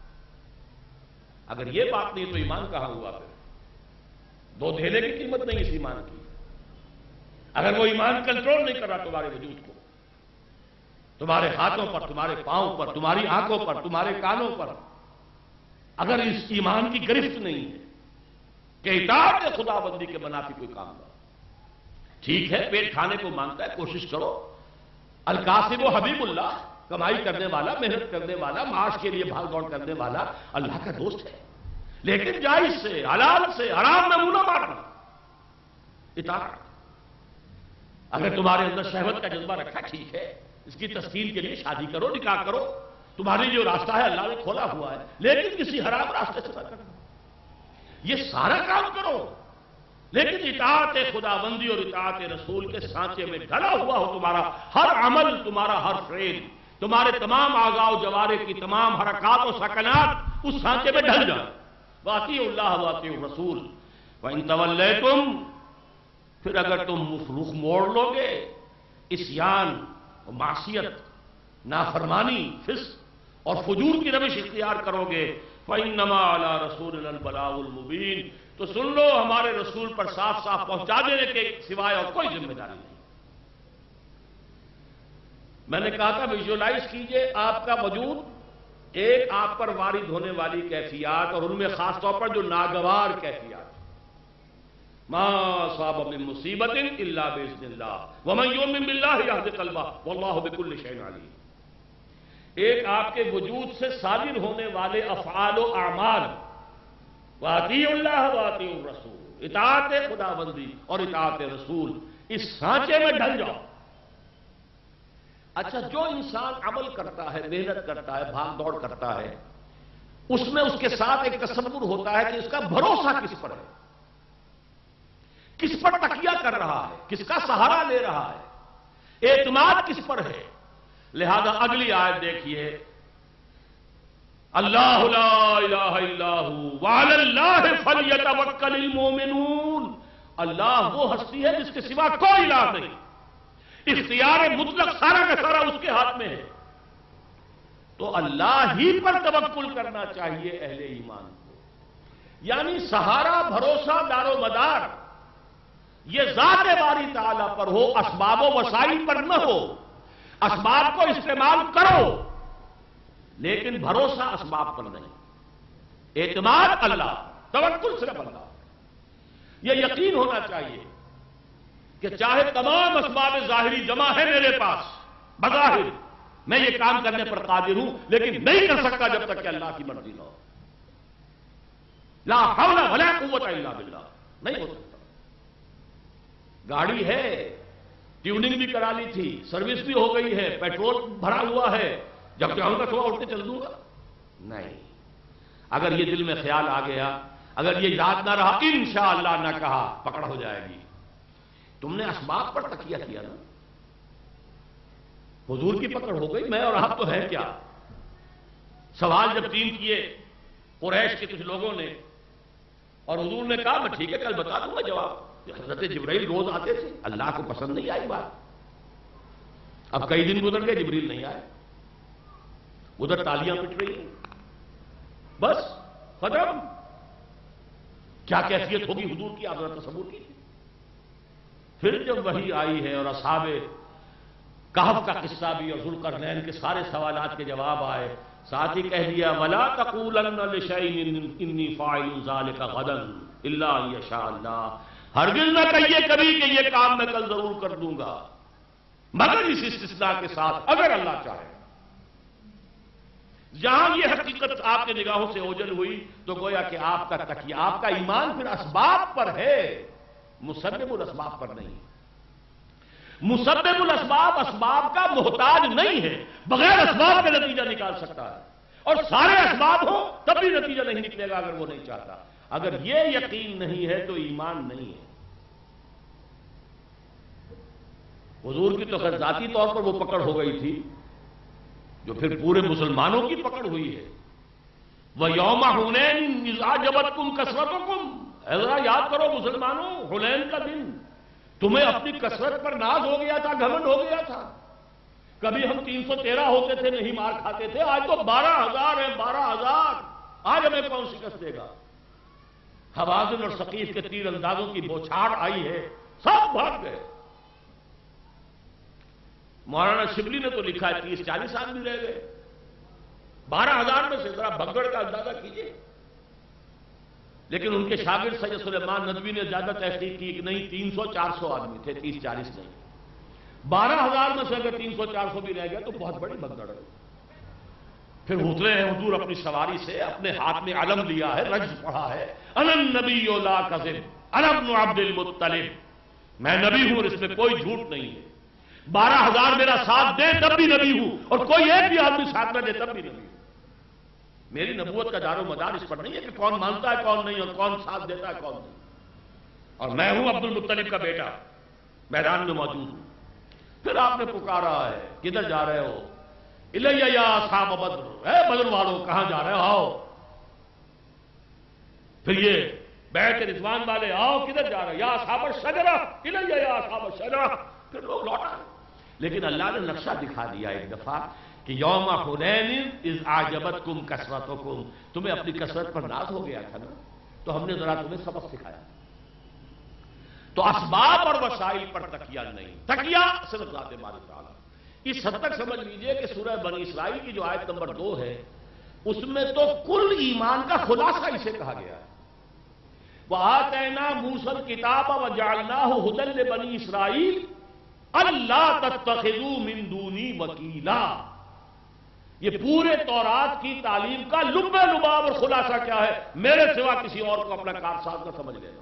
اگر یہ بات نہیں تو ایمان کہاں ہوا پھر؟ دو دھیلے کی قیمت نہیں اس ایمان کی۔ اگر وہ ایمان کنٹرول نہیں کر رہا تمہارے وجود کو، تمہارے ہاتھوں پر، تمہارے پاؤں پر، تمہاری آنکھوں پر، تمہارے کانوں پر، اگر اس ایمان کی گرفت نہیں ہے کہ اطاعت خدا بندی کے منافی کوئی کام نہ، ٹھیک ہے پیٹ کھانے کو مانگتا ہے، کوشش کرو۔ القاسم و حبیب اللہ، کمائی کرنے والا، محنت کرنے والا، معاش کے لیے بھاگ دوڑ کرنے والا اللہ کا دوست ہے، لیکن جائز سے، حلال سے، حرام میں منہ نہ مارنا، اطاعت۔ اگر تمہارے اندر شہوت کا جذبہ رکھا، ٹھیک ہے، اس کی تسکین کے لیے شادی کرو، نکاح کرو، تمہارے جو راستہ ہے اللہ نے کھولا ہوا ہے، لیکن کسی حرام راستے سے نہ کرنا۔ یہ سارا کام کرو، لیکن اطاعت خدا بندی اور اطاعت رسول کے سانچے میں ڈھلا ہوا ہو تمہارا ہر عمل، تمہارا ہر فعل، تمہارے تمام اعضاء و جوارح کی تمام حرکات و سکنات اس سانچے میں ڈھل جائیں۔ وَأَطِيعُوا اللَّهَ وَأَطِيعُوا الرَّسُولَ وَإِن تَوَلَّيْتُمْ، پھر اگر تم رخ موڑ لو گے، عصیان و معصیت، نافرمانی، فسق اور فجور کی روش اختیار کرو گے، فَإِنَّمَا عَلَىٰ رَسُولِنَا الْبَلَاغُ الْمُبِينُ، تو سن لو ہمارے رسول پر صاف صاف پہنچا دینے کے سوائے اور کوئی ذمہ داری نہیں۔ میں نے کہا تھا ویژولائز کیجئے آپ کا وجود، ایک آپ پر وارد ہونے والی کیفیات اور ان میں خاص طور پر جو ناگوار کیفیات، ما اصاب من مصیبت الا باذن اللہ ومن یؤمن باللہ یہد قلبہ واللہ بکل شیء علیم۔ ایک آپ کے وجود سے صادر ہونے والے افعال و اعمال، وَأَطِيعُوا اللَّهَ وَأَطِيعُوا الرَّسُولَ، اطاعت خدا بندی اور اطاعت رسول، اس سانچے میں ڈھل جاؤ۔ اچھا، جو انسان عمل کرتا ہے، محنت کرتا ہے، بھاگ دوڑ کرتا ہے، اس میں اس کے ساتھ ایک تصور ہوتا ہے کہ اس کا بھروسہ کس پر ہے، کس پر تکیہ کر رہا ہے، کس کا سہارا لے رہا ہے۔ اعتماد کس پر ہے؟ لہذا اگلی آیت دیکھیے، اللہ لا الہ الا ھو وعلی اللہ فلیتوکل المؤمنون۔ اللہ وہ ہستی ہے جس کے سوا کوئی الہ نہیں، اختیار مطلق سارا کا سارا اس کے ہاتھ میں ہے، تو اللہ ہی پر توکل کرنا چاہیے اہل ایمان کو۔ یعنی سہارا، بھروسہ، دار و مدار یہ ذات باری تعالیٰ پر ہو، اسباب و وسائل پر نہ ہو۔ اسباب کو استعمال کرو لیکن بھروسہ اسباب پر نہیں، اعتماد اللہ، توکل صرف اللہ۔ یہ یقین ہونا چاہیے کہ چاہے تمام اسباب ظاہری جمع ہے میرے پاس، بظاہر میں یہ کام کرنے پر قادر ہوں، لیکن نہیں کر سکتا جب تک کہ اللہ کی مرضی نہ ہو۔ لا حول ولا قوت الا باللہ، نہیں ہو سکتا۔ گاڑی ہے، ٹیوننگ بھی کرا لی تھی، سروس بھی ہو گئی ہے، پیٹرول بھرا ہوا ہے، جب چاہوں گا صبح اٹھ کے چل دوں گا؟ نہیں۔ اگر یہ دل میں خیال آ گیا، اگر یہ یاد نہ رہا، انشاءاللہ نہ کہا، پکڑ ہو جائے گی۔ تم نے اسباب پر تکیہ کیا نا، حضور کی پکڑ ہو گئی، میں اور آپ تو ہیں کیا؟ سوال جب تین کیے قریش کے کچھ لوگوں نے، اور حضور نے کہا میں ٹھیک ہے کل بتا دوں گا جواب۔ حضرت جبرائیل روز آتے تھے، اللہ کو پسند نہیں آئی بات۔ اب کئی دن گزر گئے، جبرائیل نہیں آئے، ادھر تالیاں پٹ رہی ہیں، بس ختم۔ کیا کیفیت ہوگی حضور کی، آپ ذرا تصور کی۔ پھر جب وحی آئی ہے اور اصحاب کہف کا قصہ بھی اور ذوالقرنین کے سارے سوالات کے جواب آئے، ساتھ ہی کہہ دیا وَلَا تَقُولَنَّ لِشَيْءٍ إِنِّي فَاعِلٌ ذَلِكَ غَدًا إِلَّا أَن يَشَاءَ اللَّهُ۔ ہرگز نہ کہیے کبھی کہ یہ کام میں کل ضرور کر دوں گا، مگر اس استثناء کے ساتھ اگر اللہ چاہے۔ جہاں یہ حقیقت آپ کے نگاہوں سے اوجل ہوئی تو گویا کہ آپ کا تکیہ، آپ کا ایمان پھر اسباب پر ہے، مسبب الاسباب پر نہیں۔ مسبب الاسباب اسباب کا محتاج نہیں ہے، بغیر اسباب کا نتیجہ نکال سکتا ہے، اور سارے اسباب ہو تب بھی نتیجہ نہیں نکلے گا اگر وہ نہیں چاہتا۔ اگر یہ یقین نہیں ہے تو ایمان نہیں ہے۔ حضور کی تو خیر ذاتی طور پر وہ پکڑ ہو گئی تھی جو پھر پورے مسلمانوں کی پکڑ ہوئی ہے۔ وَيَوْمَ حُنَيْنٍ إِذْ أَعْجَبَتْكُمْ كَثْرَتُكُمْ، اذرا یاد کرو مسلمانوں، حنین کا دن، تمہیں اپنی کثرت پر ناز ہو گیا تھا، گھمنڈ ہو گیا تھا۔ کبھی ہم تین سو تیرہ ہوتے تھے، نہیں مار کھاتے تھے، آج تو بارہ ہزار ہے، بارہ ہزار، آج ہمیں کون شکست دے گا؟ حوازن اور ثقیف کے تیر اندازوں کی بوچھاڑ آئی ہے، سب بھاگ گئے۔ مولانا شبلی نے تو لکھا ہے تیس چالیس آدمی رہ گئے بارہ ہزار میں سے، ذرا بھگڑ کا اندازہ کیجئے۔ لیکن ان کے شاگرد سید سلیمان ندوی نے زیادہ تحقیق کی کہ نہیں، تین سو چار سو آدمی تھے، تیس چالیس نہیں۔ بارہ ہزار میں سے اگر تین سو چار سو بھی رہ گیا تو بہت بڑی بھگڑ ہے۔ پھر اترے ہیں حضور اپنی سواری سے، اپنے ہاتھ میں علم لیا ہے، رجز پڑھا ہے، انا النبی لا کذب انا ابن عبد المطلب، میں نبی ہوں اور اس میں کوئی جھوٹ نہیں ہے۔ بارہ ہزار میرا ساتھ دے تب بھی نبی ہوں، اور کوئی ایک بھی آدمی ساتھ نہ دے تب بھی نبی ہوں۔ میری نبوت کا دار و مدار اس پر نہیں ہے کہ کون مانتا ہے کون نہیں، اور کون ساتھ دیتا ہے کون نہیں۔ اور میں ہوں عبد المطلب کا بیٹا، میدان میں موجود ہوں۔ پھر آپ نے پکارا ہے، کدھر جا رہے ہو؟ الیہ یا اصحاب بدر، اے بدر والوں کہاں جا رہے ہو، آؤ۔ پھر یہ بیعت رضوان والے، آؤ کدھر جا رہے ہو؟ یا اصحاب الشجرہ الیہ یا اصحاب الشجرہ۔ پھر لوگ لوٹا، لیکن اللہ نے نقشہ دکھا دیا ایک دفعہ کہ یوم حنین اذ اعجبتکم کثرتکم، تمہیں اپنی کثرت پر ناز ہو گیا تھا نا، تو ہم نے ذرا تمہیں سبق سکھایا۔ تو اسباب اور وسائل پر تکیہ نہیں، تکیہ صرف ذات باری تعالیٰ۔ اس حد تک سمجھ لیجئے کہ سورہ بنی اسرائیل کی جو آیت نمبر دو ہے اس میں تو کل ایمان کا خلاصہ اسے کہا گیا ہے۔ وَآتَيْنَا مُوسَى الْكِتَابَ وَجَعَلْنَاهُ هُدًى لِبَنِي إِسْرَائِيلَ اللہ تتخذوا من دونی وکیلا۔ یہ پورے تورات کی تعلیم کا لب لباب اور خلاصہ کیا ہے؟ میرے سوا کسی اور کو اپنا کارساز نہ سمجھ لینا۔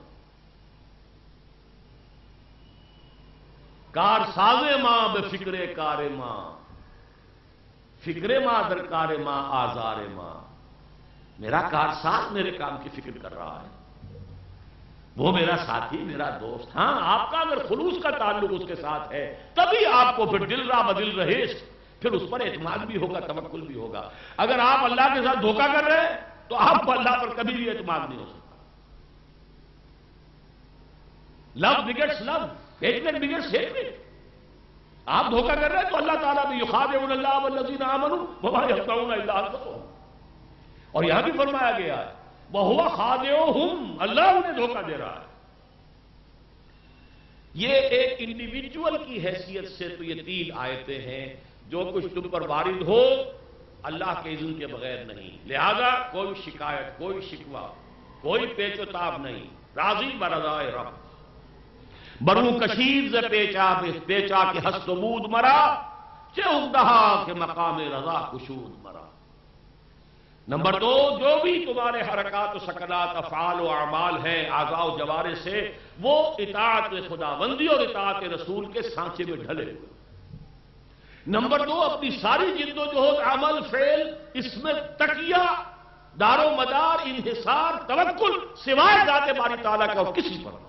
کارساز ماں بے فکر کار ماں، فکر ماں در کار ماں آزار ماں، میرا کارساز میرے کام کی فکر کر رہا ہے۔ وہ میرا ساتھی، میرا دوست. ہاں آپ کا اگر خلوص کا تعلق اس کے ساتھ ہے تبھی آپ کو پھر دل را بدل رہے پھر اس پر اعتماد بھی ہوگا، توکل بھی ہوگا. اگر آپ اللہ کے ساتھ دھوکہ کر رہے ہیں تو آپ کو اللہ پر کبھی بھی اعتماد نہیں ہو سکتا. Love begets love, hatred begets hatred. آپ دھوکہ کر رہے ہیں تو اللہ تعالیٰ بھی یخادعون اللہ والذین آمنوا وما یخدعون الا انفسهم. اور یہاں بھی فرمایا گیا ہے وَهُوَ خَادِعُهُمْ، اللہ انہیں دھوکہ دے رہا ہے. یہ ایک انڈیویجول کی حیثیت سے تو یہ تین آیتیں ہیں. جو کچھ تم پر وارد ہو اللہ کے اذن کے بغیر نہیں، لہذا کوئی شکایت، کوئی شکوہ، کوئی پیچ و تاب نہیں. راضی برضائے رب، برو کشید ز پیچا پیچا کے ہست و بود مرا، چہ اگدہا کے مقام رضا کشود مرا. نمبر دو، جو بھی تمہارے حرکات و سکنات، افعال و اعمال ہیں اعضاء و جوارح سے، وہ اطاعت خداوندی اور اطاعت رسول کے سانچے میں ڈھلے ہوئے. نمبر دو، اپنی ساری جد و جہد، عمل، فعل، اس میں تکیہ، دار و مدار، انحصار، توکل سوائے ذات باری تعالیٰ کا اور کسی پر نہ.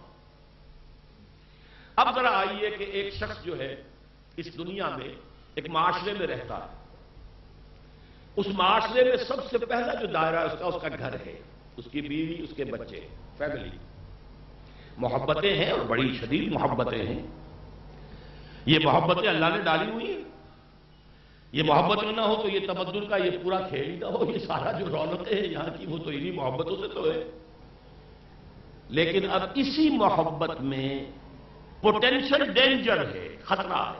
اب ذرا آئیے کہ ایک شخص جو ہے اس دنیا میں ایک معاشرے میں رہتا ہے. اس معاشرے میں سب سے پہلا جو دائرہ ہے اس کا اس کا گھر ہے، اس کی بیوی، اس کے بچے، فیملی. محبتیں ہیں اور بڑی شدید محبتیں ہیں. یہ محبتیں اللہ نے ڈالی ہوئی ہیں. یہ محبت نہ ہو تو یہ تمدن کا یہ پورا کھیل ہی نہ ہو. یہ سارا جو رونقیں ہیں یہاں کی وہ تو انہی محبتوں سے تو ہے. لیکن اب اسی محبت میں پوٹینشل ڈینجر ہے، خطرہ ہے.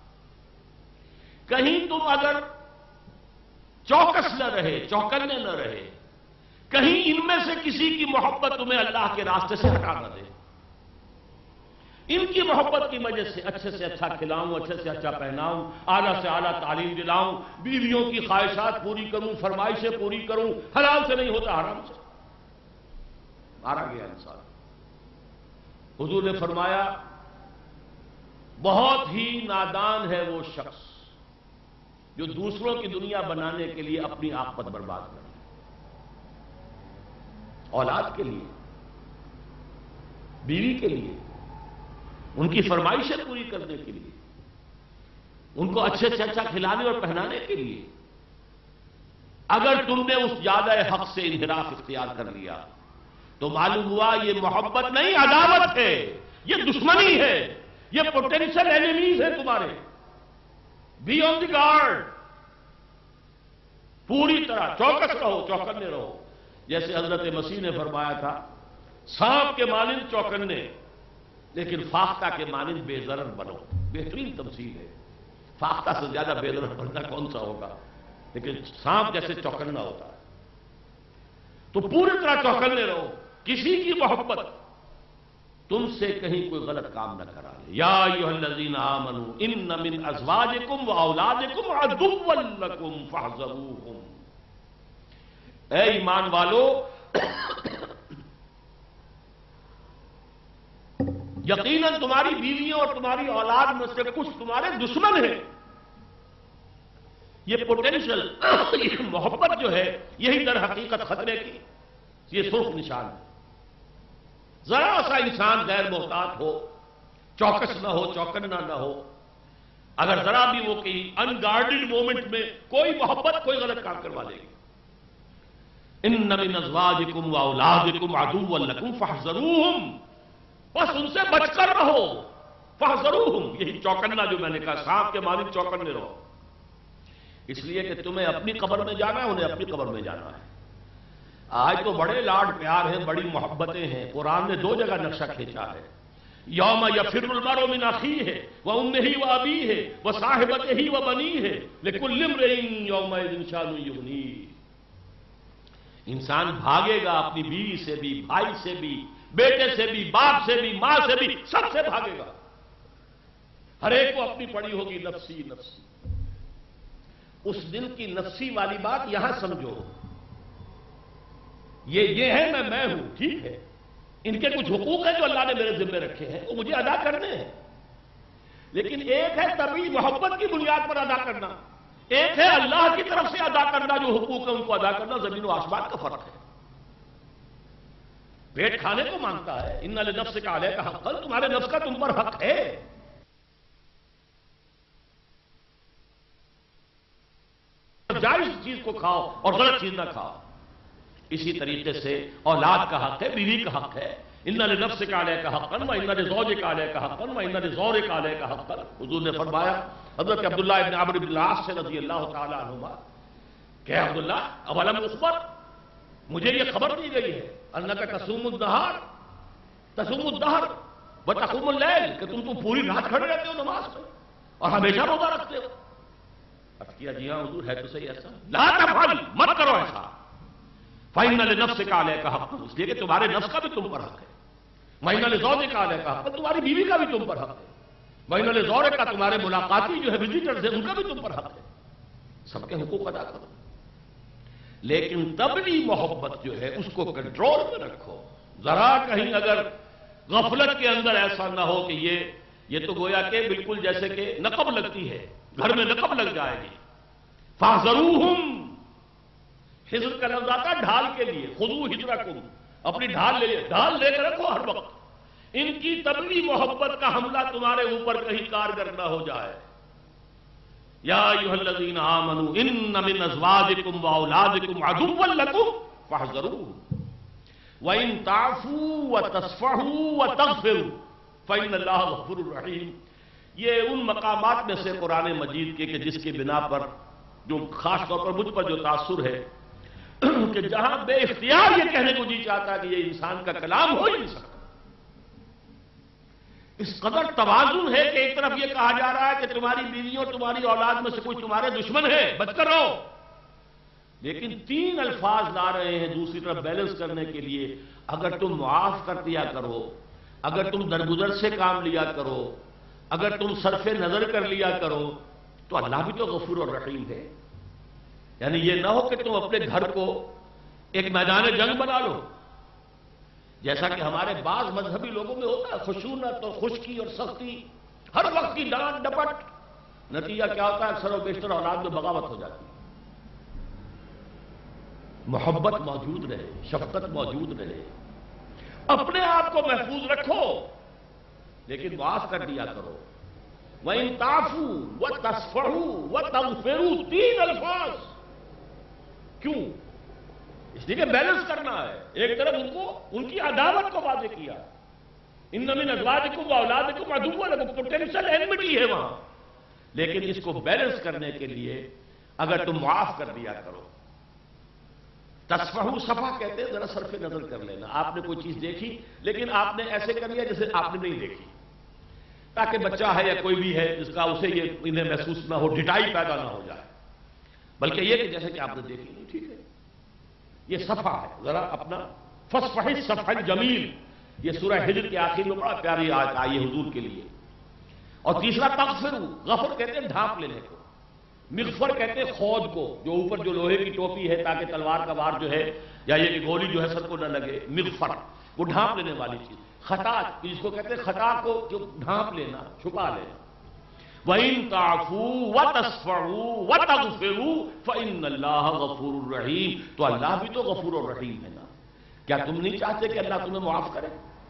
کہیں تم اگر چوکس نہ رہے، چوکنے نہ رہے، کہیں ان میں سے کسی کی محبت تمہیں اللہ کے راستے سے ہٹا نہ دے. ان کی محبت کی وجہ سے اچھے سے اچھا کھلاؤں، اچھے سے اچھا پہناؤں، اعلیٰ سے اعلیٰ تعلیم دلاؤں، بیویوں کی خواہشات پوری کروں، فرمائشیں پوری کروں. حلال سے نہیں ہوتا، حرام سے. مارا گیا انسان. حضور نے فرمایا بہت ہی نادان ہے وہ شخص جو دوسروں کی دنیا بنانے کے لیے اپنی آخرت برباد کرے. اولاد کے لیے، بیوی کے لیے، ان کی فرمائشیں پوری کرنے کے لیے، ان کو اچھے سے اچھا کھلانے اور پہنانے کے لیے. اگر تم نے اس زیادہ حق سے انحراف اختیار کر لیا تو معلوم ہوا یہ محبت نہیں، عداوت ہے، یہ دشمنی ہے، یہ پوٹینشل اینیمیز ہے تمہارے. Be on the guard. پوری طرح چوکس رہو، چوکنے رہو. جیسے حضرت مسیح نے فرمایا تھا سانپ کے مانند چوکنے لیکن فاختہ کے مانند بے ضرر بنو. بہترین تمثیل ہے. فاختہ سے زیادہ بے ضرر بننا کون سا ہوگا، لیکن سانپ جیسے چوکنا ہوتا ہے. تو پوری طرح چوکنے رہو. کسی کی محبت تم سے کہیں کوئی غلط کام نہ کرا لے. یا ایھا الذین آمنوا ان من ازواجکم و اولادکم عدوا لکم فاحذروہم. اے ایمان والو، یقیناً تمہاری بیویوں اور تمہاری اولاد میں سے کچھ تمہارے دشمن ہیں. یہ پوٹینشل یہ محبت جو ہے یہی در حقیقت خطرے کی یہ سرخ نشان ہے. ذرا سا انسان غیر محتاط ہو، چوکس نہ ہو، چوکنا نہ ہو، اگر ذرا بھی وہ کہیں ان گارڈڈ مومنٹ میں کوئی محبت کوئی غلط کام کروا لے گی. ان من ازواجکم و اولادکم عدوا لکم فاحذروہم. بس ان سے بچ کر رہو. فاحذروہم، یہی چوکنا جو میں نے کہا، سانپ کے مانند چوکنے رہو. اس لیے کہ تمہیں اپنی قبر میں جانا ہے، انہیں اپنی قبر میں جانا ہے. آج تو بڑے لاڈ پیار ہیں، بڑی محبتیں ہیں. قرآن نے دو جگہ نقشہ کھینچا ہے. یوم یفر المرء من اخیہ وامہ وابیہ وصاحبتہ وبنیہ لکل امرئ یومئذ شأن یغنیہ. انسان بھاگے گا اپنی بیوی سے بھی، بھائی سے بھی، بیٹے سے بھی، باپ سے بھی، ماں سے بھی، سب سے بھاگے گا. ہر ایک کو اپنی پڑی ہوگی نفسی نفسی. اس دن کی نفسی والی بات یہاں سمجھو. یہ یہ ہے میں میں ہوں، ٹھیک ہے. ان کے کچھ حقوق ہیں جو اللہ نے میرے ذمہ رکھے ہیں، وہ مجھے ادا کرنے ہیں. لیکن ایک ہے طبعی محبت کی بنیاد پر ادا کرنا، ایک ہے اللہ کی طرف سے ادا کرنا. جو حقوق ہیں ان کو ادا کرنا زمین و آسمان کا فرق ہے. پیٹ کھانے کو مانگتا ہے. ان لنفسک علیک حقا، تمہارے نفس کا تم پر حق ہے. جائز چیز کو کھاؤ اور غلط چیز نہ کھاؤ. اسی طریقے سے اولاد کا حق ہے، بیوی کا حق ہے. ان لنفسک علیک حقا وان لزوجک علیک حقا وان لزورک علیک حقا. حضور نے فرمایا حضرت عبداللہ ابن عمرو بن العاص سے رضی اللہ تعالی عنہما کہ عبداللہ اولم اخبر، مجھے یہ خبر دی گئی ہے انک تصوم النہار تصوم الدہر وتقوم اللیل، کہ تم تو پوری رات کھڑے رہتے ہو نماز میں اور ہمیشہ روزہ رکھتے ہو. اب کیا جی ہاں حضور ہے تو صحیح ایسا. لا تفعل، مت کرو ایسا. فإن لنفسک علیک حقا، اس لیے کہ تمہارے نفس کا بھی تم پر حق ہے. وإن لزوجک علیک حقا، تمہاری بیوی کا بھی تم پر حق ہے. وإن لزورک، تمہارے ملاقاتی جو ہے وزیٹرز ہیں ان کا بھی تم پر حق ہے. سب کے حقوق ادا کرو، لیکن طبعی محبت جو ہے اس کو کنٹرول میں رکھو. ذرا کہیں اگر غفلت کے اندر ایسا نہ ہو کہ یہ یہ تو گویا کہ بالکل جیسے کہ نقب لگتی ہے، گھر میں نقب لگ جائے گی. فاحذروہم، حذر کا لفظ آتا ہے ڈھال کے لیے. خذوا حذرکم، اپنی ڈھال لے ڈھال لے کر رکھو ہر وقت. ان کی طبعی محبت کا حملہ تمہارے اوپر کہیں کارگر نہ ہو جائے. یا ایھا الذین آمنوا ان من ازواجکم واولادکم عدوا لکم فاحذروہم وان تعفوا وتصفحوا وتغفروا فإن اللہ غفور رحیم. یہ ان مقامات میں سے قرآن مجید کے کہ جس کی بنا پر جو خاص طور پر مجھ پر جو تاثر ہے کہ جہاں بے اختیار یہ کہنے کو جی چاہتا ہے کہ یہ انسان کا کلام ہو ہی نہیں سکتا. اس قدر توازن ہے کہ ایک طرف یہ کہا جا رہا ہے کہ تمہاری بیویوں تمہاری اولاد میں سے کوئی تمہارے دشمن ہے، بچ کر رہو، لیکن تین الفاظ لا رہے ہیں دوسری طرف بیلنس کرنے کے لیے. اگر تم معاف کر دیا کرو، اگر تم درگزر سے کام لیا کرو، اگر تم صرف نظر کر لیا کرو، تو اللہ بھی تو غفور اور رحیم ہے. یعنی یہ نہ ہو کہ تم اپنے گھر کو ایک میدان جنگ بنا لو، جیسا کہ ہمارے بعض مذہبی لوگوں میں ہوتا ہے، خشونت اور خشکی اور سختی، ہر وقت کی ڈانٹ ڈپٹ. نتیجہ کیا ہوتا ہے؟ اکثر و بیشتر اولاد میں بغاوت ہو جاتی ہے. محبت موجود رہے، شفقت موجود رہے، اپنے آپ کو محفوظ رکھو، لیکن معاف کر دیا کرو. وَإِن تَعْفُوا وَتَصْفَحُوا وَتَغْفِرُوا، تین الفاظ کیوں؟ اس لیے کہ بیلنس کرنا ہے. ایک طرف ان کو ان کی عداوت کو واضح کیا، ان من ازواجکم واولادکم عدوا لکم، پوٹینشل اینمٹی ہے وہاں، لیکن اس کو بیلنس کرنے کے لیے اگر تم معاف کر دیا کرو. تصفحو، صفحہ کہتے ہیں ذرا صرف نظر کر لینا. آپ نے کوئی چیز دیکھی لیکن آپ نے ایسے کر لیا جیسے آپ نے نہیں دیکھی، تاکہ بچہ ہے یا کوئی بھی ہے جس کا اسے یہ انہیں محسوس نہ ہو، ڈٹائی پیدا نہ ہو جائے، بلکہ یہ کہ جیسے کہ آپ نے دیکھی نہیں. ٹھیک ہے، یہ صفحہ ہے. ذرا اپنا فصفح الصفح الجمیل، یہ سورہ ہجر کے آخر میں بڑا پیاری آیت آئی ہے حضور کے لیے. اور تیسرا تغفروا، غفر کہتے ہیں ڈھانپ لینے کو، مغفر کہتے ہیں خود کو، جو اوپر جو لوہے کی ٹوپی ہے تاکہ تلوار کا وار جو ہے یا یہ کہ گولی جو ہے سر کو نہ لگے. مغفر وہ ڈھانپ لینے والی چیز. خطا جس کو کہتے ہیں خطا کو جو ڈھانپ لینا، چھپا لینا. وَإِن تَعْفُوا وَتَصْفَحُوا وَتَغْفِرُوا فَإِنَّ اللَّهَ غَفُورٌ رَحِيمٌ. تو اللہ بھی تو غفور اور رحیم ہے نا. کیا تم نہیں چاہتے کہ اللہ تمہیں معاف کرے؟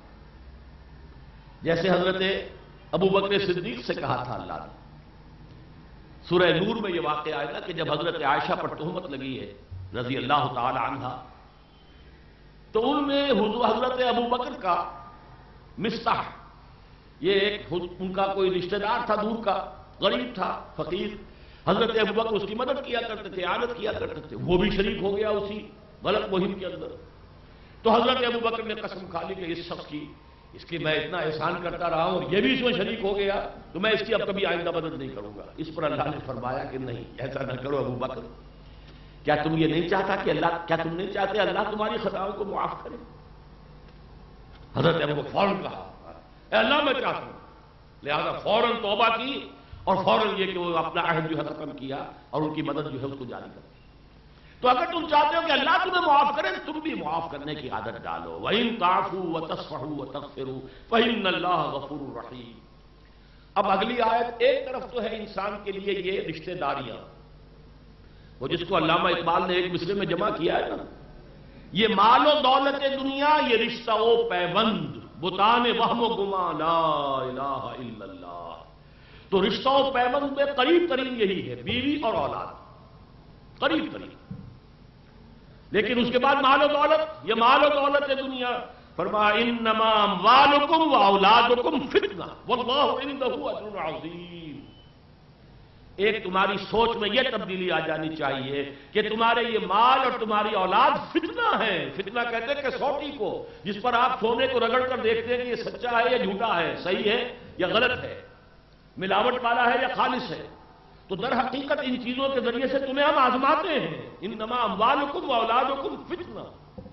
جیسے حضرت ابو بکر صدیق سے کہا تھا اللہ نے. سورہ نور میں یہ واقعہ آئے گا کہ جب حضرت عائشہ پر تہمت لگی ہے رضی اللہ تعالی عنہا، تو ان میں حضرت ابو بکر کا مستح، یہ ایک ان کا کوئی رشتہ دار تھا، دور کا غریب تھا، فقیر. حضرت ابو بکر اس کی مدد کیا کرتے تھے، اعانت کیا کرتے تھے. وہ بھی شریک ہو گیا اسی غلط مہم کے اندر. تو حضرت ابو بکر نے قسم کھا لی کہ اس شخص کی اس کی میں اتنا احسان کرتا رہا ہوں اور یہ بھی اس میں شریک ہو گیا تو میں اس کی اب کبھی آئندہ مدد نہیں کروں گا. اس پر اللہ نے فرمایا کہ نہیں، ایسا نہ کرو ابو بکر. کیا تم یہ نہیں چاہتا کہ اللہ کیا تم نہیں چاہتے اللہ تمہاری خطاؤں کو معاف کرے؟ حضرت ابو بکر فوراً کہا اے اللہ میں چاہتا ہوں. لہذا فوراً توبہ کی اور فوراً یہ کہ وہ اپنا عہد جو ہے ختم کیا اور ان کی مدد جو ہے اس کو جاری کر. تو اگر تم چاہتے ہو کہ اللہ تمہیں معاف کرے، تم بھی معاف کرنے کی عادت ڈالو. وَإِن تَعْفُوا وَتَصْفَحُوا وَتَغْفِرُوا فَإِنَّ اللَّهَ غَفُورٌ رَحِيمٌ. اب اگلی آیت ایک طرف تو ہے انسان کے لیے یہ رشتہ داریاں، وہ جس کو علامہ اقبال نے ایک مصرے میں جمع کیا ہے نا، یہ مال و دولت دنیا، یہ رشتہ و پیوند، بتانے وہم و گما لا الہ الا اللہ. تو رشتہ و پیوند میں قریب ترین یہی ہے، بیوی اور اولاد، قریب ترین. لیکن اس کے بعد مال و دولت، یہ مال و دولت دنیا. فرمایا انما اموالکم و اولادکم فتنہ واللہ عندہ اجر عظیم. ایک تمہاری سوچ میں یہ تبدیلی آ جانی چاہیے کہ تمہارے یہ مال اور تمہاری اولاد فتنہ ہے. فتنہ کہتے ہیں کسوٹی کو، جس پر آپ سونے کو رگڑ کر دیکھتے ہیں کہ یہ سچا ہے یا جھوٹا ہے، صحیح ہے یا غلط ہے، ملاوٹ والا ہے یا خالص ہے. تو در حقیقت ان چیزوں کے ذریعے سے تمہیں ہم آزماتے ہیں. انما اموالکم و اولادکم فتنہ.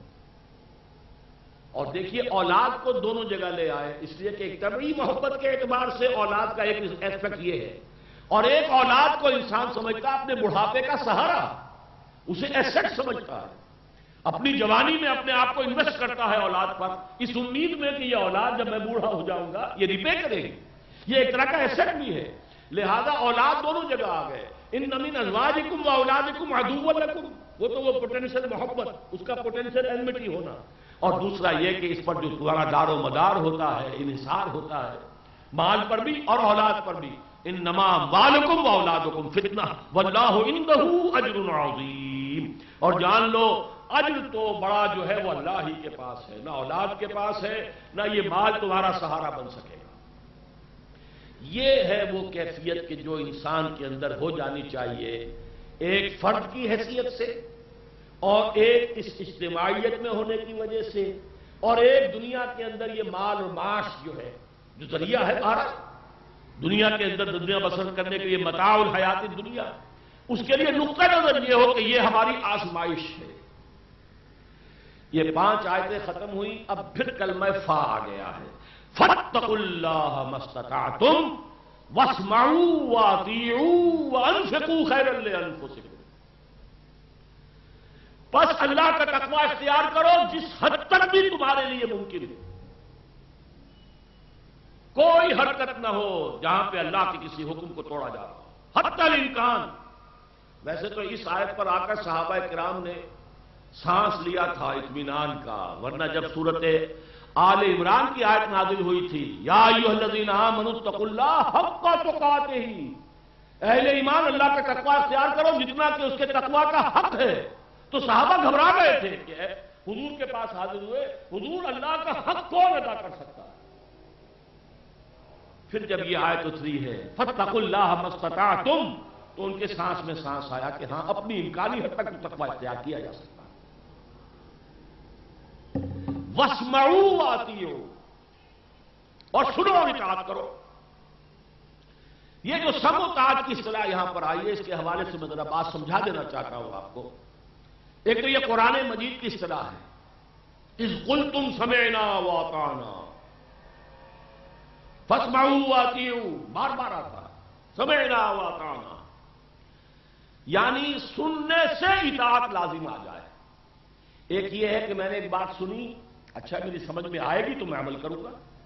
اور دیکھیے اولاد کو دونوں جگہ لے آئے، اس لیے کہ ایک طبعی محبت کے اعتبار سے اولاد کا ایک ایسپیکٹ یہ ہے، اور ایک اولاد کو انسان سمجھتا ہے اپنے بڑھاپے کا سہارا، اسے ایسٹ سمجھتا ہے، اپنی جوانی میں اپنے آپ کو انویسٹ کرتا ہے اولاد پر، اس امید میں کہ یہ اولاد جب میں بوڑھا ہو جاؤں گا یہ ریپے کرے گی. یہ ایک طرح کا ایسٹ بھی ہے. لہذا اولاد دونوں جگہ آ گئے. ان من ازواجکم و اولادکم عدو لکم، وہ تو وہ پوٹینشیل محبت، اس کا پوٹینشیل انمٹی ہونا. اور دوسرا یہ کہ اس پر جو تمہارا دار و مدار ہوتا ہے، انحصار ہوتا ہے، مال پر بھی اور اولاد پر بھی. انما اموالکم و اولادکم فتنہ واللہ عندہ اجر عظیم. اور جان لو اجر تو بڑا جو ہے وہ اللہ ہی کے پاس ہے، نہ اولاد کے پاس ہے، نہ یہ مال تمہارا سہارا بن سکے گا. یہ ہے وہ کیفیت کہ جو انسان کے اندر ہو جانی چاہیے، ایک فرد کی حیثیت سے، اور ایک اس اجتماعیت میں ہونے کی وجہ سے، اور ایک دنیا کے اندر یہ مال اور معاش جو ہے، جو ذریعہ ہے ہمارا دنیا کے اندر دنیا بسر کرنے کے لیے متاع الحیات دنیا، اس کے لیے نقطہ نظر یہ ہو کہ یہ ہماری آزمائش ہے. یہ پانچ آیتیں ختم ہوئی، اب پھر کلمہ فا آ گیا ہے. فاتقوا اللہ ما استطعتم واسمعوا واطیعوا وانفقوا خیرا لانفسکم. بس اللہ کا تقوی اختیار کرو جس حد تک بھی تمہارے لیے ممکن ہے. کوئی حرکت نہ ہو جہاں پہ اللہ کے کسی حکم کو توڑا جا رہا ہو، حتی الامکان. ویسے تو اس آیت پر آ کر صحابہ کرام نے سانس لیا تھا اطمینان کا، ورنہ جب سورت آل عمران کی آیت نازل ہوئی تھی یا ایھا الذین آمنوا اتقوا اللہ حق تقاتہ، اہل ایمان اللہ کا تقوی اختیار کرو جتنا کہ اس کے تقوی کا حق ہے. تو صحابہ گھبرا گئے تھے کہ حضور کے پاس حاضر ہوئے، حضور اللہ کا حق کون ادا کر سکتا ہے؟ پھر جب یہ آیت اتری ہے فاتقوا اللہ ما استطعتم، تو ان کے سانس میں سانس آیا کہ ہاں اپنی امکانی حد تک تقوی اختیار کیا جا سکتا ہے. واسمعوا واطیعوا، اور سنو اور اطاعت کرو. یہ جو سمع و اطاعت کی اصطلاح یہاں پر آئی ہے، اس کے حوالے سے میں ذرا بات سمجھا دینا چاہتا ہوں آپ کو. ایک تو یہ قرآن مجید کی اصطلاح ہے، اذ قلتم سمعنا واطعنا فاسمعوا واطیعوا، بار بار آتا سمعنا واطعنا، یعنی سننے سے اطاعت لازم آ جائے. ایک یہ ہے کہ میں نے ایک بات سنی، اچھا میری سمجھ میں آئے گی تو میں عمل کروں گا،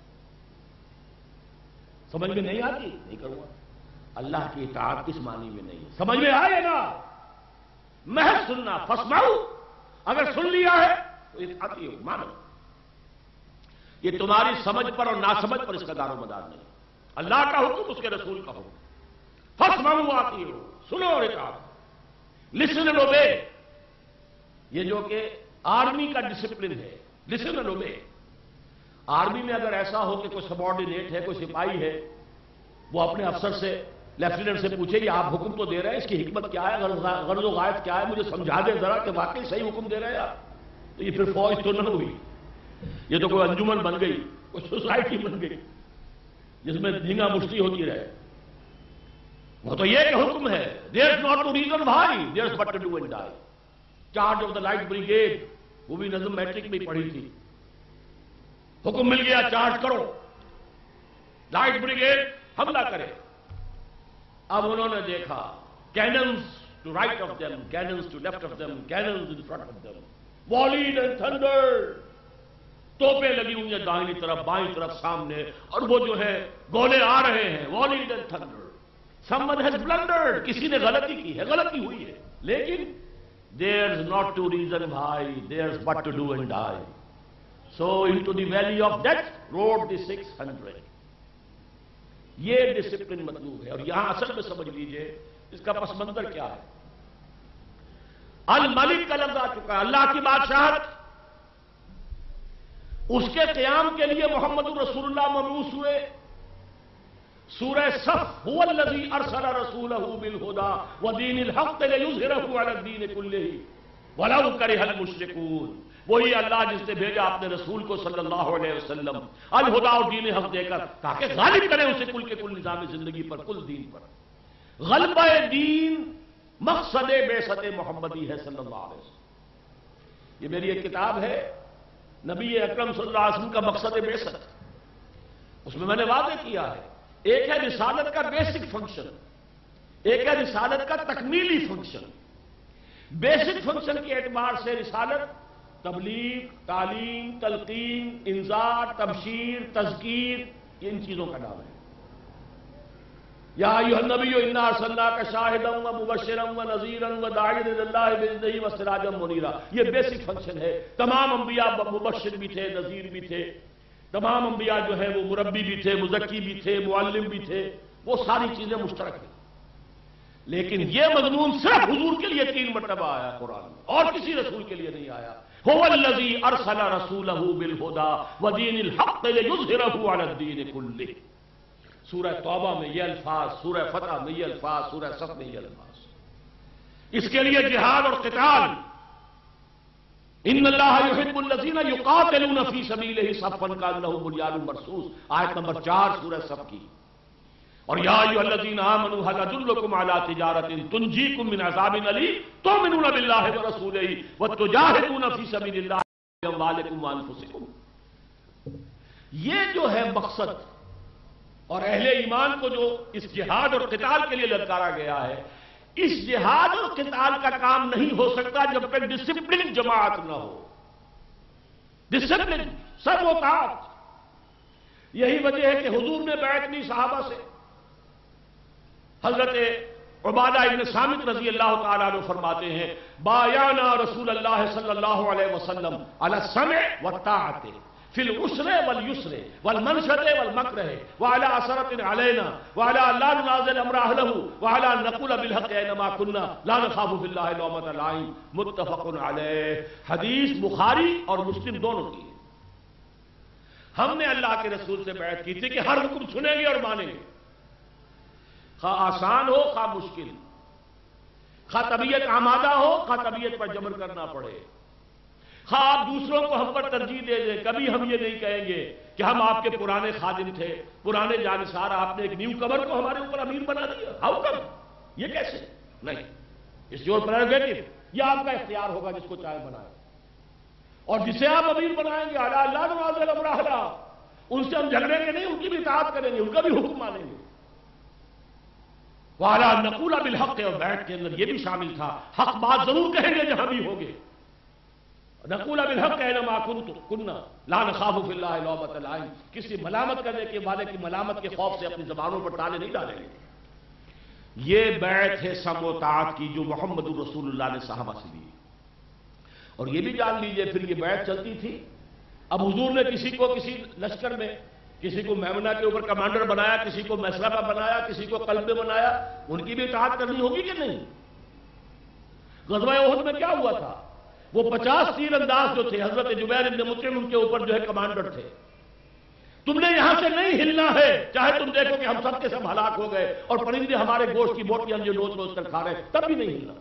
سمجھ میں نہیں آتی نہیں کروں گا. اللہ کی اطاعت اس معنی میں نہیں ہے. سمجھ میں آئے گا محض سننا، فاسمعوا، اگر سن لیا ہے تو اطاعت مانو. یہ تمہاری سمجھ پر اور ناسمجھ پر اس کا دار و مدار نہیں. اللہ کا حکم، اس کے رسول کا حکم. فاسمعوا واطیعوا، سنو اور اطاعت. لسن اینڈ اوبے، یہ جو کہ آرمی کا ڈسپلن ہے، لسن اینڈ اوبے. آرمی میں اگر ایسا ہو کہ کوئی سبارڈینیٹ ہے، کوئی سپاہی ہے، وہ اپنے افسر سے، لیفٹیننٹ سے پوچھے کہ آپ حکم تو دے رہے ہیں، اس کی حکمت کیا ہے، غرض و غائب کیا ہے، مجھے سمجھا دے ذرا کہ واقعی صحیح حکم دے رہے ہیں آپ. تو یہ پھر فوج تو نہ ہوئی، یہ تو کوئی انجمن بن گئی، کوئی سوسائٹی بن گئی جس میں جھینگا مشتی ہوتی رہے. وہ تو یہ کہ حکم ہے، there is not to reason بھائی، there is but to do and die. Charge of the light brigade, وہ بھی نظم میٹرک میں پڑھی تھی. حکم مل گیا چارج کرو، لائٹ بریگیڈ حملہ کرے. اب انہوں نے دیکھا cannons to right of them, cannons to left of them, cannons in front of them, volleyed and thunder. توپیں لگی ہوئی ہیں دائیں طرف بائیں طرف سامنے، اور وہ جو ہے گولے آ رہے ہیں. Volleyed and thunder. Some one has blundered, کسی نے غلطی کی ہے، غلطی ہوئی ہے، لیکن There's not to reason why, there's but to do and die. So into the valley of death rode the six hundred. یہ ڈسپلن مطلوب ہے. اور یہاں اصل میں سمجھ لیجئے اس کا پس منظر کیا ہے. الملک کا لفظ آ چکا ہے, اللہ کی بادشاہت, اس کے قیام کے لیے محمد رسول اللہ مبعوث ہوئے. سورہ صف هو الذی ارسل رسولہ بالہدی ودین الحق لیظہرہ علی الدین کلہ ولو کرہ المشرکون. وہی اللہ جس نے بھیجا اپنے رسول کو صلی اللہ علیہ وسلم الہدی اور دین حق دے کر تاکہ غالب کرے اسے کل کے کل نظام زندگی پر, کل دین پر. غلبہ دین مقصد بعثت محمدی ہے صلی اللہ علیہ وسلم. یہ میری ایک کتاب ہے نبی اکرم صلی اللہ علیہ وسلم کا مقصد بعثت. اس میں میں نے واضح کیا ہے ایک ہے رسالت کا بیسک فنکشن, ایک ہے رسالت کا تکمیلی فنکشن. بیسک فنکشن کے اعتبار سے رسالت تبلیغ, تعلیم, تلقین, انذار, تبشیر, تذکیر, یہ ان چیزوں کا نام ہے. یا ایھا النبی انا ارسلناک شاہدا ومبشرا ونذیرا وداعیا الی اللہ باذنہ وسراجا منیرا. یہ بیسک فنکشن ہے. تمام انبیاء مبشر بھی تھے, نذیر بھی تھے, تمام انبیاء جو ہے وہ مربی بھی تھے, مزکی بھی تھے, معلم بھی تھے, وہ ساری چیزیں مشترک ہیں. لیکن یہ مضمون صرف حضور کے لیے تین مرتبہ آیا قرآن میں, اور کسی رسول کے لیے نہیں آیا. هو الذی ارسل رسولہ بالہدی ودین الحق لیظہرہ علی الدین کلہ. سورہ توبہ میں یہ الفاظ, سورہ فتح میں یہ الفاظ, سورہ صف میں یہ الفاظ. اس کے لیے جہاد اور قتال. ان اللہ یحب الذین یقاتلون فی سبیلہ صفا کانہم بنیان مرصوص, آیت نمبر چار سورہ صف کی. اور یا ایھا الذین آمنوا هل ادلکم علی تجارۃ تنجیکم من عذاب علیم تؤمنون باللہ ورسولہ وتجاہدون فی سبیل اللہ باموالکم وانفسکم. یہ جو ہے مقصد, اور اہل ایمان کو جو اس جہاد اور قتال کے لیے للکارا گیا ہے, اس جہاد اور قتال کا کام نہیں ہو سکتا جب تک ڈسپلن جماعت نہ ہو. ڈسپلن, سب و طاعت. یہی وجہ ہے کہ حضور نے بیعت لی صحابہ سے. حضرت عبادہ ابن صامت رضی اللہ تعالیٰ عنہ فرماتے ہیں بایعنا رسول اللہ صلی اللہ علیہ وسلم علی السمع والطاعۃ فی العسر والیسر والمنشط والمکرہ وعلی اثرۃ علینا وعلی لا ننازل امر اہلہ وعلی ان نقول بالحق اینما کنا لا نخاف فی اللہ لومۃ لائم. متفق علیہ. حدیث بخاری اور مسلم دونوں کی. ہم نے اللہ کے رسول سے بیعت کی تھی کہ ہر حکم سنیں گے اور مانیں گے, خواہ آسان ہو خواہ مشکل, خواہ طبیعت آمادہ ہو خواہ طبیعت پر جبر کرنا پڑے, خواہ آپ دوسروں کو ہم پر ترجیح دے دیں. کبھی ہم یہ نہیں کہیں گے کہ ہم آپ کے پرانے خادم تھے, پرانے جانسار, آپ نے ایک نیو کمر کو ہمارے اوپر امیر بنا دیا. ہاؤ کم, یہ کیسے؟ نہیں, اس یور پریروگیٹو, یہ آپ کا اختیار ہوگا جس کو چاہے بنائے. اور جسے آپ امیر بنائیں گے اعلیٰ اللہ نوازل امر اہلہ, ان سے ہم جھگڑیں گے نہیں, ان کی بھی اطاعت کریں گے, ان کا بھی حکم مانیں گے. وَعَلَىٰ نَقُولَ بِالْحَقِّ, اور بیعت کے اندر یہ بھی شامل تھا حق بات ضرور کہیں گے جہاں بھی ہوگے. نَقُولَ بِالْحَقِّ أَيْنَمَا كُنْتُمْ لَا نَخَافُ فِي اللَّهِ لَوْمَةَ لَائِمٍ. کسی ملامت کرنے کے والے کی ملامت کے خوف سے اپنی زبانوں پر تالے نہیں ڈالیں گے. یہ بیعت ہے سمع و طاعت کی جو محمد رسول اللہ نے صحابہ سے دی. اور یہ بھی جان لیجئے پھر یہ بیعت چلتی تھی. اب حضور نے کسی کو کسی لشکر میں, کسی کو میمنہ کے اوپر کمانڈر بنایا, کسی کو مسرہ بنایا, کسی کو قلب میں بنایا, ان کی بھی اطاعت کرنی ہوگی کہ نہیں؟ غزوہ احد میں کیا ہوا تھا؟ وہ پچاس تیر انداز جو تھے, حضرت جبیر بن مطعم ان کے اوپر جو ہے کمانڈر تھے. تم نے یہاں سے نہیں ہلنا ہے, چاہے تم دیکھو کہ ہم سب کے سب ہلاک ہو گئے اور پرندے ہمارے گوشت کی بوٹیاں جو نوچ نوچ کر کھا رہے, تب بھی نہیں ہلنا.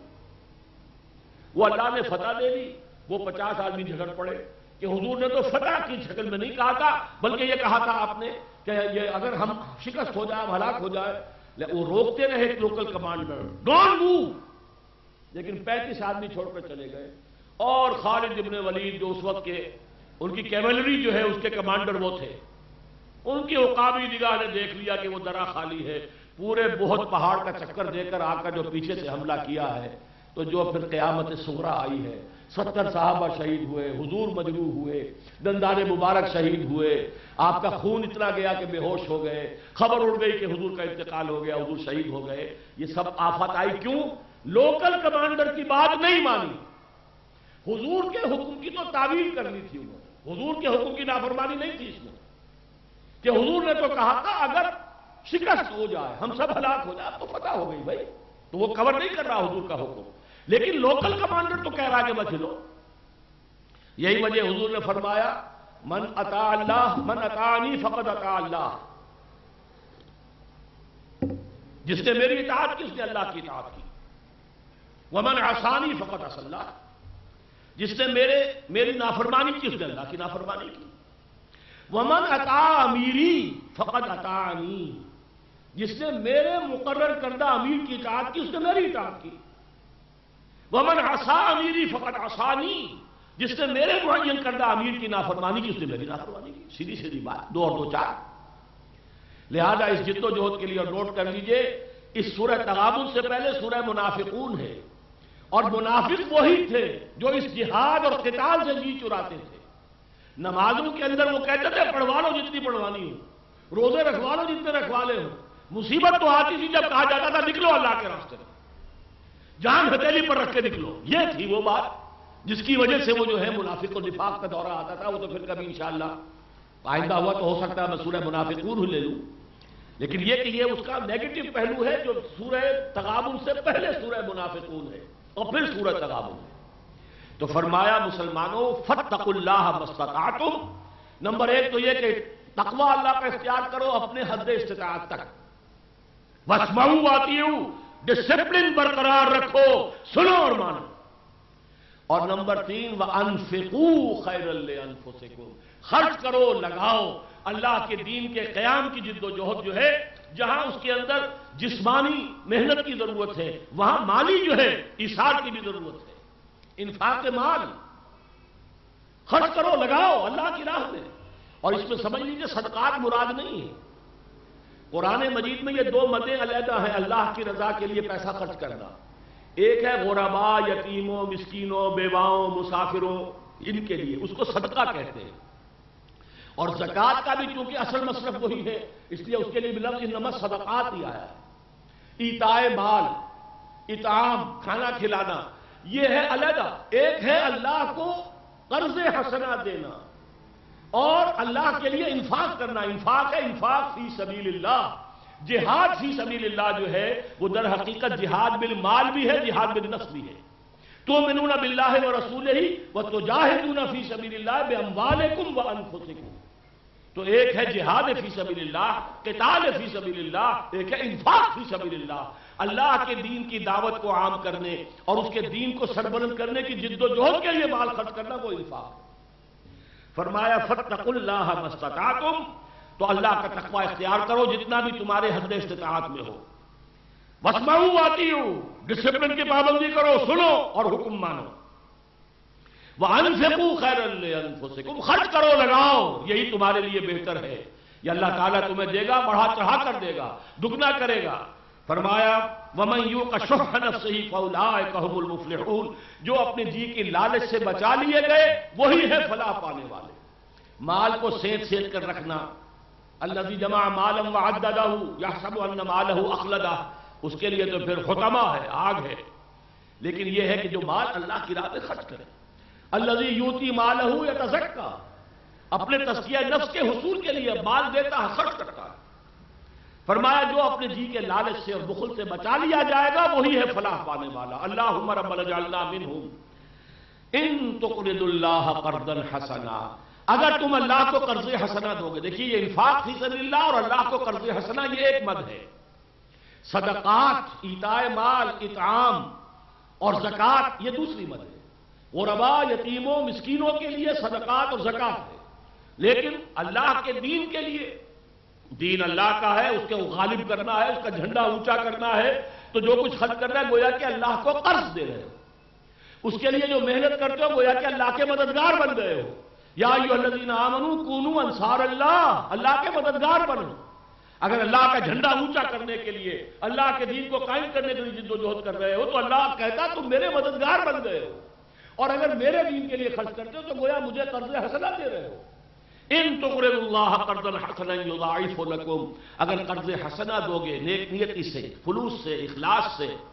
وہ اللہ نے فتح دے دی. وہ پچاس آدمی جھگڑ پڑے کہ حضور نے تو فتح کی شکل میں نہیں کہا تھا, بلکہ یہ کہا تھا آپ نے کہ یہ اگر ہم شکست ہو جائے, ہلاک ہو جائے. وہ روکتے رہے لوکل کمانڈر, ڈونٹ موو, لیکن پینتیس آدمی چھوڑ کر چلے گئے. اور خالد ابن ولید جو اس وقت کے ان کی کیولری جو ہے اس کے کمانڈر وہ تھے, ان کی عقابی نگاہ نے دیکھ لیا کہ وہ درہ خالی ہے. پورے بہت پہاڑ کا چکر دے کر آ کر جو پیچھے سے حملہ کیا ہے, تو جو پھر قیامت صغریٰ آئی ہے. ستر صحابہ شہید ہوئے, حضور مجروح ہوئے, دندان مبارک شہید ہوئے, آپ کا خون اتنا گیا کہ بے ہوش ہو گئے, خبر اڑ گئی کہ حضور کا انتقال ہو گیا, حضور شہید ہو گئے. یہ سب آفات آئی کیوں؟ لوکل کمانڈر کی بات نہیں مانی، حضور کے حکم کی تو تعویل کرنی تھی انہوں نے، حضور کے حکم کی نافرمانی نہیں تھی اس میں، کہ حضور نے تو کہا تھا اگر شکست ہو جائے ہم سب ہلاک ہو جائے تو فتح ہو گئی بھائی، تو وہ کور نہیں کر رہا حضور کا حکم، لیکن لوکل کمانڈر تو کہہ رہا کہ بچ لو۔ یہی وجہ حضور نے فرمایا من اطاع اللہ من اطاعنی فقد اطاع اللہ، جس نے میری اطاعت کی اس نے اللہ کی اطاعت کی، ومن عصانی فقد عصى اللہ، جس نے میرے میری نافرمانی کی اس نے اللہ کی نافرمانی کی، ومن اطاع امیری فقد اطاعنی، جس نے میرے مقرر کردہ امیر کی اطاعت کی اس نے میری اطاعت کی، ومن عصى امیری فقد عصانی، جس نے میرے معین کردہ امیر کی نافرمانی کی اس نے میری نافرمانی کی۔ سیدھی سیدھی بات، دو اور دو چار۔ لہذا اس جد و جہد کے لیے اور نوٹ کر لیجئے، اس سورہ تغابن سے پہلے سورہ منافقون ہے، اور منافق وہی تھے جو اس جہاد اور قتال سے جی چراتے تھے۔ نمازوں کے اندر وہ کہتے تھے پڑھوا لو جتنی پڑھوانی ہو، روزے رکھوا لو جتنے رکھوالے ہو، مصیبت تو آتی تھی جب کہا جاتا تھا نکلو اللہ کے راستے میں، جان ہتھیلی پر رکھ کے نکلو۔ یہ تھی وہ بات جس کی وجہ سے وہ جو ہے منافق و نفاق کا دورہ آتا تھا۔ وہ تو پھر کبھی انشاءاللہ آئندہ ہوا تو ہو سکتا ہے میں سورہ منافقون لے لوں، لیکن یہ کہ یہ اس کا نیگیٹو پہلو ہے جو سورہ تغابن سے پہلے سورہ منافقون ہے اور پھر سورہ تغابن ہے۔ تو فرمایا مسلمانوں فاتقوا اللہ ما استطعتم، نمبر ایک تو یہ کہ تقوی اللہ کا اختیار کرو اپنے حد استطاعت تک، واسمعوا واطیعوا، ڈسپلن برقرار رکھو، سنو اور مانو، اور نمبر تین وَأَنفِقُوا خَيْرًا لِأَنفُسِكُمْ، خرچ کرو لگاؤ اللہ کے دین کے قیام کی جد و جہد جو ہے، جہاں اس کے اندر جسمانی محنت کی ضرورت ہے وہاں مالی جو ہے ایثار کی بھی ضرورت ہے، انفاق مال، خرچ کرو لگاؤ اللہ کی راہ میں۔ اور اس میں سمجھ لیجیے صدقات مراد نہیں ہے، قرآن مجید میں یہ دو مدیں علیحدہ ہیں اللہ کی رضا کے لیے پیسہ خرچ کرنا، ایک ہے غرباء، یتیموں، مسکینوں، بیواؤں، مسافروں، ان کے لیے اس کو صدقہ کہتے ہیں، اور زکوٰۃ کا بھی چونکہ اصل مصرف وہی ہے اس لیے اس کے لیے بھی لفظ انما صدقات ہی آیا ہے۔ ایتائے مال، اطعام، کھانا کھلانا، یہ ہے علیحدہ۔ ایک ہے اللہ کو قرض حسنہ دینا اور اللہ کے لیے انفاق کرنا، انفاق ہے انفاق فی سبیل اللہ، جہاد فی سبیل اللہ جو ہے وہ در حقیقت جہاد بالمال بھی ہے، جہاد بالنفس بھی ہے۔ تؤمنون باللہ ورسولہ وتجاہدون فی سبیل اللہ باموالکم وانفسکم، تو ایک ہے جہاد فی سبیل اللہ، قتال فی سبیل اللہ، ایک ہے انفاق فی سبیل اللہ، اللہ کے دین کی دعوت کو عام کرنے اور اس کے دین کو سربلند کرنے کی جد و جہد کے لیے مال خرچ کرنا وہ انفاق ہے۔ فرمایا فاتقوا اللہ ما استطعتم، تو اللہ کا تقوی اختیار کرو جتنا بھی تمہارے حد استطاعت میں ہو، واسمعوا واطیعوا، ڈسپلن کی پابندی کرو، سنو اور حکم مانو، وَأَنفِقُوا خَيْرًا لِأَنفُسِكُمْ، خرچ کرو لگاؤ یہی تمہارے لیے بہتر ہے، یہ اللہ تعالیٰ تمہیں دے گا، بڑھا چڑھا کر دے گا، دگنا کرے گا۔ فرمایا وَمَنْ يُوقَ شُحَّ نَفْسِهِ فَأُولَٰئِكَ هُمُ الْمُفْلِحُونَ، جو اپنے جی کی لالچ سے بچا لیے گئے وہی ہے فلاح پانے والے۔ مال کو سینت سینت کر رکھنا، الذی جمع مالا وعددہ یحسب ان مالہ اخلدہ، اس کے لیے تو پھر حطمہ ہے، آگ ہے، لیکن یہ ہے کہ جو مال اللہ کی راہ میں خرچ کرے، الذی یؤتی مالہ یتزکیٰ، اپنے تزکیہ نفس کے حصول کے لیے مال دیتا ہے، خرچ کرتا ہے۔ فرمایا جو اپنے جی کے لالچ سے اور بخل سے بچا لیا جائے گا وہی ہے فلاح پانے والا۔ اللہم ربنا اجعلنا منہم ان تقرضوا اللہ قرضا حسنا، اگر تم اللہ کو قرض حسنہ دو گے، دیکھیے یہ انفاق فی سبیل اللہ اور اللہ کو قرض حسنہ یہ ایک مد ہے۔ صدقات، ایتائے مال، اطعام اور زکوٰۃ یہ دوسری مد ہے۔ غرباء، یتیموں، مسکینوں کے لیے صدقات اور زکوٰۃ ہے، لیکن اللہ کے دین کے لیے، دین اللہ کا ہے، اس کو غالب کرنا ہے، اس کا جھنڈا اونچا کرنا ہے، تو جو کچھ خرچ کرنا ہے گویا کہ اللہ کو قرض دے رہے ہو، اس کے لیے جو محنت کرتے ہو گویا کہ اللہ کے مددگار بن گئے ہو۔ یا ایھا الذین آمنوا کونوا انصار اللہ، اللہ کے مددگار بنو۔ اگر اللہ کا جھنڈا اونچا کرنے کے لیے، اللہ کے دین کو قائم کرنے کے لیے جد و جہد کر رہے ہو تو اللہ کہتا تم میرے مددگار بن گئے ہو، اور اگر میرے دین کے لیے خرچ کرتے ہو تو گویا مجھے قرض حسنہ دے رہے ہو۔ ان تقرضوا اللہ قرضا حسنا یضاعفہ لکم، اگر قرض حسنہ دو گے نیک نیتی سے، خلوص سے، اخلاص سے،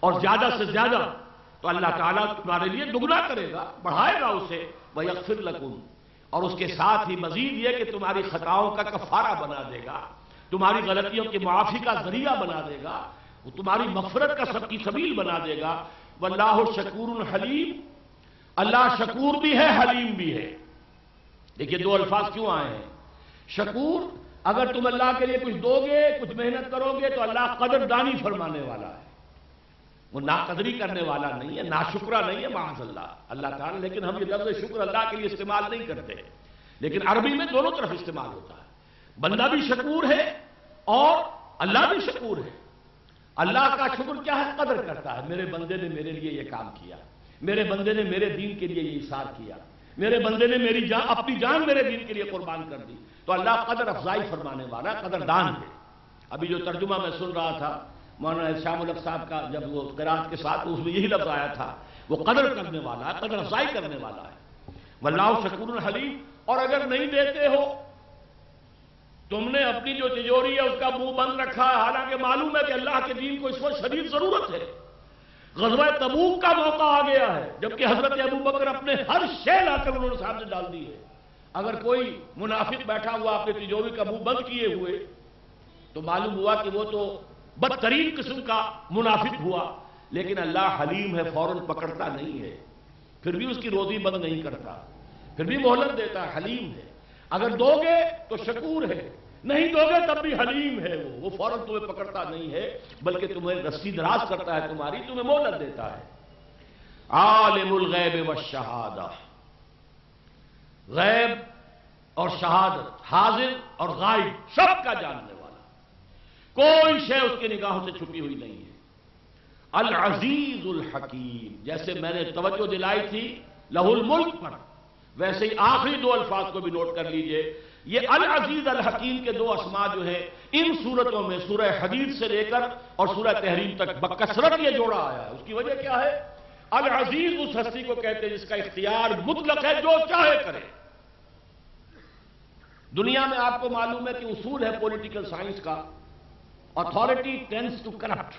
اور زیادہ سے زیادہ تو اللہ تعالیٰ تمہارے لیے دگنا کرے گا، بڑھائے گا اسے، وَيَغْفِرْ لَكُمْ، اور اس کے ساتھ ہی مزید یہ کہ تمہاری خطاؤں کا کفارہ بنا دے گا، تمہاری غلطیوں کی معافی کا ذریعہ بنا دے گا، وہ تمہاری مغفرت کا سب کی سبیل بنا دے گا۔ وَاللَّهُ شَكُورٌ حَلِيمٌ، اللہ شکور بھی ہے حلیم بھی ہے۔ دیکھیے دو الفاظ کیوں آئے ہیں؟ شکور، اگر تم اللہ کے لیے کچھ دو گے، کچھ محنت کرو گے تو اللہ قدر دانی فرمانے والا ہے، وہ ناقدری کرنے والا نہیں ہے، ناشکرہ نہیں ہے معاذ اللہ اللہ تعالیٰ۔ لیکن ہم یہ لفظ شکر اللہ کے لیے استعمال نہیں کرتے، لیکن عربی میں دونوں طرف استعمال ہوتا ہے۔ بندہ بھی شکور ہے اور اللہ بھی شکور ہے۔ اللہ کا شکر کیا ہے؟ قدر کرتا ہے، میرے بندے نے میرے لیے یہ کام کیا، میرے بندے نے میرے دین کے لیے یہ اثار کیا، میرے بندے نے میری جان، اپنی جان میرے دین کے لیے قربان کر دی، تو اللہ قدر افزائی فرمانے والا قدردان ہے۔ ابھی جو ترجمہ میں سن رہا تھا مولانا شام الحق صاحب کا، جب وہ قرات کے ساتھ اس میں یہی لفظ آیا تھا، وہ قدر کرنے والا ہے، قدر افزائی کرنے والا ہے۔ واللہ شکور حلیم، اور اگر نہیں دیتے ہو، تم نے اپنی جو تجوری ہے اس کا منہ بند رکھا ہے، حالانکہ معلوم ہے کہ اللہ کے دین کو اس وقت شدید ضرورت ہے۔ غزوہ تبوک کا موقع آ گیا ہے، جبکہ حضرت ابو بکر اپنے ہر شے لا کر انہوں نے سامنے ڈال دی ہے۔ اگر کوئی منافق بیٹھا ہوا اپنے تجوری کا منہ بند کیے ہوئے تو معلوم ہوا کہ وہ تو بدترین قسم کا منافق ہوا، لیکن اللہ حلیم ہے، فوراً پکڑتا نہیں ہے، پھر بھی اس کی روزی بند نہیں کرتا، پھر بھی مہلت دیتا ہے، حلیم ہے۔ اگر دو گے تو شکور ہے، نہیں دو گے تب بھی حلیم ہے، وہ وہ فوراً تمہیں پکڑتا نہیں ہے، بلکہ تمہیں رسی دراز کرتا ہے، تمہاری تمہیں مہلت دیتا ہے۔ عالم الغیب والشہادہ، غیب اور شہادت، حاضر اور غائب، سب کا جاننے والا، کوئی شے اس کی نگاہوں سے چھپی ہوئی نہیں ہے۔ العزیز الحکیم، جیسے میں نے توجہ دلائی تھی لہ الملک پر، ویسے ہی آخری دو الفاظ کو بھی نوٹ کر لیجئے۔ یہ العزیز الحکیم کے دو اسماء جو ہیں، ان صورتوں میں سورہ حدید سے لے کر اور سورہ تحریم تک بکثرت یہ جوڑا آیا ہے۔ اس کی وجہ کیا ہے؟ العزیز اس ہستی کو کہتے ہیں جس کا اختیار مطلق ہے، جو چاہے کرے۔ دنیا میں آپ کو معلوم ہے کہ اصول ہے پولیٹیکل سائنس کا، authority tends to corrupt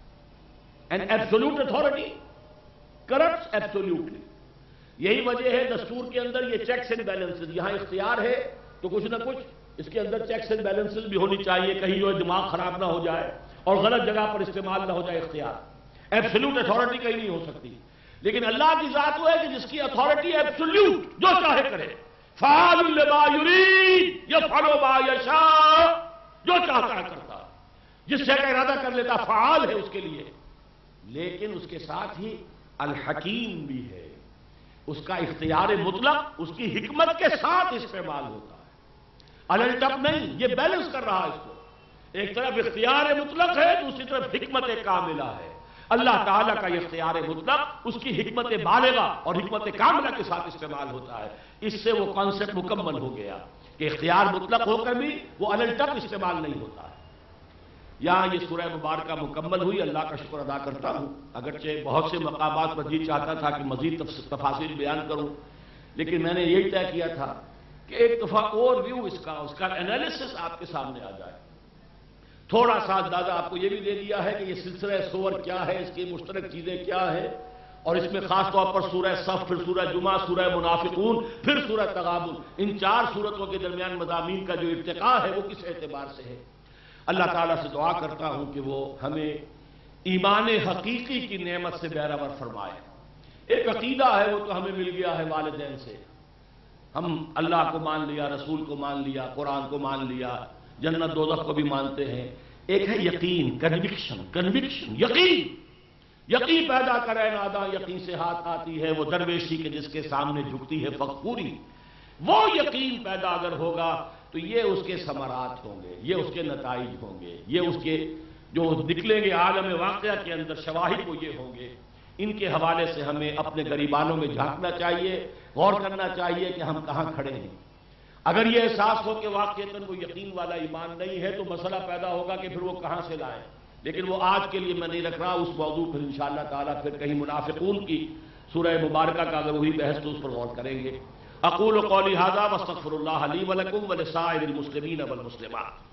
and absolute authority corrupts absolutely۔ یہی وجہ ہے دستور کے اندر یہ چیکس اینڈ بیلنسز، یہاں اختیار ہے تو کچھ نہ کچھ اس کے اندر چیکس اینڈ بیلنسز بھی ہونی چاہیے، کہیں جو دماغ خراب نہ ہو جائے اور غلط جگہ پر استعمال نہ ہو جائے اختیار۔ ایبسولوٹ اتھارٹی کہیں نہیں ہو سکتی، لیکن اللہ کی ذات وہ ہے کہ جس کی اتھارٹی ایبسولوٹ، جو چاہے کرے، فعال لما یرید یفعل ما یشاء، جو چاہتا ہے کرتا، جس سے کا ارادہ کر لیتا فعال ہے اس کے لیے، لیکن اس کے ساتھ ہی الحکیم بھی ہے، اس کا اختیار مطلق اس کی حکمت کے ساتھ استعمال ہوتا ہے، الٹپ نہیں، یہ بیلنس کر رہا ہے اس کو، ایک طرف اختیار مطلق ہے، دوسری طرف حکمت کاملہ ہے۔ اللہ تعالیٰ کا یہ اختیار مطلق اس کی حکمت بالغہ اور حکمت کاملہ کے ساتھ استعمال ہوتا ہے۔ اس سے وہ کانسیپٹ مکمل ہو گیا کہ اختیار مطلق ہو کر بھی وہ الٹپ استعمال نہیں ہوتا ہے۔ یہاں یہ سورہ مبارکہ مکمل ہوئی، اللہ کا شکر ادا کرتا ہوں، اگرچہ بہت سے مقامات مزید چاہتا تھا کہ مزید تفاصیل بیان کروں، لیکن میں نے یہی طے کیا تھا کہ ایک دفعہ اوور ویو اس کا اس کا انالیسس آپ کے سامنے آ جائے۔ تھوڑا سا اندازہ آپ کو یہ بھی دے دیا ہے کہ یہ سلسلہ سور کیا ہے، اس کی مشترک چیزیں کیا ہیں، اور اس میں خاص طور پر سورہ صف، پھر سورہ جمعہ، سورہ منافقون، پھر سورہ تغابن، ان چار سورتوں کے درمیان مضامین کا جو ارتقاء ہے وہ کس اعتبار سے ہے۔ اللہ تعالیٰ سے دعا کرتا ہوں کہ وہ ہمیں ایمان حقیقی کی نعمت سے بہرور فرمائے۔ ایک عقیدہ ہے وہ تو ہمیں مل گیا ہے والدین سے، ہم اللہ کو مان لیا، رسول کو مان لیا، قرآن کو مان لیا، جنت دوزخ کو بھی مانتے ہیں۔ ایک ہے یقین، کنوکشن، کنوکشن یقین، یقین پیدا کرے ناداں یقین سے ہاتھ آتی ہے، وہ درویشی کے جس کے سامنے جھکتی ہے فغفوری، وہ یقین پیدا اگر ہوگا تو یہ اس کے ثمرات ہوں گے، یہ اس کے نتائج ہوں گے، یہ اس کے جو نکلیں گے عالم واقعہ کے اندر شواہد وہ یہ ہوں گے۔ ان کے حوالے سے ہمیں اپنے گریبانوں میں جھانکنا چاہیے، غور کرنا چاہیے کہ ہم کہاں کھڑے ہیں۔ اگر یہ احساس ہو کہ واقعتاً وہ یقین والا ایمان نہیں ہے تو مسئلہ پیدا ہوگا کہ پھر وہ کہاں سے لائیں، لیکن وہ آج کے لیے میں نہیں رکھ رہا، اس موضوع پھر انشاءاللہ تعالیٰ پھر کہیں منافقون کی سورہ مبارکہ کا اگر وہی بحث تو اس پر غور کریں گے۔ اقول قولی ھذا واستغفر اللہ لی ولکم ولسائر المسلمین والمسلمات۔